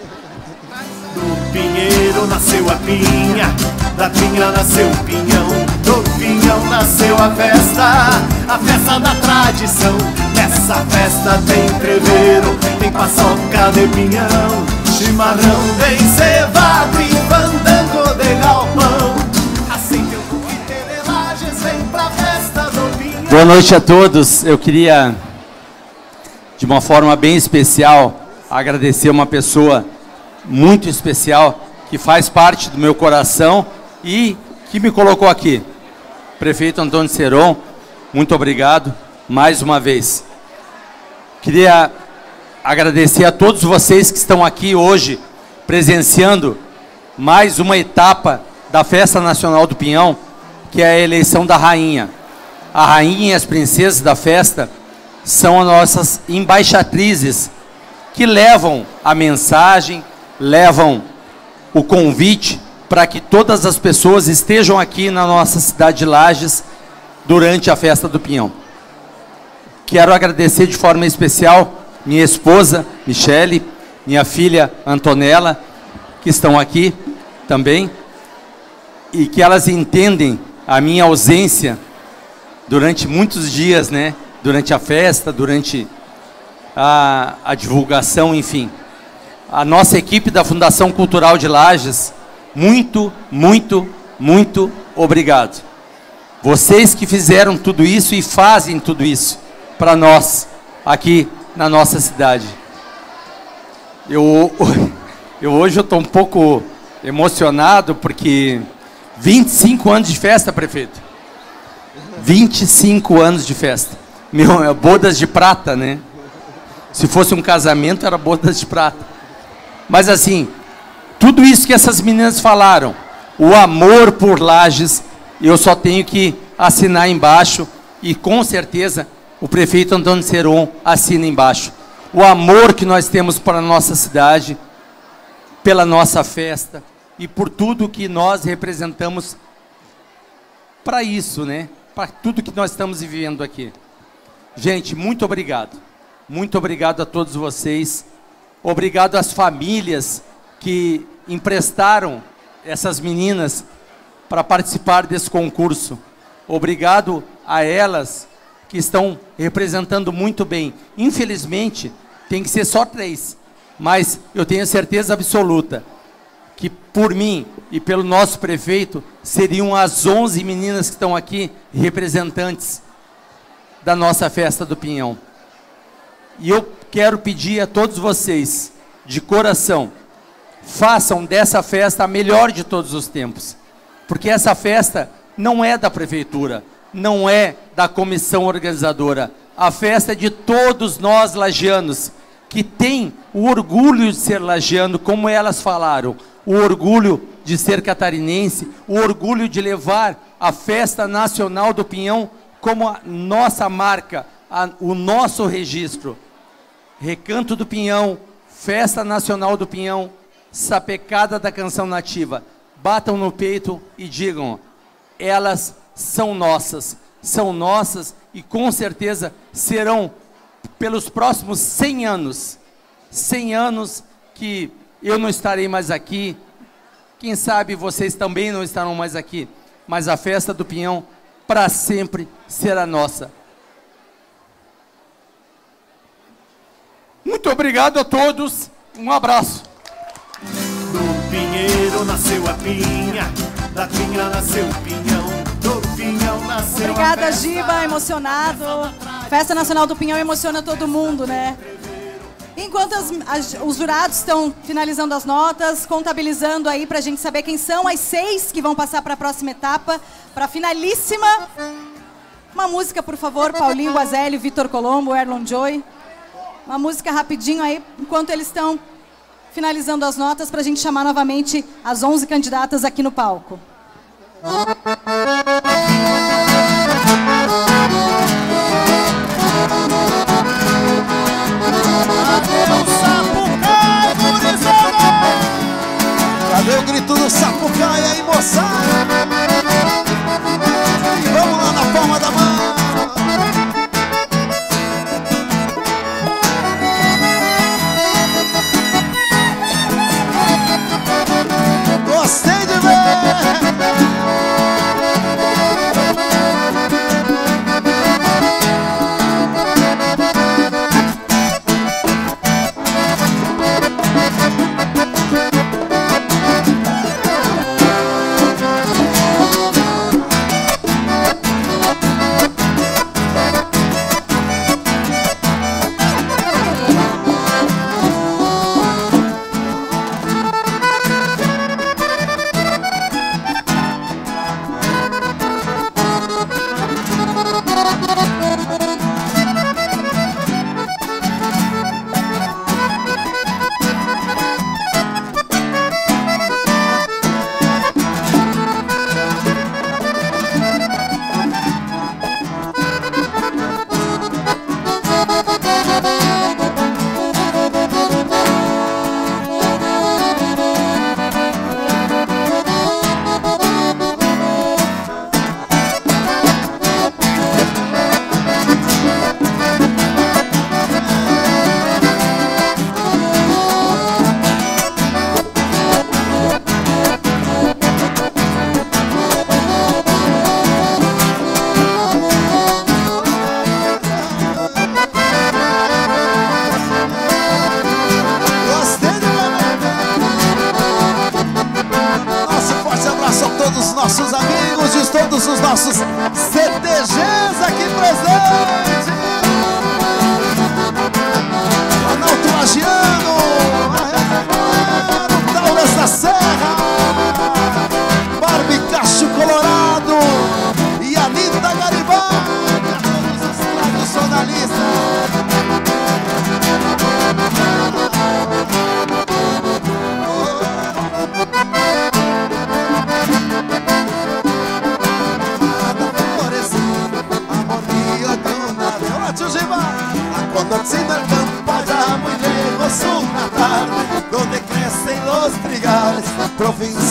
Do pinheiro nasceu a pinha, da pinha nasceu o pinhão, do pinhão nasceu a festa da tradição. Nessa festa tem treveiro, tem paçoca de pinhão, chimarrão bem cevado e fandango de galpão. Assim que o Twitter de Lages vem pra festa do pinhão. Boa noite a todos. Eu queria, de uma forma bem especial, agradecer uma pessoa muito especial que faz parte do meu coração e que me colocou aqui. Prefeito Antônio Seron, muito obrigado mais uma vez. Queria agradecer a todos vocês que estão aqui hoje presenciando mais uma etapa da Festa Nacional do Pinhão, que é a eleição da rainha. A rainha e as princesas da festa são as nossas embaixatrizes que levam a mensagem, levam o convite para que todas as pessoas estejam aqui na nossa cidade de Lages durante a Festa do Pinhão. Quero agradecer de forma especial minha esposa, Michele, minha filha, Antonella, que estão aqui também, e que elas entendem a minha ausência durante muitos dias, né? Durante a festa, durante a divulgação, enfim. A nossa equipe da Fundação Cultural de Lages, muito, muito, muito obrigado. Vocês que fizeram tudo isso e fazem tudo isso para nós, aqui na nossa cidade. Hoje eu estou um pouco emocionado, porque 25 anos de festa, prefeito. 25 anos de festa. Meu, é bodas de prata, né? Se fosse um casamento, era bodas de prata. Mas assim, tudo isso que essas meninas falaram, o amor por Lages, eu só tenho que assinar embaixo, e com certeza o prefeito Antônio Seron assina embaixo. O amor que nós temos para a nossa cidade, pela nossa festa e por tudo que nós representamos para isso, né? Para tudo que nós estamos vivendo aqui. Gente, muito obrigado. Muito obrigado a todos vocês. Obrigado às famílias que emprestaram essas meninas para participar desse concurso. Obrigado a elas que estão representando muito bem. Infelizmente, tem que ser só 3, mas eu tenho certeza absoluta que por mim e pelo nosso prefeito seriam as 11 meninas que estão aqui representantes da nossa festa do Pinhão. E eu quero pedir a todos vocês, de coração, façam dessa festa a melhor de todos os tempos, porque essa festa não é da prefeitura, não é da comissão organizadora. A festa é de todos nós lagianos, que tem o orgulho de ser lagiano, como elas falaram, o orgulho de ser catarinense, o orgulho de levar a Festa Nacional do Pinhão como a nossa marca, o nosso registro. Recanto do Pinhão, Festa Nacional do Pinhão, Sapecada da Canção Nativa. Batam no peito e digam, elas são nossas e com certeza serão pelos próximos 100 anos. 100 anos que eu não estarei mais aqui, quem sabe vocês também não estarão mais aqui, mas a Festa do Pinhão para sempre será nossa. Muito obrigado a todos, um abraço. Do pinheiro nasceu a pinha, da pinha nasceu o pinhão, do pinhão nasceu Obrigada, Giba, emocionado. Festa Nacional do Pinhão emociona todo mundo, né? Enquanto os jurados estão finalizando as notas, contabilizando aí pra gente saber quem são as 6 que vão passar para a próxima etapa, para a finalíssima. Uma música, por favor, Paulinho Guazelli, Vitor Colombo, Erlon Joy. Uma música rapidinho aí, enquanto eles estão finalizando as notas, pra gente chamar novamente as 11 candidatas aqui no palco. Cadê o grito do Sapucaia aí, moçada? E vamos lá na palma da mão. Gostei de ver. Todos os nossos CTGs aqui presentes. Planalto Lagiano, Tauras da Serra, Barbie Cacho Colorado e Anitta Garibaldi, todos os tradicionalistas.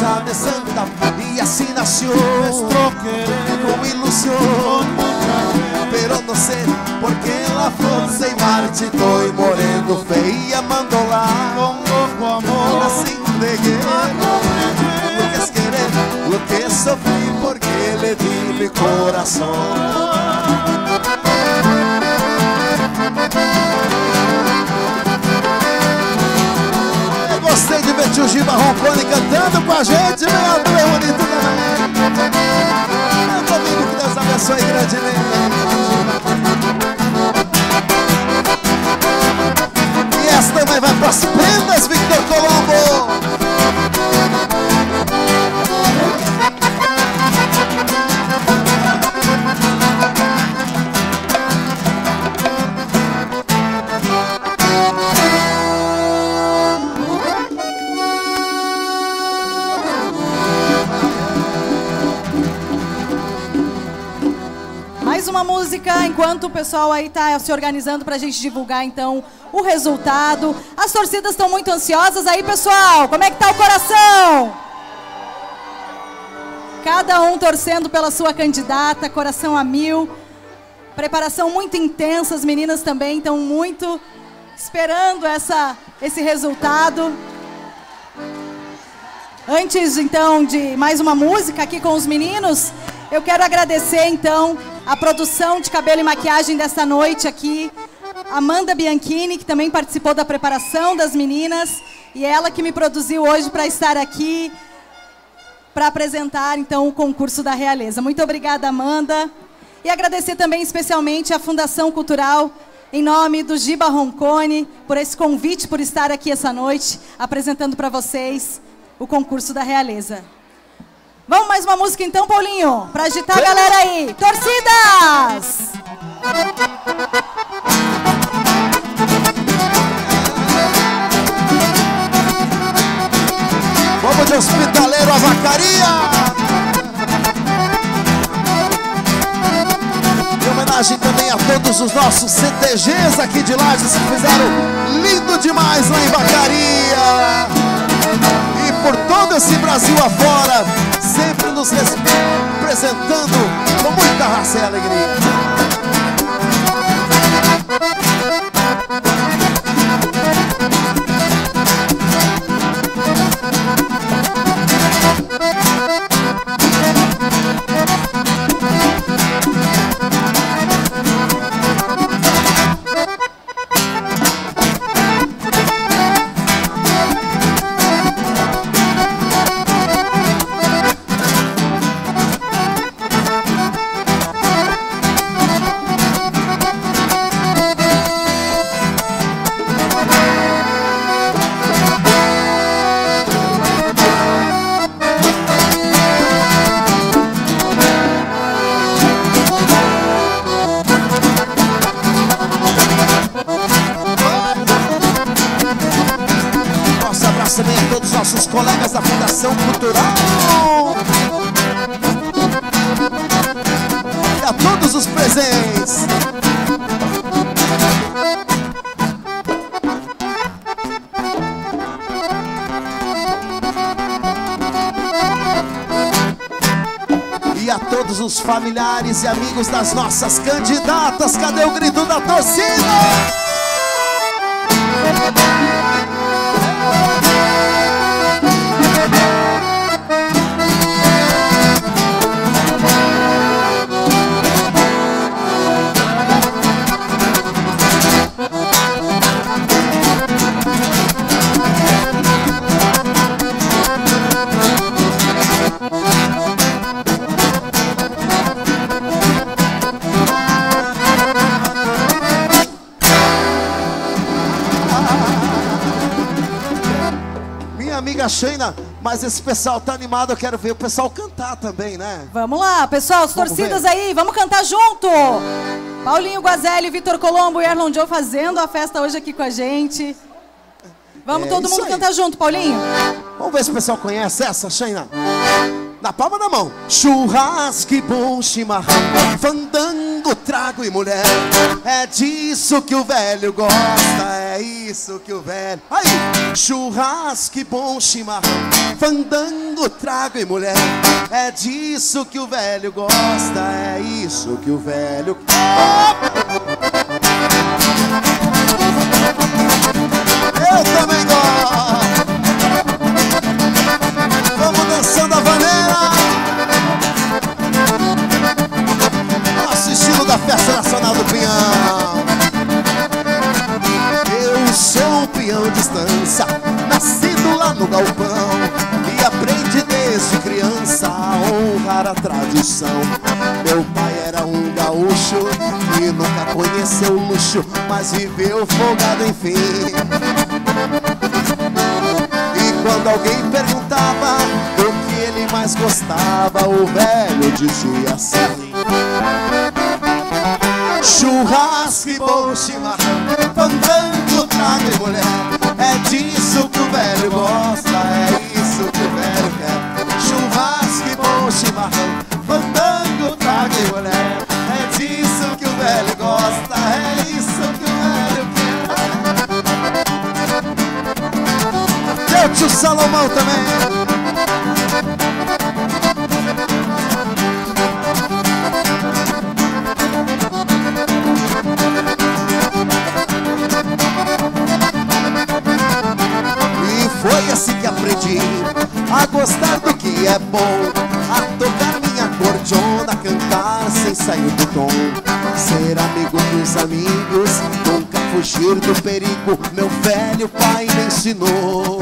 rosa de Santa, y así nació nuestro querer con ilusión. Pero no sé por qué la flor se marchitó y morendo feia mandolá con loco amor así de guerra. Lo que es querer, lo que sofrí porque le di mi corazón. Gostei de ver tio Giba Roncone cantando com a gente, meu Deus, bonito também. Meu domingo, que Deus abençoe grandemente. E essa também vai para as prendas, Victor Colombo. Mais uma música, enquanto o pessoal aí tá se organizando pra gente divulgar, então, o resultado. As torcidas estão muito ansiosas aí, pessoal. Como é que tá o coração? Cada um torcendo pela sua candidata, coração a mil. Preparação muito intensa, as meninas também estão muito esperando esse resultado. Antes, então, de mais uma música aqui com os meninos, eu quero agradecer, então, a produção de cabelo e maquiagem dessa noite aqui, Amanda Bianchini, que também participou da preparação das meninas, e ela que me produziu hoje para estar aqui, para apresentar, então, o concurso da Realeza. Muito obrigada, Amanda. E agradecer também especialmente à Fundação Cultural, em nome do Giba Roncone, por esse convite, por estar aqui essa noite, apresentando para vocês o concurso da Realeza. Vamos mais uma música então, Paulinho, para agitar a galera aí. Torcidas! Vamos de Hospitaleiro a Vacaria! Em homenagem também a todos os nossos CTGs aqui de Lages que fizeram lindo demais lá em Vacaria. E por todo esse Brasil afora, sempre nos representando com muita raça e alegria. Também a todos os nossos colegas da Fundação Cultural e a todos os presentes. E a todos os familiares e amigos das nossas candidatas. Cadê o grito da torcida? Sheina, mas esse pessoal tá animado, eu quero ver o pessoal cantar também, né? Vamos lá, pessoal, as torcidas aí, vamos cantar junto! Paulinho Guazelli, Vitor Colombo e Erlon Joe fazendo a festa hoje aqui com a gente. Vamos todo mundo cantar junto, Paulinho? Vamos ver se o pessoal conhece essa, Sheina. Na palma da mão. Churrasco e bom chimarrão, fandango Mandando trago e mulher, é disso que o velho gosta, é isso que o velho... Aí, churrasco e bom chimarrão, fandango, trago e mulher, é disso que o velho gosta, é isso que o velho... Eu também gosto. Vamos dançando a vaneira. Nosso estilo da Festa Nacional do Pinhão. Eu sou um peão de estância, nascido lá no galpão, e aprendi desde criança a honrar a tradição. Meu pai era um gaúcho que nunca conheceu luxo, mas viveu folgado enfim. E quando alguém perguntava do que ele mais gostava, o velho dizia assim: churrasco e bom chimarrão, fandango, trago e mulher, é disso que o velho gosta, é isso que o velho quer. Churrasco e bom chimarrão, fandango, trago e mulher, é disso que o velho gosta, é isso que o velho quer. Teu tio Salomão também. Foi assim que aprendi a gostar do que é bom, a tocar minha cordiona, cantar sem sair do tom, ser amigo dos amigos, nunca fugir do perigo, meu velho pai me ensinou.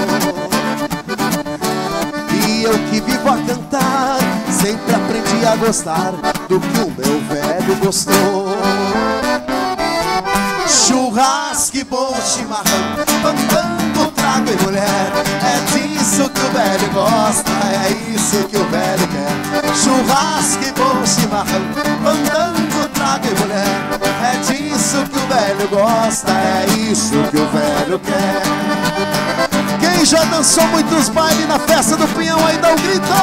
E eu que vivo a cantar, sempre aprendi a gostar do que o meu velho gostou. Churrasco e bom chimarrão, fandango, trago e mulher, é disso que o velho gosta, é isso que o velho quer. Churrasco e bom chimarrão, fandango, trago e mulher, é disso que o velho gosta, é isso que o velho quer. Quem já dançou muitos bailes na Festa do Pinhão aí, dá um grito!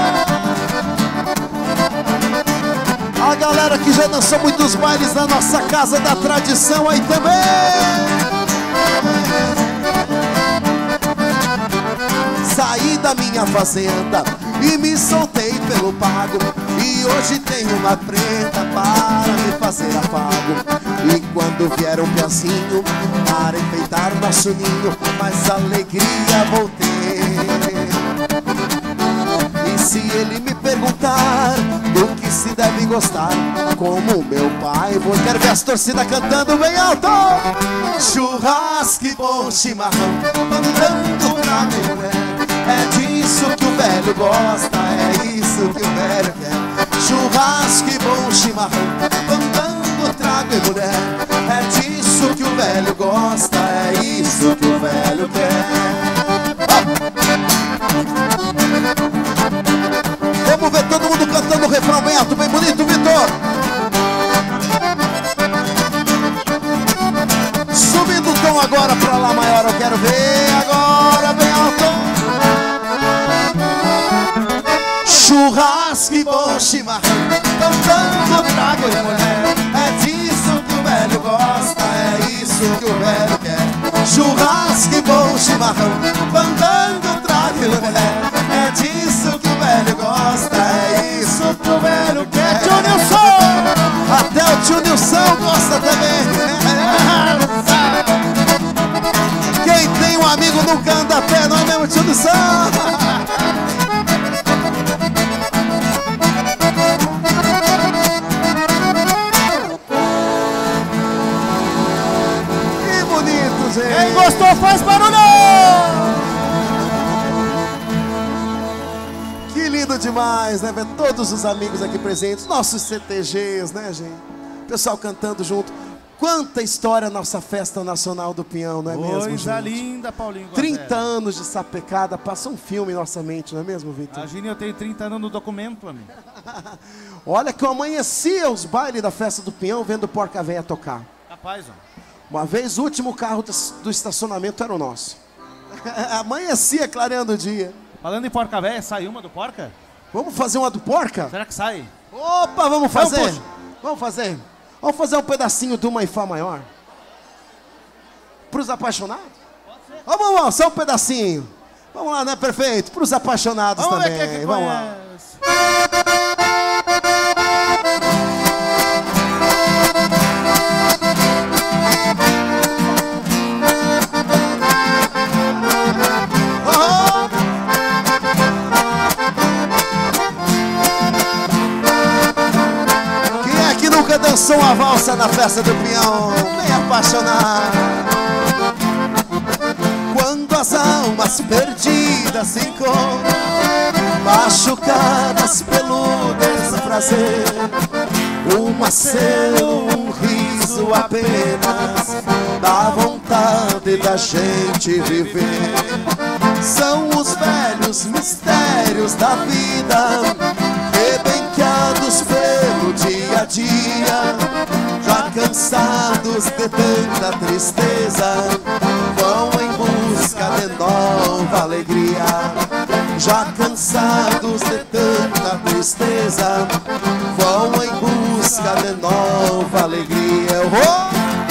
A galera que já dançou muitos bailes na nossa Casa da Tradição aí também. Saí da minha fazenda e me soltei pelo pago, e hoje tenho uma preta para me fazer afago. E quando vier um piazinho para enfeitar nosso ninho, mais alegria vou ter. E se ele me perguntar do que se deve gostar, como meu pai, vou quero ver as torcidas cantando bem alto. Churrasco e bom chimarrão, fandango, trago e mulher, é disso que o velho gosta, é isso que o velho quer. Churrasco e bom chimarrão, fandango, trago e mulher, é disso que o velho gosta, é isso que o velho quer. Vamos ver todo mundo cantando o refrão bem alto, bem bonito, Vitor. Subindo o tom agora pra lá maior, eu quero ver agora bem alto. Churrasco e bom chimarrão, fandango, trago e mulher, é disso que o velho gosta, é isso que o velho quer. Churrasco e bom chimarrão, fandango, trago e mulher, é disso que o velho gosta, é isso que o velho quer. Tio Nilson! Até o tio Nilson gosta também. Quem tem um amigo nunca anda a pé, não é mesmo, tio Nilson? Que bonito, gente! Quem gostou faz barulho! Que lindo demais, né? Ver todos os amigos aqui presentes, nossos CTGs, né, gente? Pessoal cantando junto. Quanta história nossa Festa Nacional do Pinhão, não é mesmo, gente? Coisa linda, Paulinho. 30 anos de sapecada, passa um filme em nossa mente, não é mesmo, Vitor? Imagina, eu tenho 30 anos no documento, amigo. Olha que eu amanhecia os bailes da Festa do Pinhão vendo Porca Véia tocar. Rapaz, ó. Uma vez o último carro do estacionamento era o nosso. Amanhecia clareando o dia. Falando em Porca Véia, sai uma do Porca? Vamos fazer uma do Porca? Será que sai? Opa, vamos fazer. Vamos fazer. Vamos fazer um pedacinho do Uma em Fá maior? Para os apaixonados? Vamos, só um pedacinho. Vamos lá, né? Perfeito. Para os apaixonados vamos também. Ver que vamos lá. Quem é que nunca dançou uma valsa na festa do Pinhão? Bem apaixonado. Quando as almas perdidas se encontram, machucadas pelo desprazer, uma cena, um riso apenas, dá vontade da gente viver. São os velhos mistérios da vida, rebenqueados pelo dia a dia, já cansados de tanta tristeza, vão em busca de nova alegria. Já cansados de tanta tristeza, vão em busca de nova alegria. Eu vou.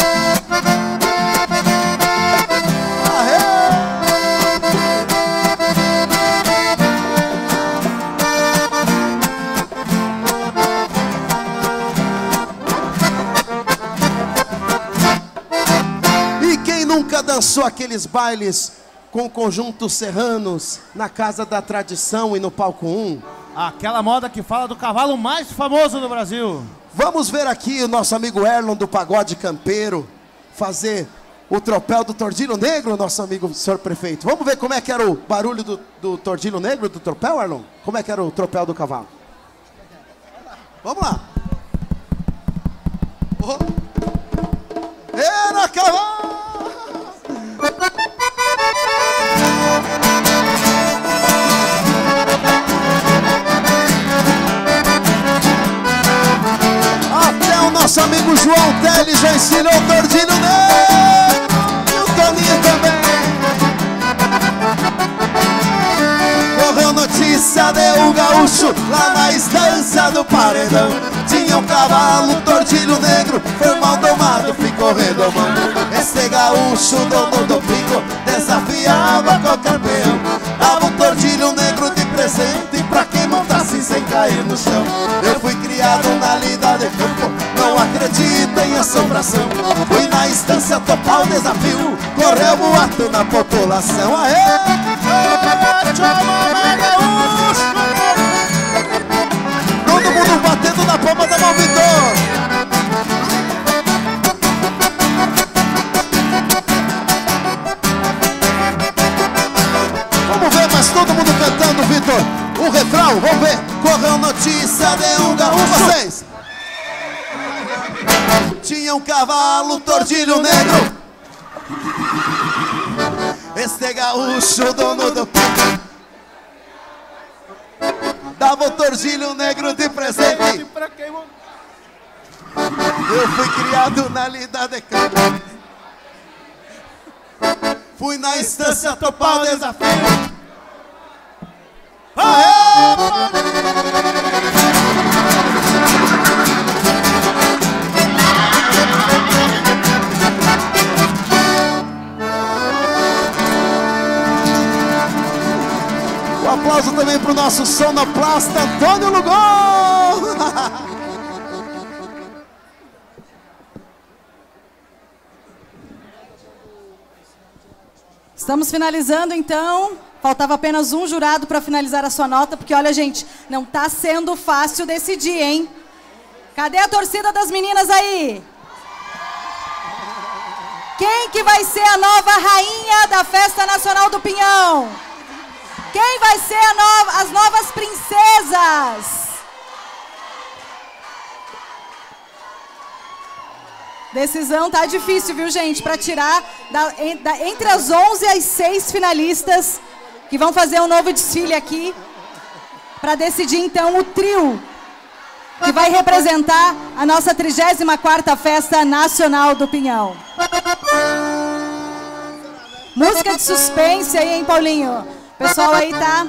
Nunca dançou aqueles bailes com conjuntos serranos na Casa da Tradição e no Palco 1? Aquela moda que fala do cavalo mais famoso do Brasil. Vamos ver aqui o nosso amigo Erlon do Pagode Campeiro fazer o tropel do Tordilho Negro, nosso amigo senhor prefeito. Vamos ver como é que era o barulho do Tordilho Negro, do tropel, Erlon? Como é que era o tropel do cavalo? Vamos lá. Era cavalo! Até o nosso amigo João Teles já ensinou o Tordilho Negro e o Toninho também. Correu notícia de um gaúcho lá na estância do Paredão. Tinha um cavalo, Tordilho Negro, foi mal domado, ficou redomando. Esse gaúcho, dono do pico, desafiava qualquer peão. Dava um Tordilho Negro de presente pra quem montasse sem cair no chão. Eu fui criado na lida de campo, não acredito em assombração. Fui na estância topar o desafio, correu boato na população. Aê! Todo mundo batendo na palma da mão, Vitor! Vamos ver, mas todo mundo cantando, Vitor. O refrão, vamos ver. Correu notícia de um gaúcho. Vocês! Tinha um cavalo, Tordilho Negro. Este gaúcho, dono do pico, dava o Tordilho Negro de presente. Eu fui criado na lida de campo, fui na estância topar o desafio. Um aplauso também para o nosso sonoplasta Antônio Lugon. Estamos finalizando, então. Faltava apenas um jurado para finalizar a sua nota, porque, olha, gente, não está sendo fácil decidir, hein? Cadê a torcida das meninas aí? Quem que vai ser a nova rainha da Festa Nacional do Pinhão? Quem vai ser as novas princesas? Decisão tá difícil, viu, gente? Para tirar entre as 11 e as 6 finalistas que vão fazer um novo desfile aqui, para decidir, então, o trio que vai representar a nossa 34ª Festa Nacional do Pinhão. Música de suspense aí, hein, Paulinho? O pessoal aí tá...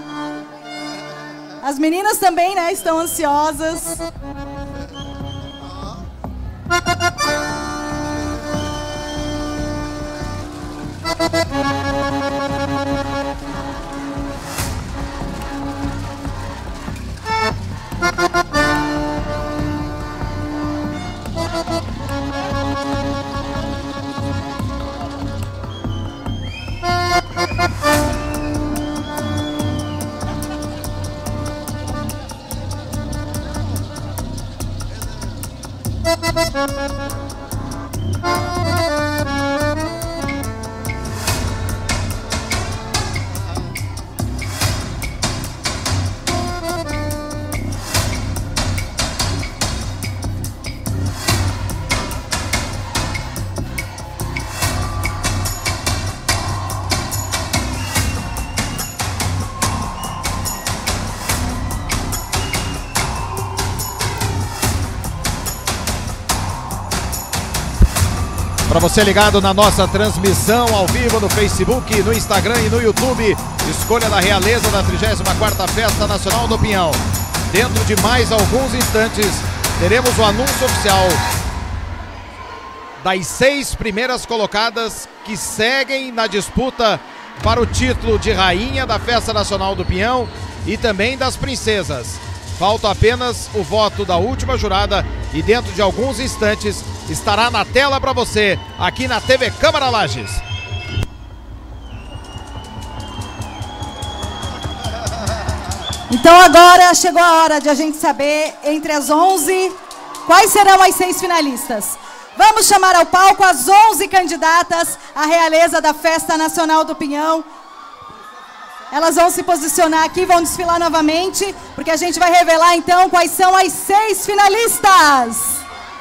As meninas também, né, estão ansiosas. Para você ligado na nossa transmissão ao vivo no Facebook, no Instagram e no YouTube, escolha da Realeza da 34ª Festa Nacional do Pinhão. Dentro de mais alguns instantes, teremos o anúncio oficial das 6 primeiras colocadas que seguem na disputa para o título de Rainha da Festa Nacional do Pinhão e também das Princesas. Falta apenas o voto da última jurada e dentro de alguns instantes estará na tela para você, aqui na TV Câmara Lages. Então agora chegou a hora de a gente saber, entre as 11, quais serão as 6 finalistas. Vamos chamar ao palco as 11 candidatas à realeza da Festa Nacional do Pinhão. Elas vão se posicionar aqui, vão desfilar novamente, porque a gente vai revelar então quais são as 6 finalistas.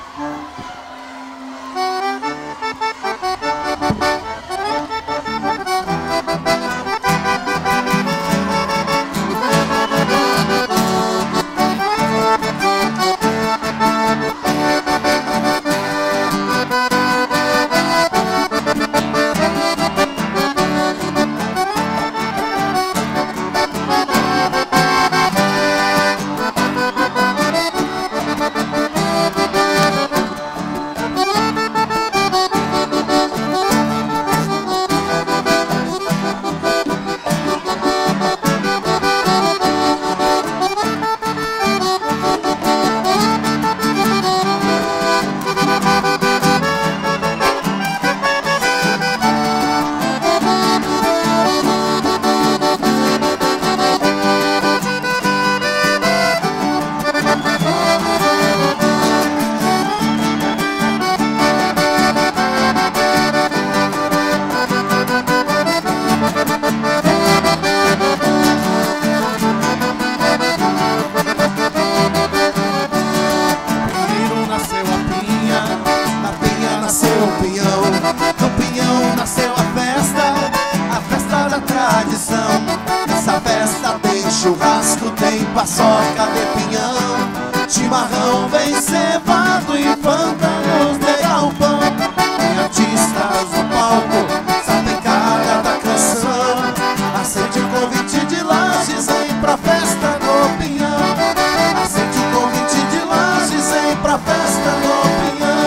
churrasco, tem paçoca de pinhão, chimarrão vem cevado e pântanos de galpão. Tem artistas no palco, sabem cara da canção. Aceite o convite de Lages, vem pra festa do Pinhão. Aceite o convite de Lages, vem pra festa do Pinhão.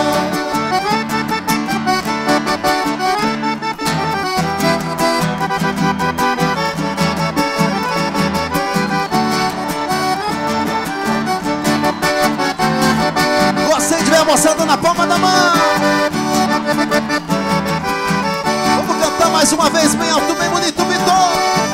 Gostei de ver a moçada na palma da mão. Vamos cantar mais uma vez bem alto, bem bonito, Vitor.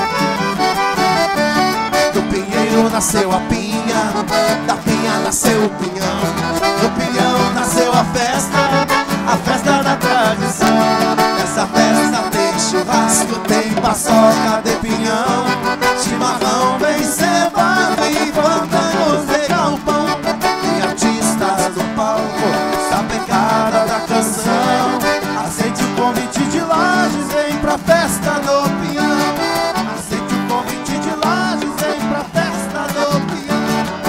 Do pinheiro nasceu a pinha, da pinha nasceu o pinhão, do pinhão nasceu a festa da tradição. Nessa festa tem churrasco, tem paçoca de pinhão, chimarrão bem cevado e pântanos de galpão. Tem artistas do palco, sabem cara da canção. Aceite o convite de Lages, vem pra festa do Pinhão. Aceite o convite de Lages, vem pra festa do Pinhão.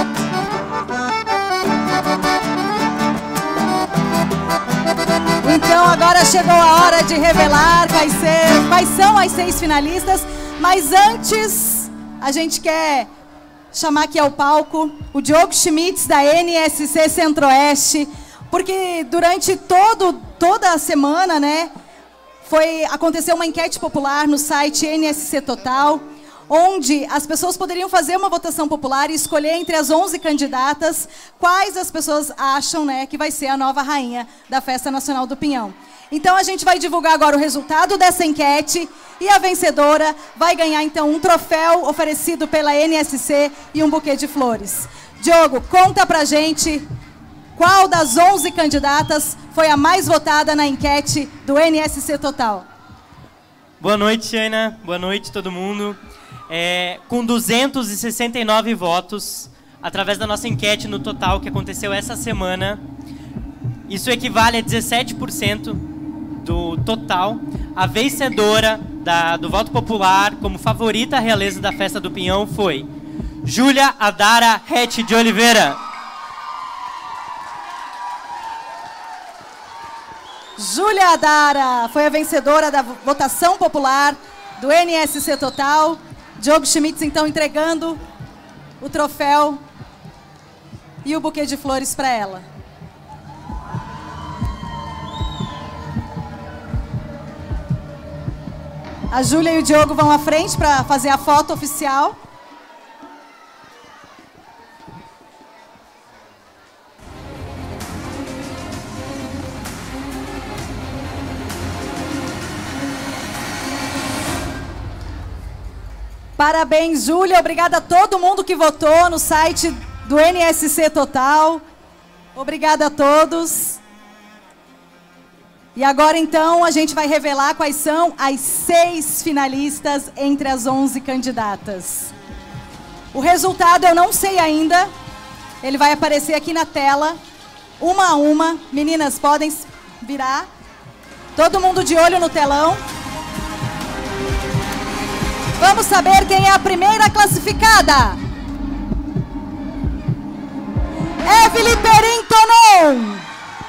Então agora chegou a hora de revelar quais são as 6 finalistas. Mas antes, a gente quer chamar aqui ao palco o Diogo Schmitz, da NSC Centro-Oeste, porque durante toda a semana, né, aconteceu uma enquete popular no site NSC Total, onde as pessoas poderiam fazer uma votação popular e escolher entre as 11 candidatas quais as pessoas acham, né, que vai ser a nova rainha da Festa Nacional do Pinhão. Então a gente vai divulgar agora o resultado dessa enquete e a vencedora vai ganhar então um troféu oferecido pela NSC e um buquê de flores. Diogo, conta pra gente qual das 11 candidatas foi a mais votada na enquete do NSC Total. Boa noite, Ana. Boa noite, todo mundo. Com 269 votos, através da nossa enquete no Total, que aconteceu essa semana, isso equivale a 17% do total. A vencedora do voto popular, como favorita à realeza da Festa do Pinhão, foi Júlia Adara Rete de Oliveira. Júlia Adara foi a vencedora da votação popular do NSC Total. Diogo Schmitz, então, entregando o troféu e o buquê de flores para ela. A Júlia e o Diogo vão à frente para fazer a foto oficial. Parabéns, Júlia. Obrigada a todo mundo que votou no site do NSC Total. Obrigada a todos. E agora, então, a gente vai revelar quais são as 6 finalistas entre as 11 candidatas. O resultado eu não sei ainda. Ele vai aparecer aqui na tela, uma a uma. Meninas, podem virar. Todo mundo de olho no telão. Vamos saber quem é a primeira classificada. Evelyn Perim-Tonon.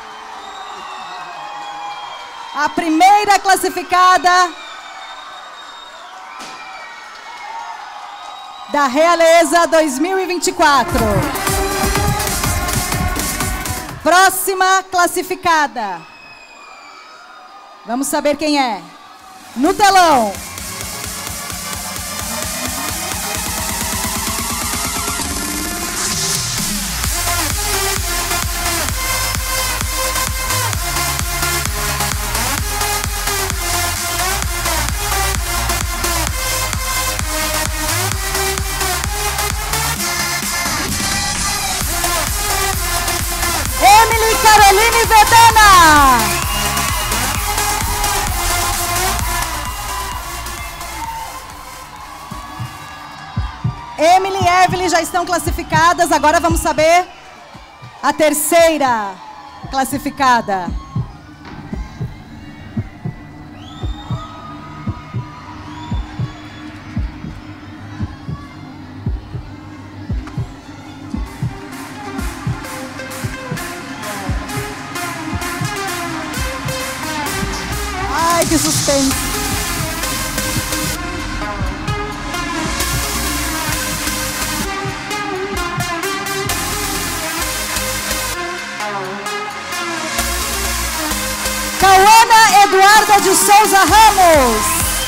A primeira classificada da Realeza 2024. Próxima classificada. Vamos saber quem é. No telão. Caroline Vedana. Emily e Evelyn já estão classificadas. Agora vamos saber a terceira classificada. Ai, que suspense. Cauana Eduarda de Souza Ramos.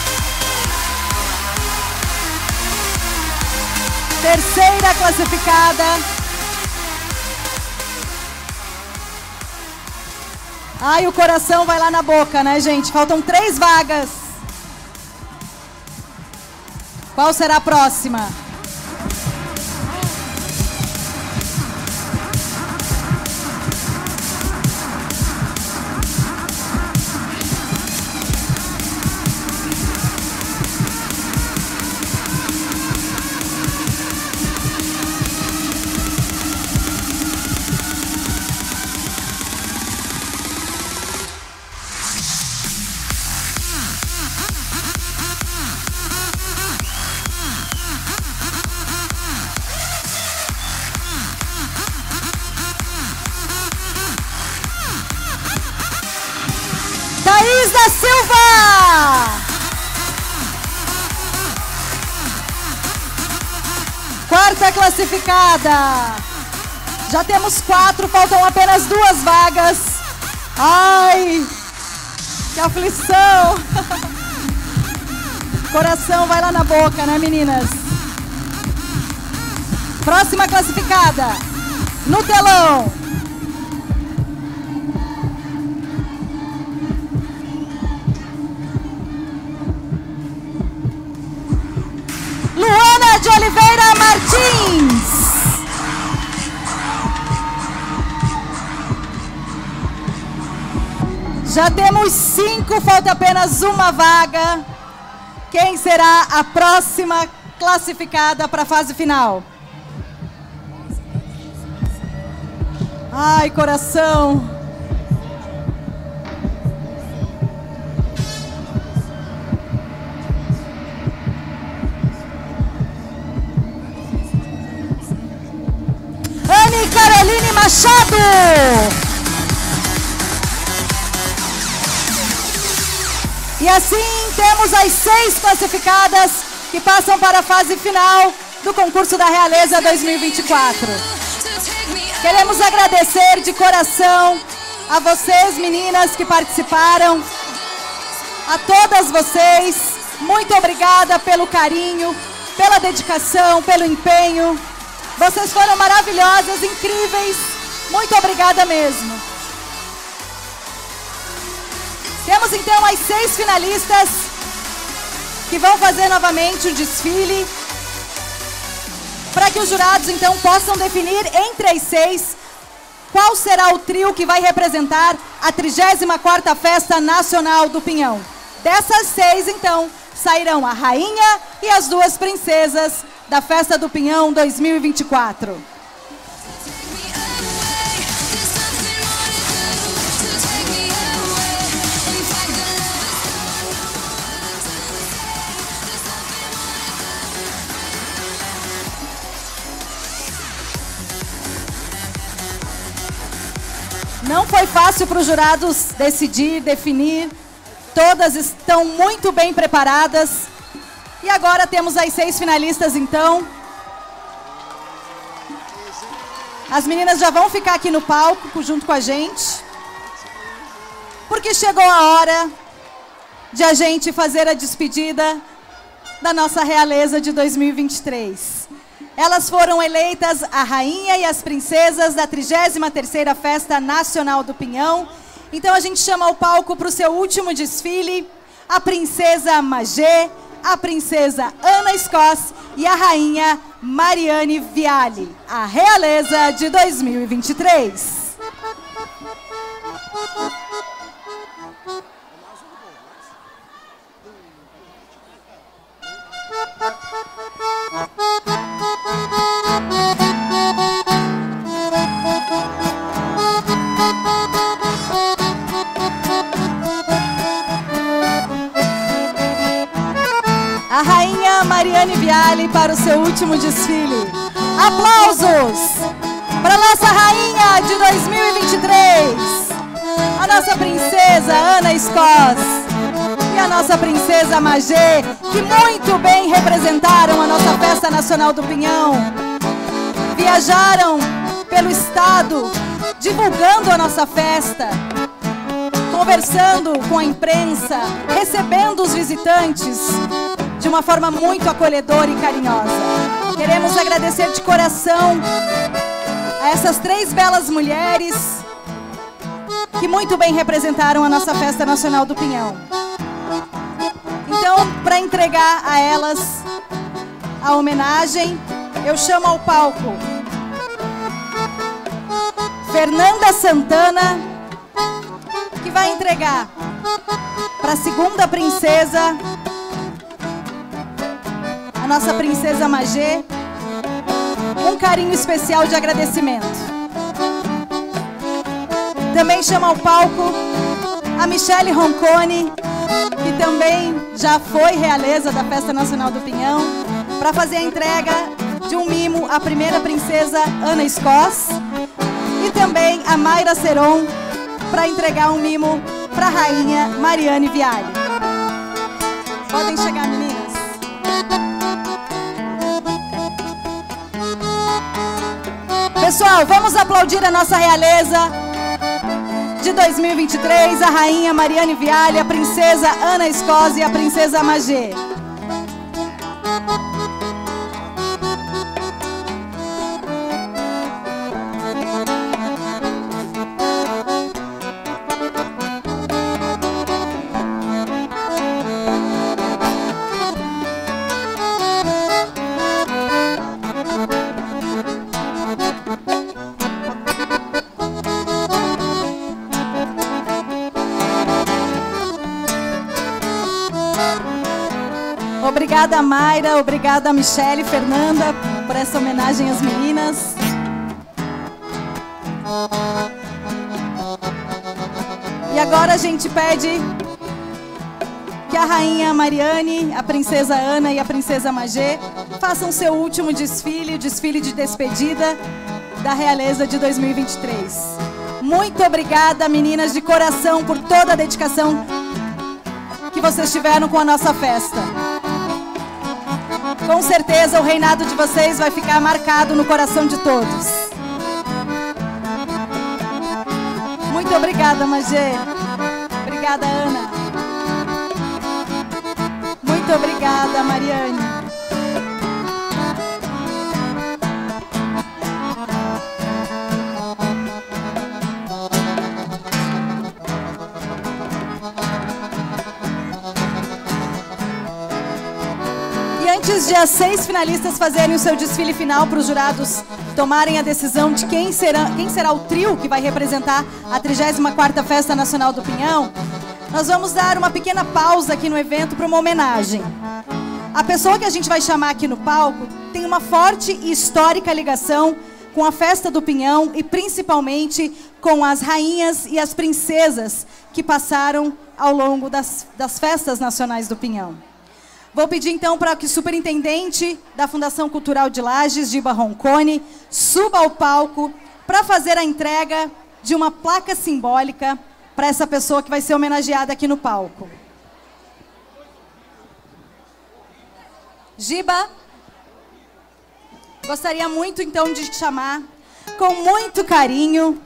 Terceira classificada. Ai, o coração vai lá na boca, né, gente? Faltam 3 vagas. Qual será a próxima? Thaís da Silva! Quarta classificada. Já temos 4, faltam apenas 2 vagas. Ai, que aflição. Coração vai lá na boca, né, meninas? Próxima classificada, no telão. Luana de Oliveira Martins. Já temos 5, falta apenas 1 vaga. Quem será a próxima classificada para a fase final? Ai, coração. Anne Caroline Machado. E assim temos as 6 classificadas que passam para a fase final do concurso da Realeza 2024. Queremos agradecer de coração a vocês, meninas, que participaram, a todas vocês. Muito obrigada pelo carinho, pela dedicação, pelo empenho. Vocês foram maravilhosas, incríveis. Muito obrigada mesmo. Temos então as 6 finalistas que vão fazer novamente o desfile, para que os jurados então possam definir entre as 6 qual será o trio que vai representar a 34ª Festa Nacional do Pinhão. Dessas 6 então sairão a rainha e as 2 princesas da Festa do Pinhão 2024. Não foi fácil para os jurados decidir, definir. Todas estão muito bem preparadas. E agora temos as 6 finalistas, então. As meninas já vão ficar aqui no palco junto com a gente, porque chegou a hora de a gente fazer a despedida da nossa Realeza de 2023. Elas foram eleitas a rainha e as princesas da 33ª Festa Nacional do Pinhão. Então a gente chama ao palco para o seu último desfile a princesa Magê, a princesa Ana Scoss e a rainha Mariane Viale, a Realeza de 2023. A rainha Mariane Viale para o seu último desfile. Aplausos para nossa rainha de 2023, a nossa princesa Ana Scoss e a nossa princesa Magê, que muito bem representaram a nossa Festa Nacional do Pinhão. Viajaram pelo estado, divulgando a nossa festa, conversando com a imprensa, recebendo os visitantes de uma forma muito acolhedora e carinhosa. Queremos agradecer de coração a essas 3 belas mulheres que muito bem representaram a nossa Festa Nacional do Pinhão. Então, para entregar a elas a homenagem, eu chamo ao palco Fernanda Santana, que vai entregar para a segunda princesa, a nossa princesa Magê, um carinho especial de agradecimento. Também chama ao palco a Michele Roncone, que também já foi realeza da Festa Nacional do Pinhão, para fazer a entrega de um mimo à primeira princesa Ana Scoss, e também a Mayra Seron, para entregar um mimo para a rainha Mariane Viale. Podem chegar, meninas. Pessoal, vamos aplaudir a nossa realeza de 2023, a rainha Mariane Viale, a princesa Ana Escócia e a princesa Magê. Obrigada, Mayra, obrigada, Michele e Fernanda, por essa homenagem às meninas. E agora a gente pede que a rainha Mariane, a princesa Ana e a princesa Magê façam seu último desfile, o desfile de despedida da realeza de 2023. Muito obrigada, meninas, de coração, por toda a dedicação que vocês tiveram com a nossa festa. Com certeza o reinado de vocês vai ficar marcado no coração de todos. Muito obrigada, Magê. Obrigada, Ana. Muito obrigada, Mariane. Antes de as 6 finalistas fazerem o seu desfile final para os jurados tomarem a decisão de quem será o trio que vai representar a 34ª Festa Nacional do Pinhão, nós vamos dar uma pequena pausa aqui no evento para uma homenagem. A pessoa que a gente vai chamar aqui no palco tem uma forte e histórica ligação com a Festa do Pinhão e principalmente com as rainhas e as princesas que passaram ao longo das festas nacionais do Pinhão. Vou pedir então para que o superintendente da Fundação Cultural de Lages, Giba Roncone, suba ao palco para fazer a entrega de uma placa simbólica para essa pessoa que vai ser homenageada aqui no palco. Giba, gostaria muito então de te chamar, com muito carinho,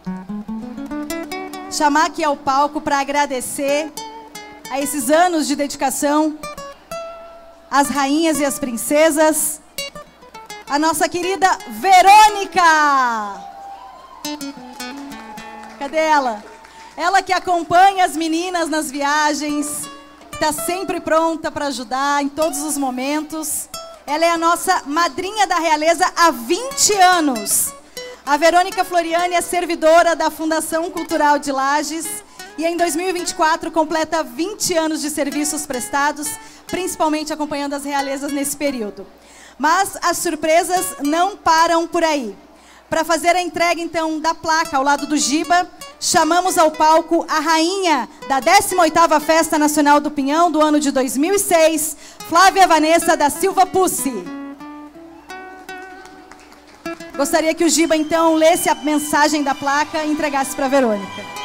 chamar aqui ao palco para agradecer a esses anos de dedicação as rainhas e as princesas, a nossa querida Verônica. Cadê ela? Ela que acompanha as meninas nas viagens, está sempre pronta para ajudar em todos os momentos. Ela é a nossa madrinha da realeza há 20 anos. A Verônica Floriani é servidora da Fundação Cultural de Lages e em 2024 completa 20 anos de serviços prestados, principalmente acompanhando as realezas nesse período. Mas as surpresas não param por aí. Para fazer a entrega, então, da placa ao lado do Giba, chamamos ao palco a rainha da 18ª Festa Nacional do Pinhão do ano de 2006, Flávia Vanessa da Silva Pussi. Gostaria que o Giba, então, lesse a mensagem da placa e entregasse para a Verônica.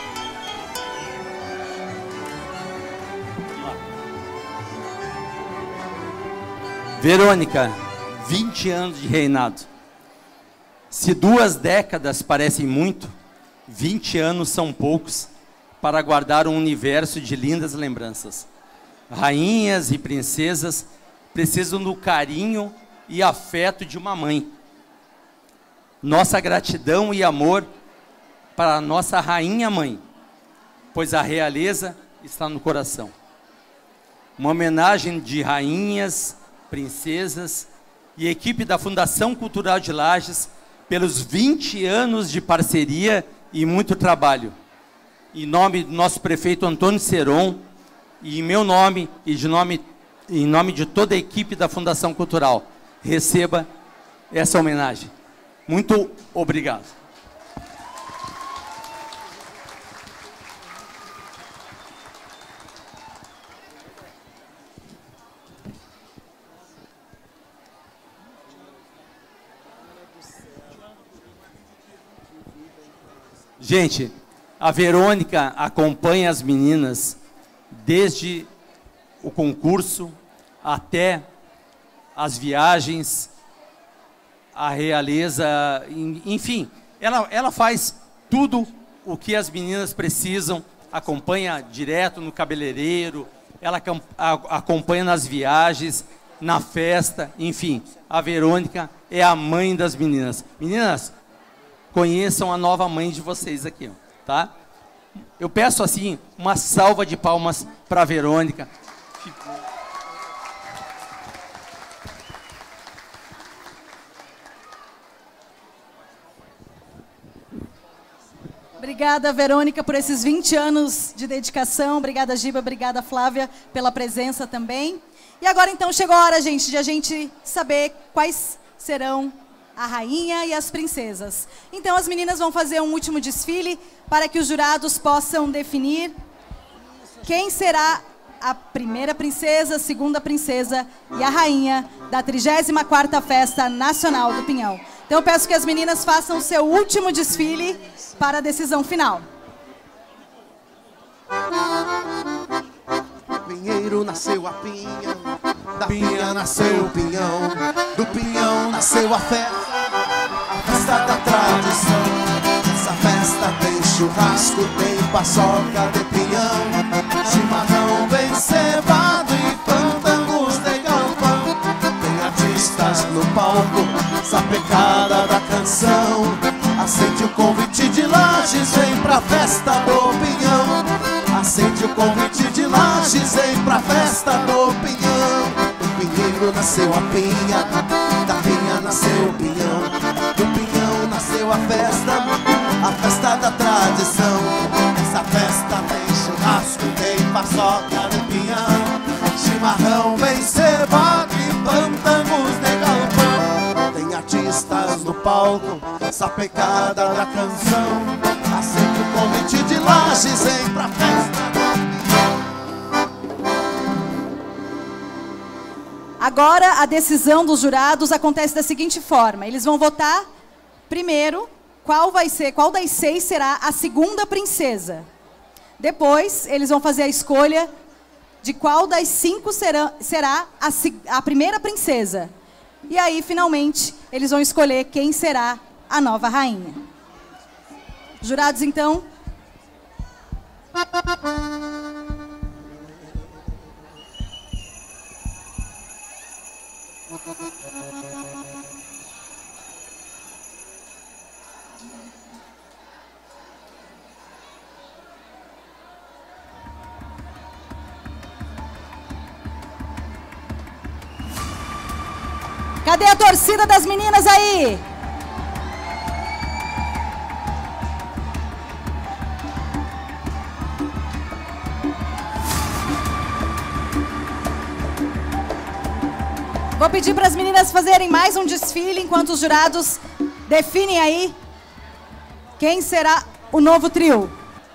Verônica, 20 anos de reinado. Se 2 décadas parecem muito, 20 anos são poucos para guardar um universo de lindas lembranças. Rainhas e princesas precisam do carinho e afeto de uma mãe. Nossa gratidão e amor para a nossa rainha mãe, pois a realeza está no coração. Uma homenagem de rainhas, princesas e equipe da Fundação Cultural de Lages pelos 20 anos de parceria e muito trabalho. Em nome do nosso prefeito Antônio Seron e em meu nome e em nome de toda a equipe da Fundação Cultural, receba essa homenagem. Muito obrigado. Gente, a Verônica acompanha as meninas desde o concurso até as viagens a realeza, enfim, ela faz tudo o que as meninas precisam, acompanha direto no cabeleireiro, ela acompanha nas viagens, na festa, enfim. A Verônica é a mãe das meninas. Meninas, conheçam a nova mãe de vocês aqui, tá? Eu peço, assim, uma salva de palmas para a Verônica. Obrigada, Verônica, por esses 20 anos de dedicação. Obrigada, Giba. Obrigada, Flávia, pela presença também. E agora, então, chegou a hora, gente, de a gente saber quais serão a rainha e as princesas. Então, as meninas vão fazer um último desfile para que os jurados possam definir quem será a primeira princesa, a segunda princesa e a rainha da 34ª Festa Nacional do Pinhão. Então, eu peço que as meninas façam o seu último desfile para a decisão final. Pinheiro nasceu a pinha, da pinha nasceu o pinhão, do pinhão nasceu a festa da tradição. Essa festa tem churrasco, tem paçoca de pinhão, chimarrão bem cevado e fandangos de galpão. Tem artistas no palco, sapecada da canção. Aceite o convite de Lages, vem pra festa do pinhão. Aceite o convite de Lages, vem pra festa do pinhão. Do pinheiro nasceu a pinha, da pinha nasceu o pinhão, do pinhão nasceu a festa da tradição. Essa festa tem churrasco, tem paçoca de pinhão, chimarrão bem cevado e fandangos de galpão. Tem artistas no palco, sapecada da canção. Aceite o convite de Lages, vem pra festa. Agora, a decisão dos jurados acontece da seguinte forma. Eles vão votar, primeiro, qual das 6 será a segunda princesa. Depois, eles vão fazer a escolha de qual das 5 será a primeira princesa. E aí, finalmente, eles vão escolher quem será a nova rainha. Jurados, então. Cadê a torcida das meninas aí? Vou pedir para as meninas fazerem mais um desfile enquanto os jurados definem aí quem será o novo trio.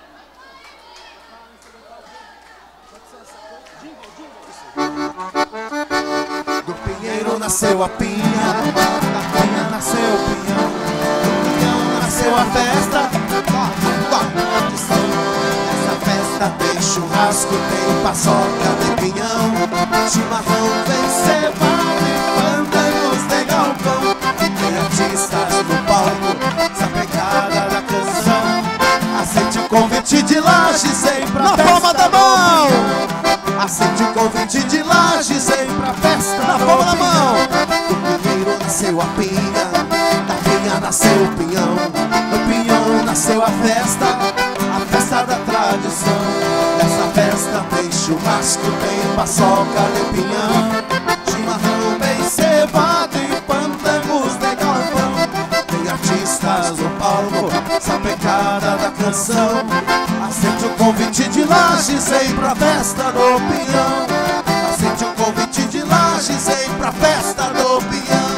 Do pinheiro nasceu a pinha, da pinha nasceu o pinhão, do pinhão nasceu a festa da tradição. Essa festa tem churrasco, tem paçoca de pinhão, chimarrão bem cevado e fandangos de galpão. Tem artistas no palco, sapecada da canção. Aceite o convite de Lages, vem pra festa. Na palma da mão! Aceite o convite de Lages, vem pra festa. Na palma da mão! Do pinheiro nasceu a pinha, da pinha nasceu o pinhão, do pinhão nasceu a festa da tradição. Nessa festa tem churrasco, tem paçoca de pinhão, chimarrão bem cevado e fandangos de galpão. Tem artistas no palco, sapecada da canção. Aceite o convite de Lages, vem pra festa do pinhão. Aceite o convite de Lages, vem pra festa do pinhão.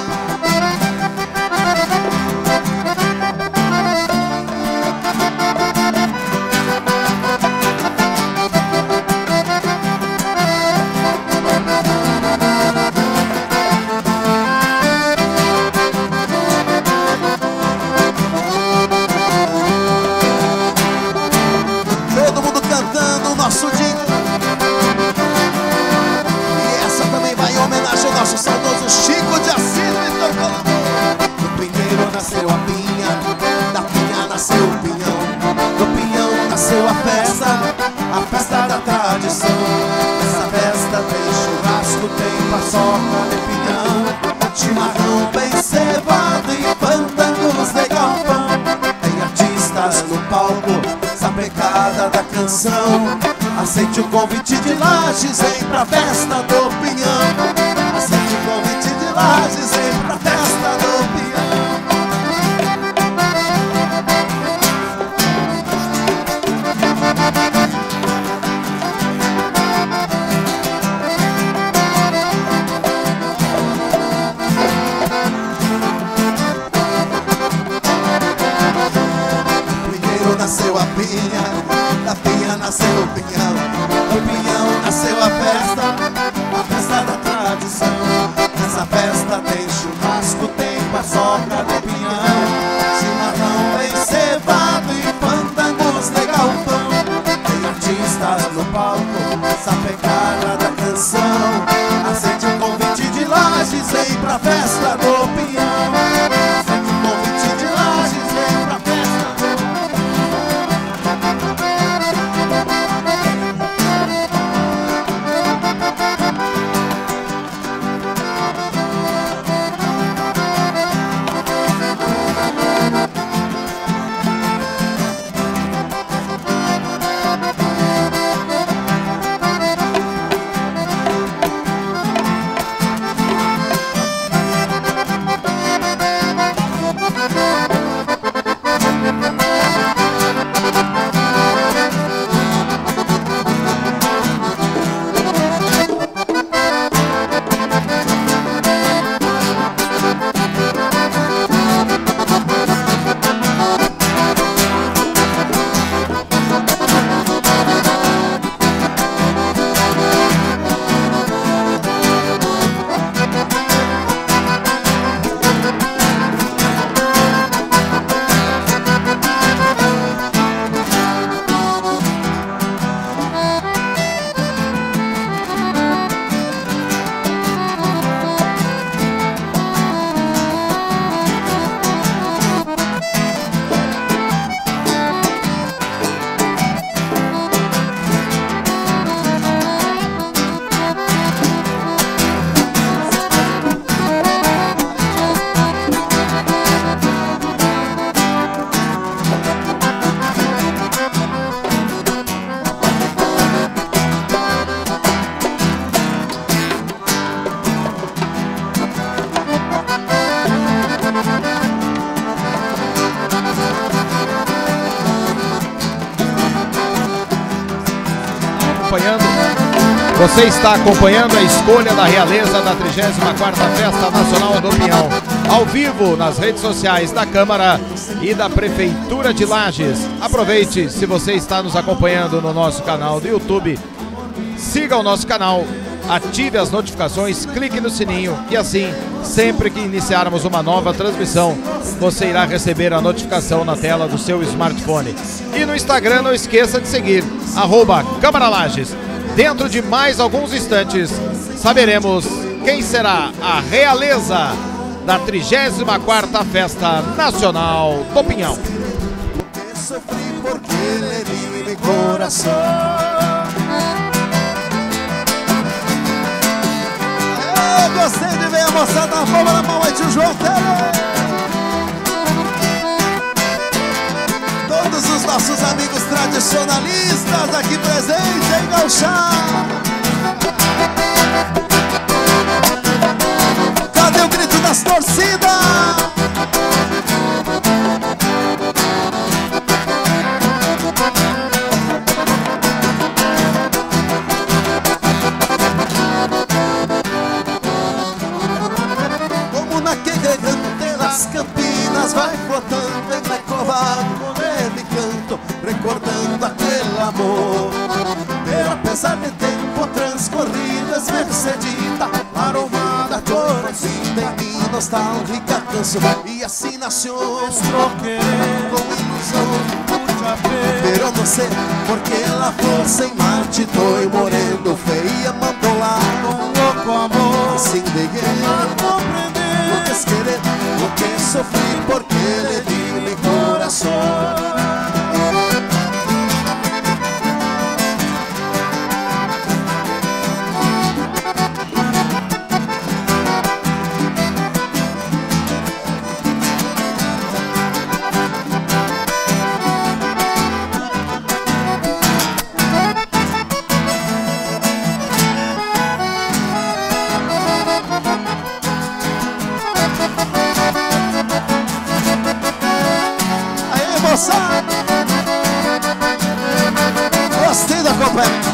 Todo mundo cantando o nosso dia. paçoca de pinhão, chimarrão bem cevado e fandangos de galpão. Tem artistas no palco, sapecada da canção. Aceite o convite de Lages, vem pra festa do Pinhão. Aceite o convite de Lages, vem pra festa do Pinhão. Primeiro nasceu a pinha, da pinha nasceu o pinhão, do pinhão nasceu a festa da tradição. Nessa festa tem churrasco, tem paçoca de pinhão, chimarrão bem cevado e fandangos de galpão. Tem artistas no palco, sapecada da canção. Aceite o convite de Lages, vem pra festa do pinhão. Aceite o convite de Lages, vem pra festa. Você está acompanhando a escolha da realeza da 34ª Festa Nacional do Pinhão, ao vivo nas redes sociais da Câmara e da Prefeitura de Lages. Aproveite, se você está nos acompanhando no nosso canal do YouTube, siga o nosso canal, ative as notificações, clique no sininho e assim, sempre que iniciarmos uma nova transmissão, você irá receber a notificação na tela do seu smartphone. E no Instagram não esqueça de seguir, @CâmaraLages. Dentro de mais alguns instantes, saberemos quem será a realeza da 34ª Festa Nacional do Pinhão. Sofri porque ele me coração. Eu gostei de ver a moçada na palma da mão aí, tio João. Todos os nossos amigos tradicionalistas aqui presentes em Gauchá. Cadê o grito das torcidas? Como naquele canto das Campinas vai flotando em Lecovado, canto, recordando aquele amor. Pero apesar de tempo transcorrido, esmercedita, aromada, florescida em mim, nostálgica canção. E assim nasceu nuestro querer, com ilusão, pero não sei porque ela foi sem marchito e morendo feia, mandou lá com louco amor. Assim de guerra, lo que es querer, lo que sofri porque le di mi corazón. moça! Gostei da companhia.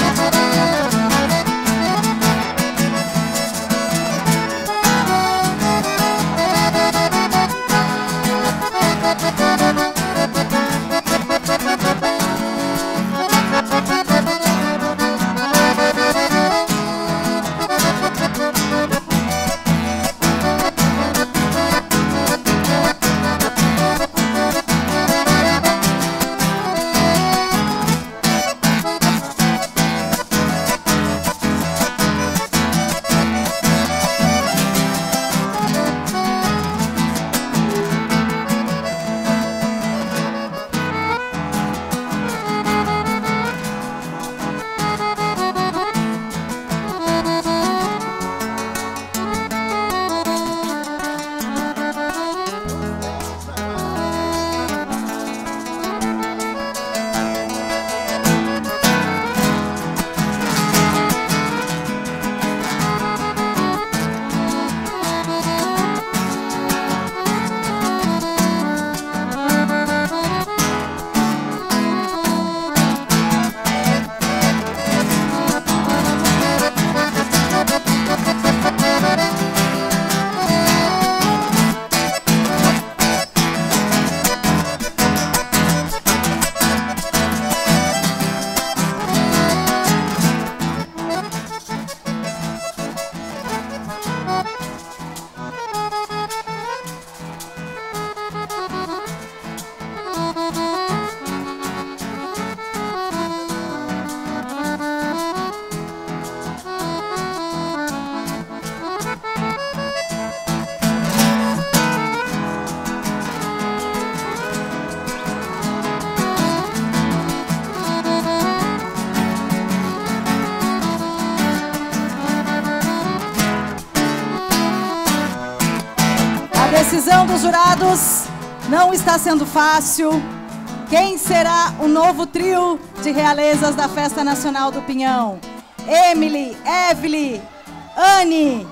A decisão dos jurados não está sendo fácil. Quem será o novo trio de realezas da Festa Nacional do Pinhão? Emily, Evelyn, Anne,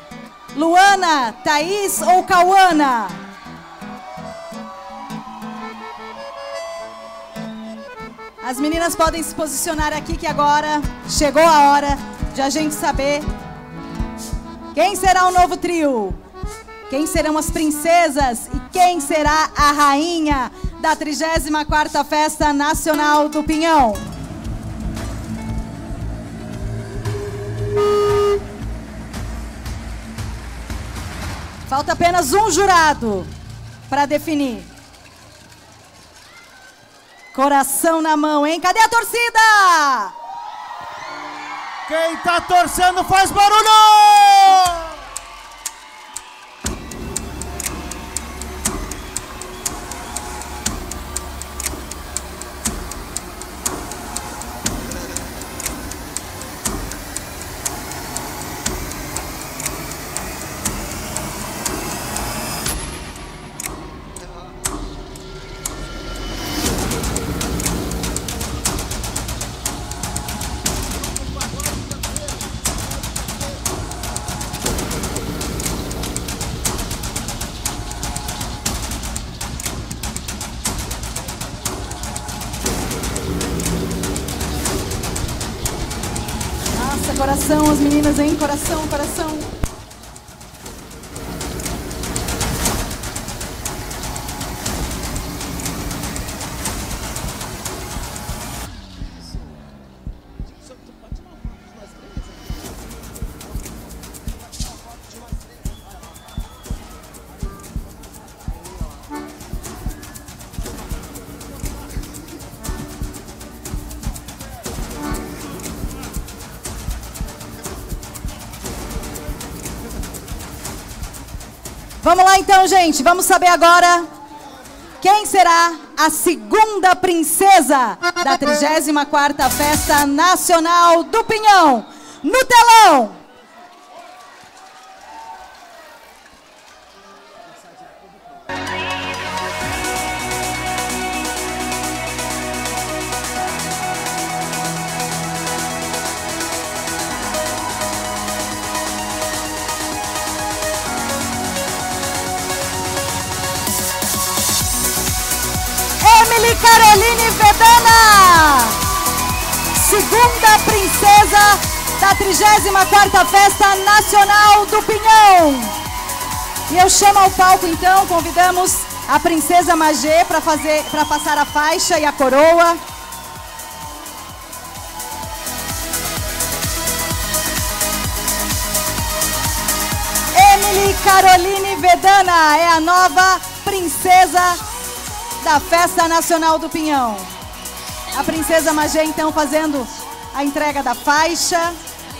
Luana, Thaís ou Cauana? As meninas podem se posicionar aqui que agora chegou a hora de a gente saber quem será o novo trio. Quem serão as princesas e quem será a rainha da 34ª Festa Nacional do Pinhão? Falta apenas um jurado para definir. Coração na mão, hein? Cadê a torcida? Quem tá torcendo faz barulho! Coração, as meninas, hein? Coração, coração. Vamos lá então, gente. Vamos saber agora quem será a segunda princesa da 34ª Festa Nacional do Pinhão. No telão! Emily Caroline Vedana, segunda princesa da 34ª Festa Nacional do Pinhão. E eu chamo ao palco, então, convidamos a princesa Magê para passar a faixa e a coroa. Emily Caroline Vedana é a nova princesa da Festa Nacional do Pinhão. A princesa Magê, então, fazendo a entrega da faixa.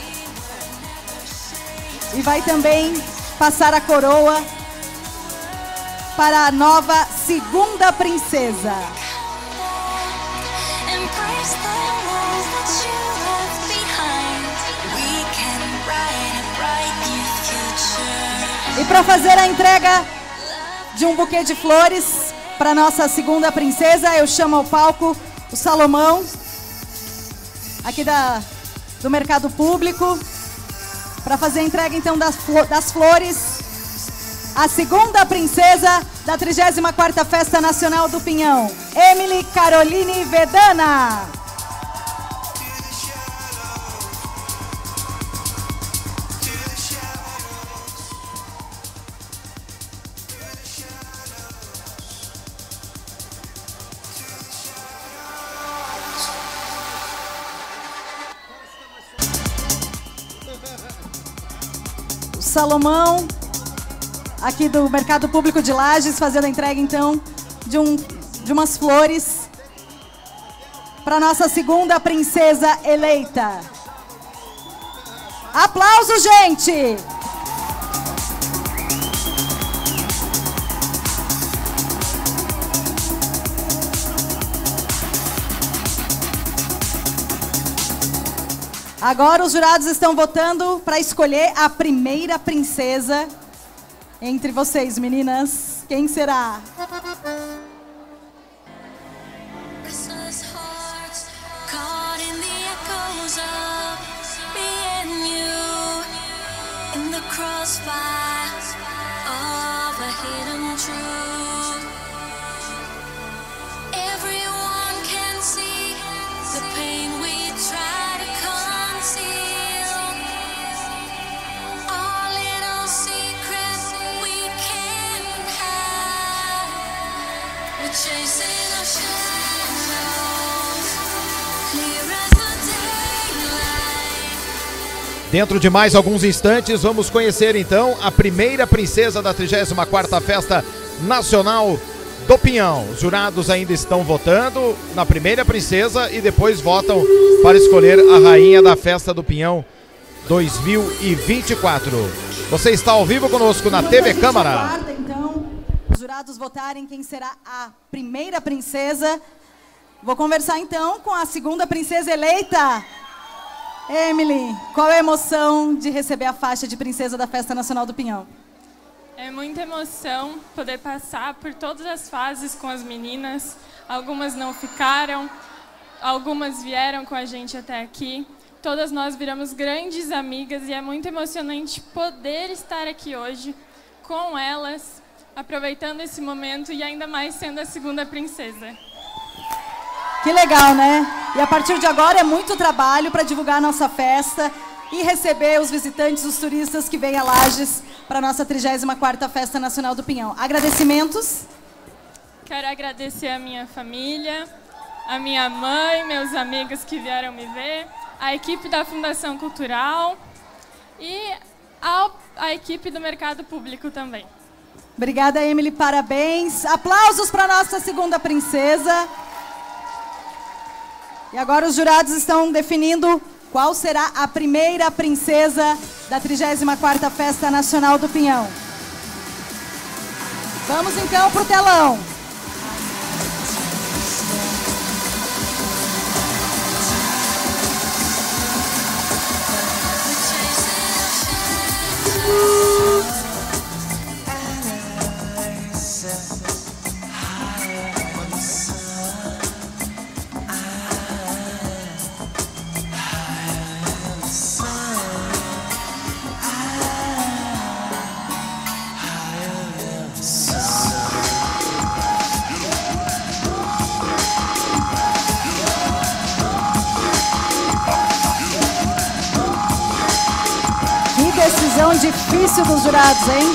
E vai também passar a coroa para a nova segunda princesa. E para fazer a entrega de um buquê de flores para nossa segunda princesa, eu chamo ao palco o Salomão, aqui do Mercado Público, para fazer a entrega então das flores, a segunda princesa da 34ª Festa Nacional do Pinhão, Emily Caroline Vedana. Salomão, aqui do Mercado Público de Lages, fazendo a entrega, então, de umas flores para nossa segunda princesa eleita. Aplausos, gente! Agora os jurados estão votando para escolher a primeira princesa entre vocês, meninas. Quem será? Dentro de mais alguns instantes, vamos conhecer então a primeira princesa da 34ª Festa Nacional do Pinhão. Os jurados ainda estão votando na primeira princesa e depois votam para escolher a rainha da Festa do Pinhão 2024. Você está ao vivo conosco na TV Câmara. Aguarda, então, os jurados votarem quem será a primeira princesa. Vou conversar então com a segunda princesa eleita. Emily, qual é a emoção de receber a faixa de princesa da Festa Nacional do Pinhão? É muita emoção poder passar por todas as fases com as meninas. Algumas não ficaram, algumas vieram com a gente até aqui. Todas nós viramos grandes amigas e é muito emocionante poder estar aqui hoje com elas, aproveitando esse momento e ainda mais sendo a segunda princesa. Que legal, né? E a partir de agora é muito trabalho para divulgar a nossa festa e receber os visitantes, os turistas que vêm a Lages para a nossa 34ª Festa Nacional do Pinhão. Agradecimentos? Quero agradecer a minha família, a minha mãe, meus amigos que vieram me ver, a equipe da Fundação Cultural e a equipe do Mercado Público também. Obrigada, Emily, parabéns. Aplausos para a nossa segunda princesa. E agora os jurados estão definindo qual será a primeira princesa da 34ª Festa Nacional do Pinhão. Vamos então para o telão. Missão difícil dos jurados, hein?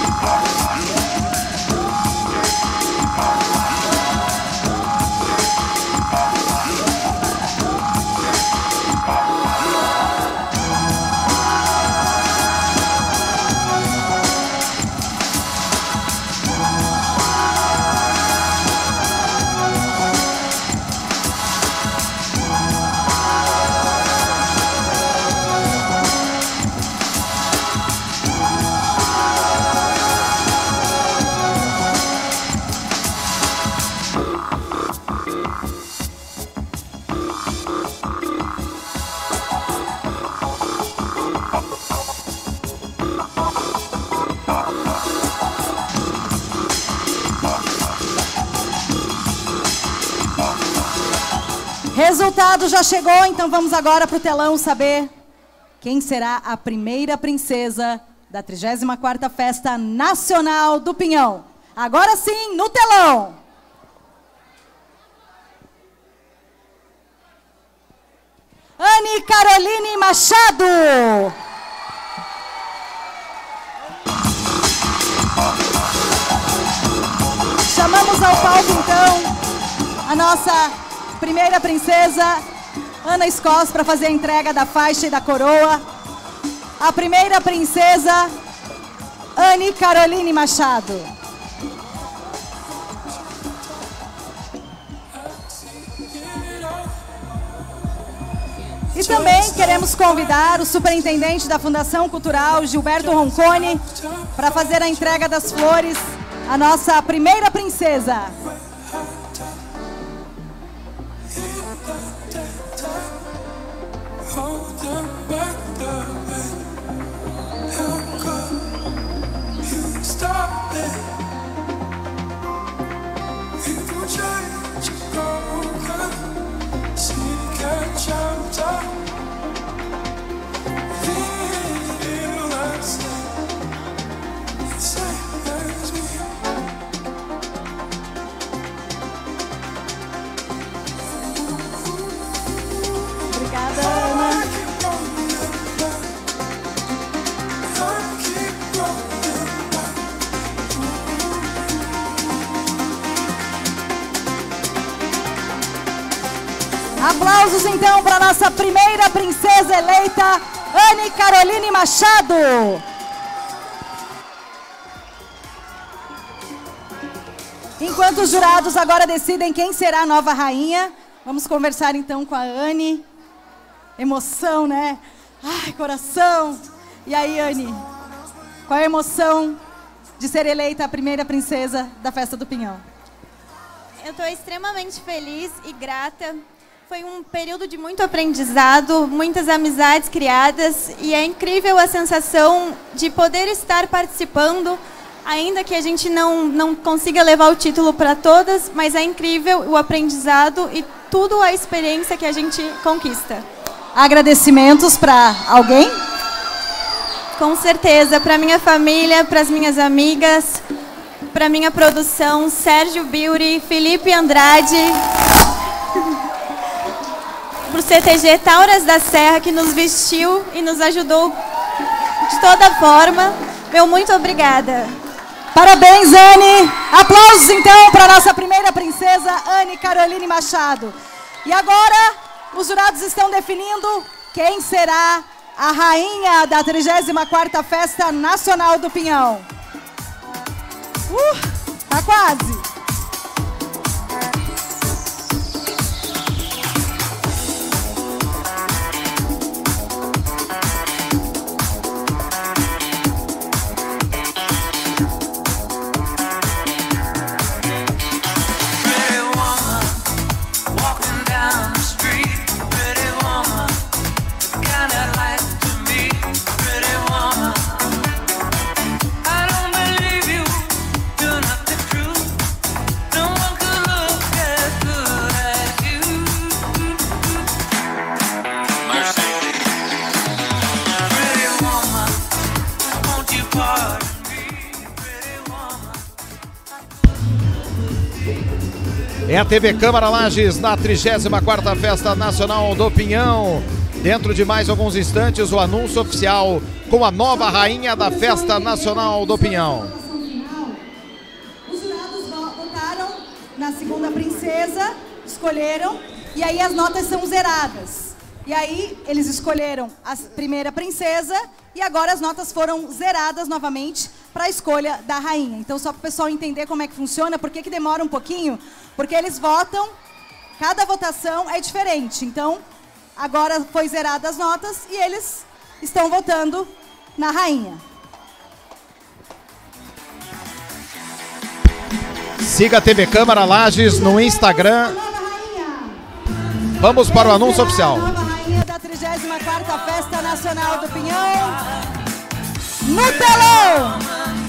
Resultado já chegou, então vamos agora para o telão saber quem será a primeira princesa da 34ª Festa Nacional do Pinhão. Agora sim, no telão! Anne Caroline Machado! Chamamos ao palco, então, a nossa primeira princesa, Ana Escós, para fazer a entrega da faixa e da coroa. A primeira princesa, Anne Caroline Machado. E também queremos convidar o superintendente da Fundação Cultural, Gilberto Roncone, para fazer a entrega das flores à nossa primeira princesa. Obrigada, Ana. Aplausos então para nossa primeira princesa eleita, Anne Caroline Machado. Enquanto os jurados agora decidem quem será a nova rainha, vamos conversar então com a Anne. Emoção, né? Ai, coração. E aí, Anne, qual é a emoção de ser eleita a primeira princesa da Festa do Pinhão? Eu estou extremamente feliz e grata. Foi um período de muito aprendizado, muitas amizades criadas e é incrível a sensação de poder estar participando, ainda que a gente não consiga levar o título para todas, mas é incrível o aprendizado e tudo a experiência que a gente conquista. Agradecimentos para alguém? Com certeza, para minha família, para as minhas amigas, para minha produção, Sérgio Beauty, Felipe Andrade, para o CTG Tauras da Serra, que nos vestiu e nos ajudou de toda forma. Meu muito obrigada. Parabéns, Anne. Aplausos, então, para a nossa primeira princesa, Anne Caroline Machado. E agora, os jurados estão definindo quem será a rainha da 34ª Festa Nacional do Pinhão. Tá quase. É a TV Câmara Lages na 34ª Festa Nacional do Pinhão. Dentro de mais alguns instantes, o anúncio oficial com a nova rainha da Festa Nacional do Pinhão. Os jurados votaram na segunda princesa, escolheram, e aí as notas são zeradas. E aí eles escolheram a primeira princesa e agora as notas foram zeradas novamente para a escolha da rainha. Então, só para o pessoal entender como é que funciona, por que demora um pouquinho? Porque eles votam, cada votação é diferente. Então, agora foi zeradas as notas e eles estão votando na rainha. Siga a TV Câmara Lages no Instagram. Vamos para o anúncio oficial. Nova rainha da 34ª Festa Nacional do Pinhão. No telão!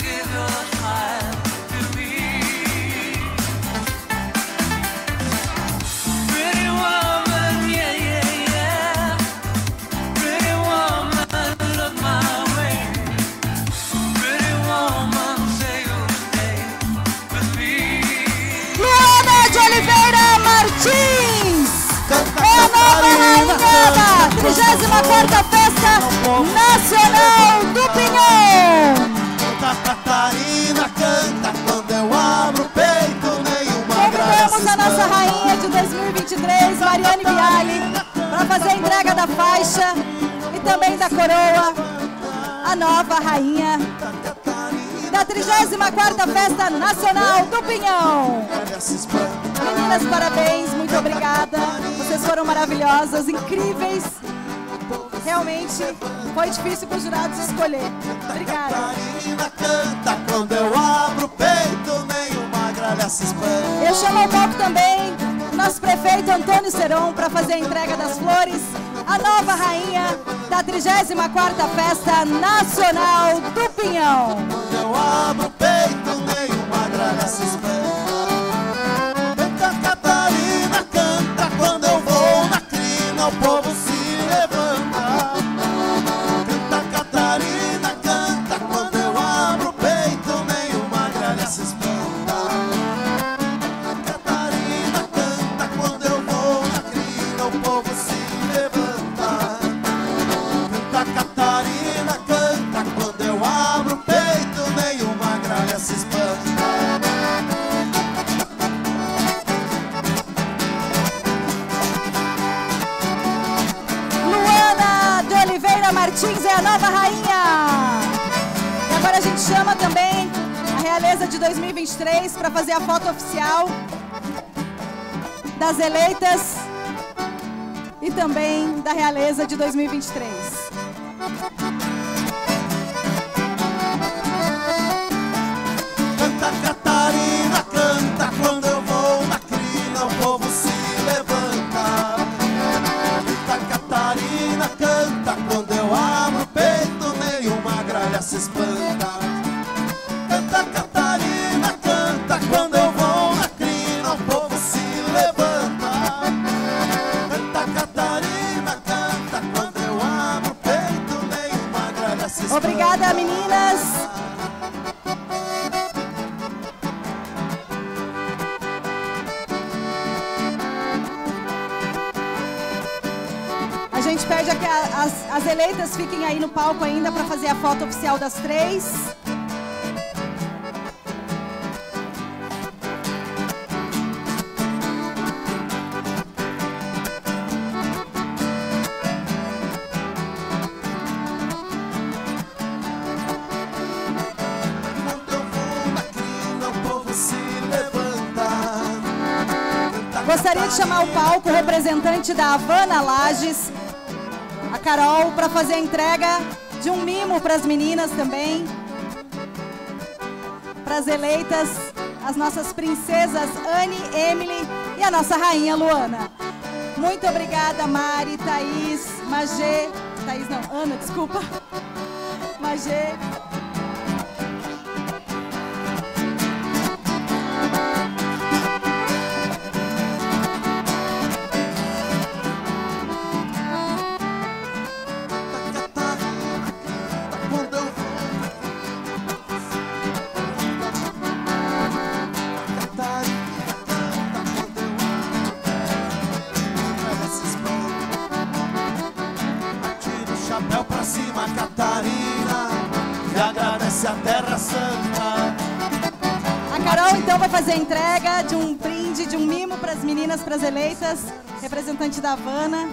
Luana de Oliveira Martins! É a nova rainha da 34ª Festa Nacional do Pinhão! Santa Catarina canta quando eu abro o peito, nenhuma graça. Convidamos a nossa rainha de 2023, Mariane Viale, para fazer a entrega da faixa e também da coroa, a nova rainha da 34ª Festa Nacional do Pinhão. Meninas, parabéns, muito obrigada. Vocês foram maravilhosas, incríveis. Realmente foi difícil para os jurados escolher. Obrigada. Canta quando eu abro o peito, nenhuma gralha se espanta. Eu chamo ao palco também o nosso prefeito Antônio Seron para fazer a entrega das flores, a nova rainha da 34ª Festa Nacional do Pinhão. Quando eu abro o peito, nenhuma gralha se espanta. Santa Catarina canta quando eu vou na crina, o povo se levanta. Santa Catarina canta quando eu abro o peito, nenhuma gralha se espanta. Catarina canta quando eu vou na crina, o povo se levanta. Santa Catarina canta quando eu abro o peito, nenhuma gralha se espanta. Luana de Oliveira Martins é a nova rainha. E agora a gente chama também a Realeza de 2023 para fazer a foto oficial das eleitas e também da Realeza de 2023. Santa Catarina canta quando eu vou na crina, o povo se levanta. Santa Catarina canta quando eu abro o peito, nenhuma gralha se espanta. Santa Catarina canta quando eu vou na crina, o povo se levanta. Santa Catarina canta quando eu abro o peito, nenhuma gralha se espanta. Obrigada, meninas. A gente pede que as eleitas fiquem aí no palco ainda para fazer a foto oficial das três. Gostaria de chamar o palco o representante da Havana Lages, a Carol, para fazer a entrega de um mimo para as meninas também, para as eleitas, as nossas princesas Anne, Emily e a nossa rainha Luana. Muito obrigada, Mari, Thaís, Magê, Thaís não, Ana, desculpa, Magê. Catarina e agradece a Terra Santa. A Carol então vai fazer a entrega de um brinde, de um mimo para as meninas, para as eleitas, representante da Havana.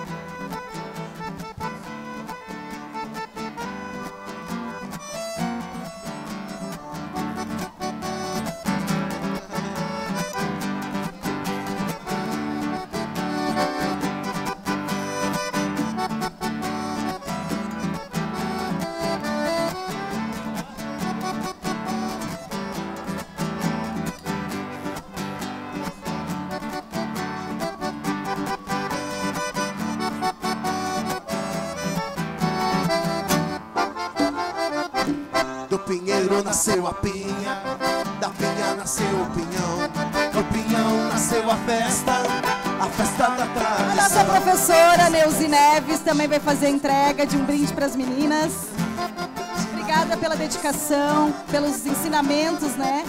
Do pinheiro nasceu a pinha, da pinha nasceu o pinhão, do pinhão nasceu a festa da tradição. A nossa professora Neuzi Neves também vai fazer a entrega de um brinde para as meninas. Obrigada pela dedicação, pelos ensinamentos, né?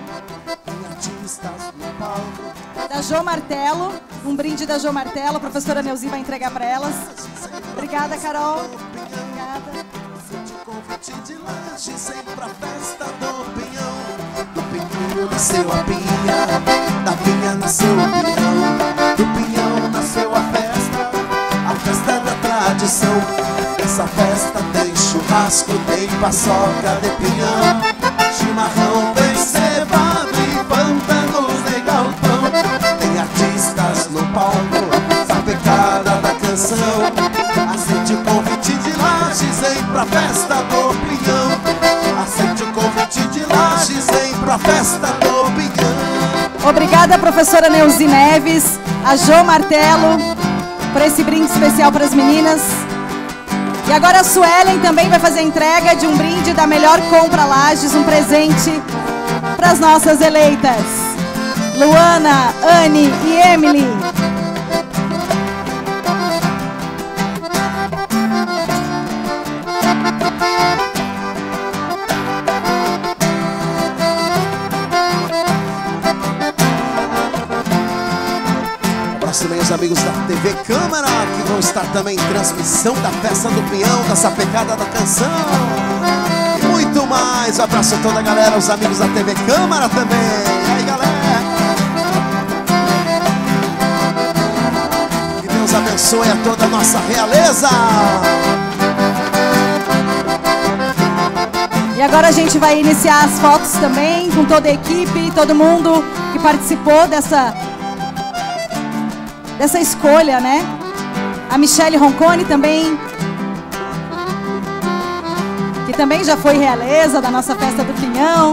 Da Jo Martelo, um brinde da Jo Martelo, a professora Neuzi vai entregar para elas. Obrigada, Carol. Obrigada. Convite de lanche sempre pra festa do pinhão. Do pinheiro nasceu a pinha, da pinha nasceu o pinhão, do pinhão nasceu a festa da tradição. Essa festa tem churrasco, tem paçoca de pinhão, chimarrão, tem cevado e pântanos de galpão. Tem artistas no palco, sapecada da canção. Aceite o convite de Lages, vem pra festa do pinhão. Aceite o convite de Lages, vem pra festa do pinhão. Obrigada, professora Neuzi Neves, a Jo Martelo, por esse brinde especial para as meninas. E agora a Suelen também vai fazer a entrega de um brinde da Melhor Compra Lages, um presente para as nossas eleitas, Luana, Anne e Emily. Meus amigos da TV Câmara, que vão estar também em transmissão da festa do pinhão, da sapecada da canção e muito mais. Um abraço a toda a galera, os amigos da TV Câmara também. E aí, galera, que Deus abençoe a toda a nossa realeza. E agora a gente vai iniciar as fotos também com toda a equipe, todo mundo que participou dessa escolha, né? A Michele Roncone também, que também já foi realeza da nossa festa do Pinhão.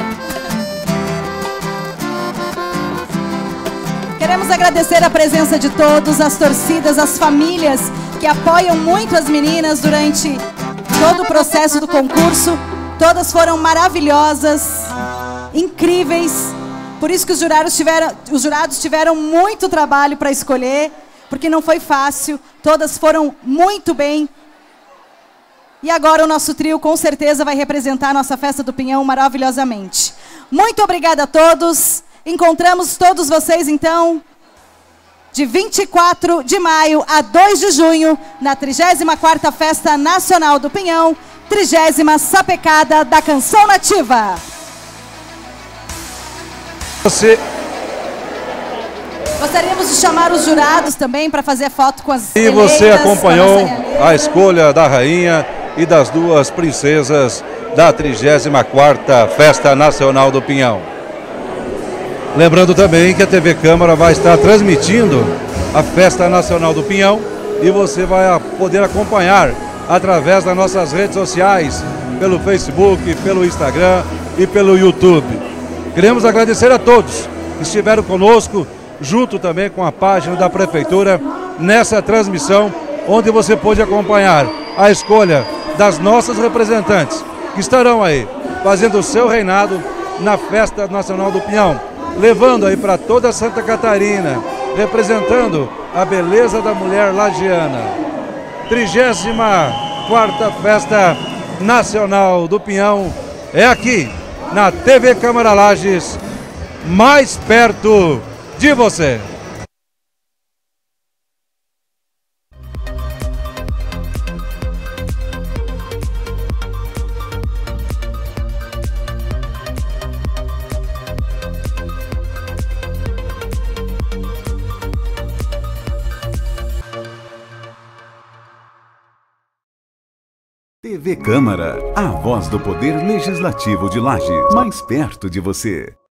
Queremos agradecer a presença de todos, as torcidas, as famílias que apoiam muito as meninas durante todo o processo do concurso. Todas foram maravilhosas, incríveis. Por isso que os jurados tiveram muito trabalho para escolher, porque não foi fácil, todas foram muito bem. E agora o nosso trio com certeza vai representar a nossa festa do Pinhão maravilhosamente. Muito obrigada a todos, encontramos todos vocês então, de 24 de maio a 2 de junho, na 34ª Festa Nacional do Pinhão, 30ª Sapecada da Canção Nativa. Gostaríamos de chamar os jurados também para fazer foto com as eleitas. E você acompanhou a escolha da rainha e das duas princesas da 34ª Festa Nacional do Pinhão. Lembrando também que a TV Câmara vai estar transmitindo a Festa Nacional do Pinhão e você vai poder acompanhar através das nossas redes sociais, pelo Facebook, pelo Instagram e pelo YouTube. Queremos agradecer a todos que estiveram conosco, junto também com a página da Prefeitura, nessa transmissão, onde você pôde acompanhar a escolha das nossas representantes, que estarão aí, fazendo o seu reinado na Festa Nacional do Pinhão, levando aí para toda Santa Catarina, representando a beleza da mulher lagiana. 34ª Festa Nacional do Pinhão é aqui, na TV Câmara Lages, mais perto de você. TV Câmara, a voz do Poder Legislativo de Lages, mais perto de você.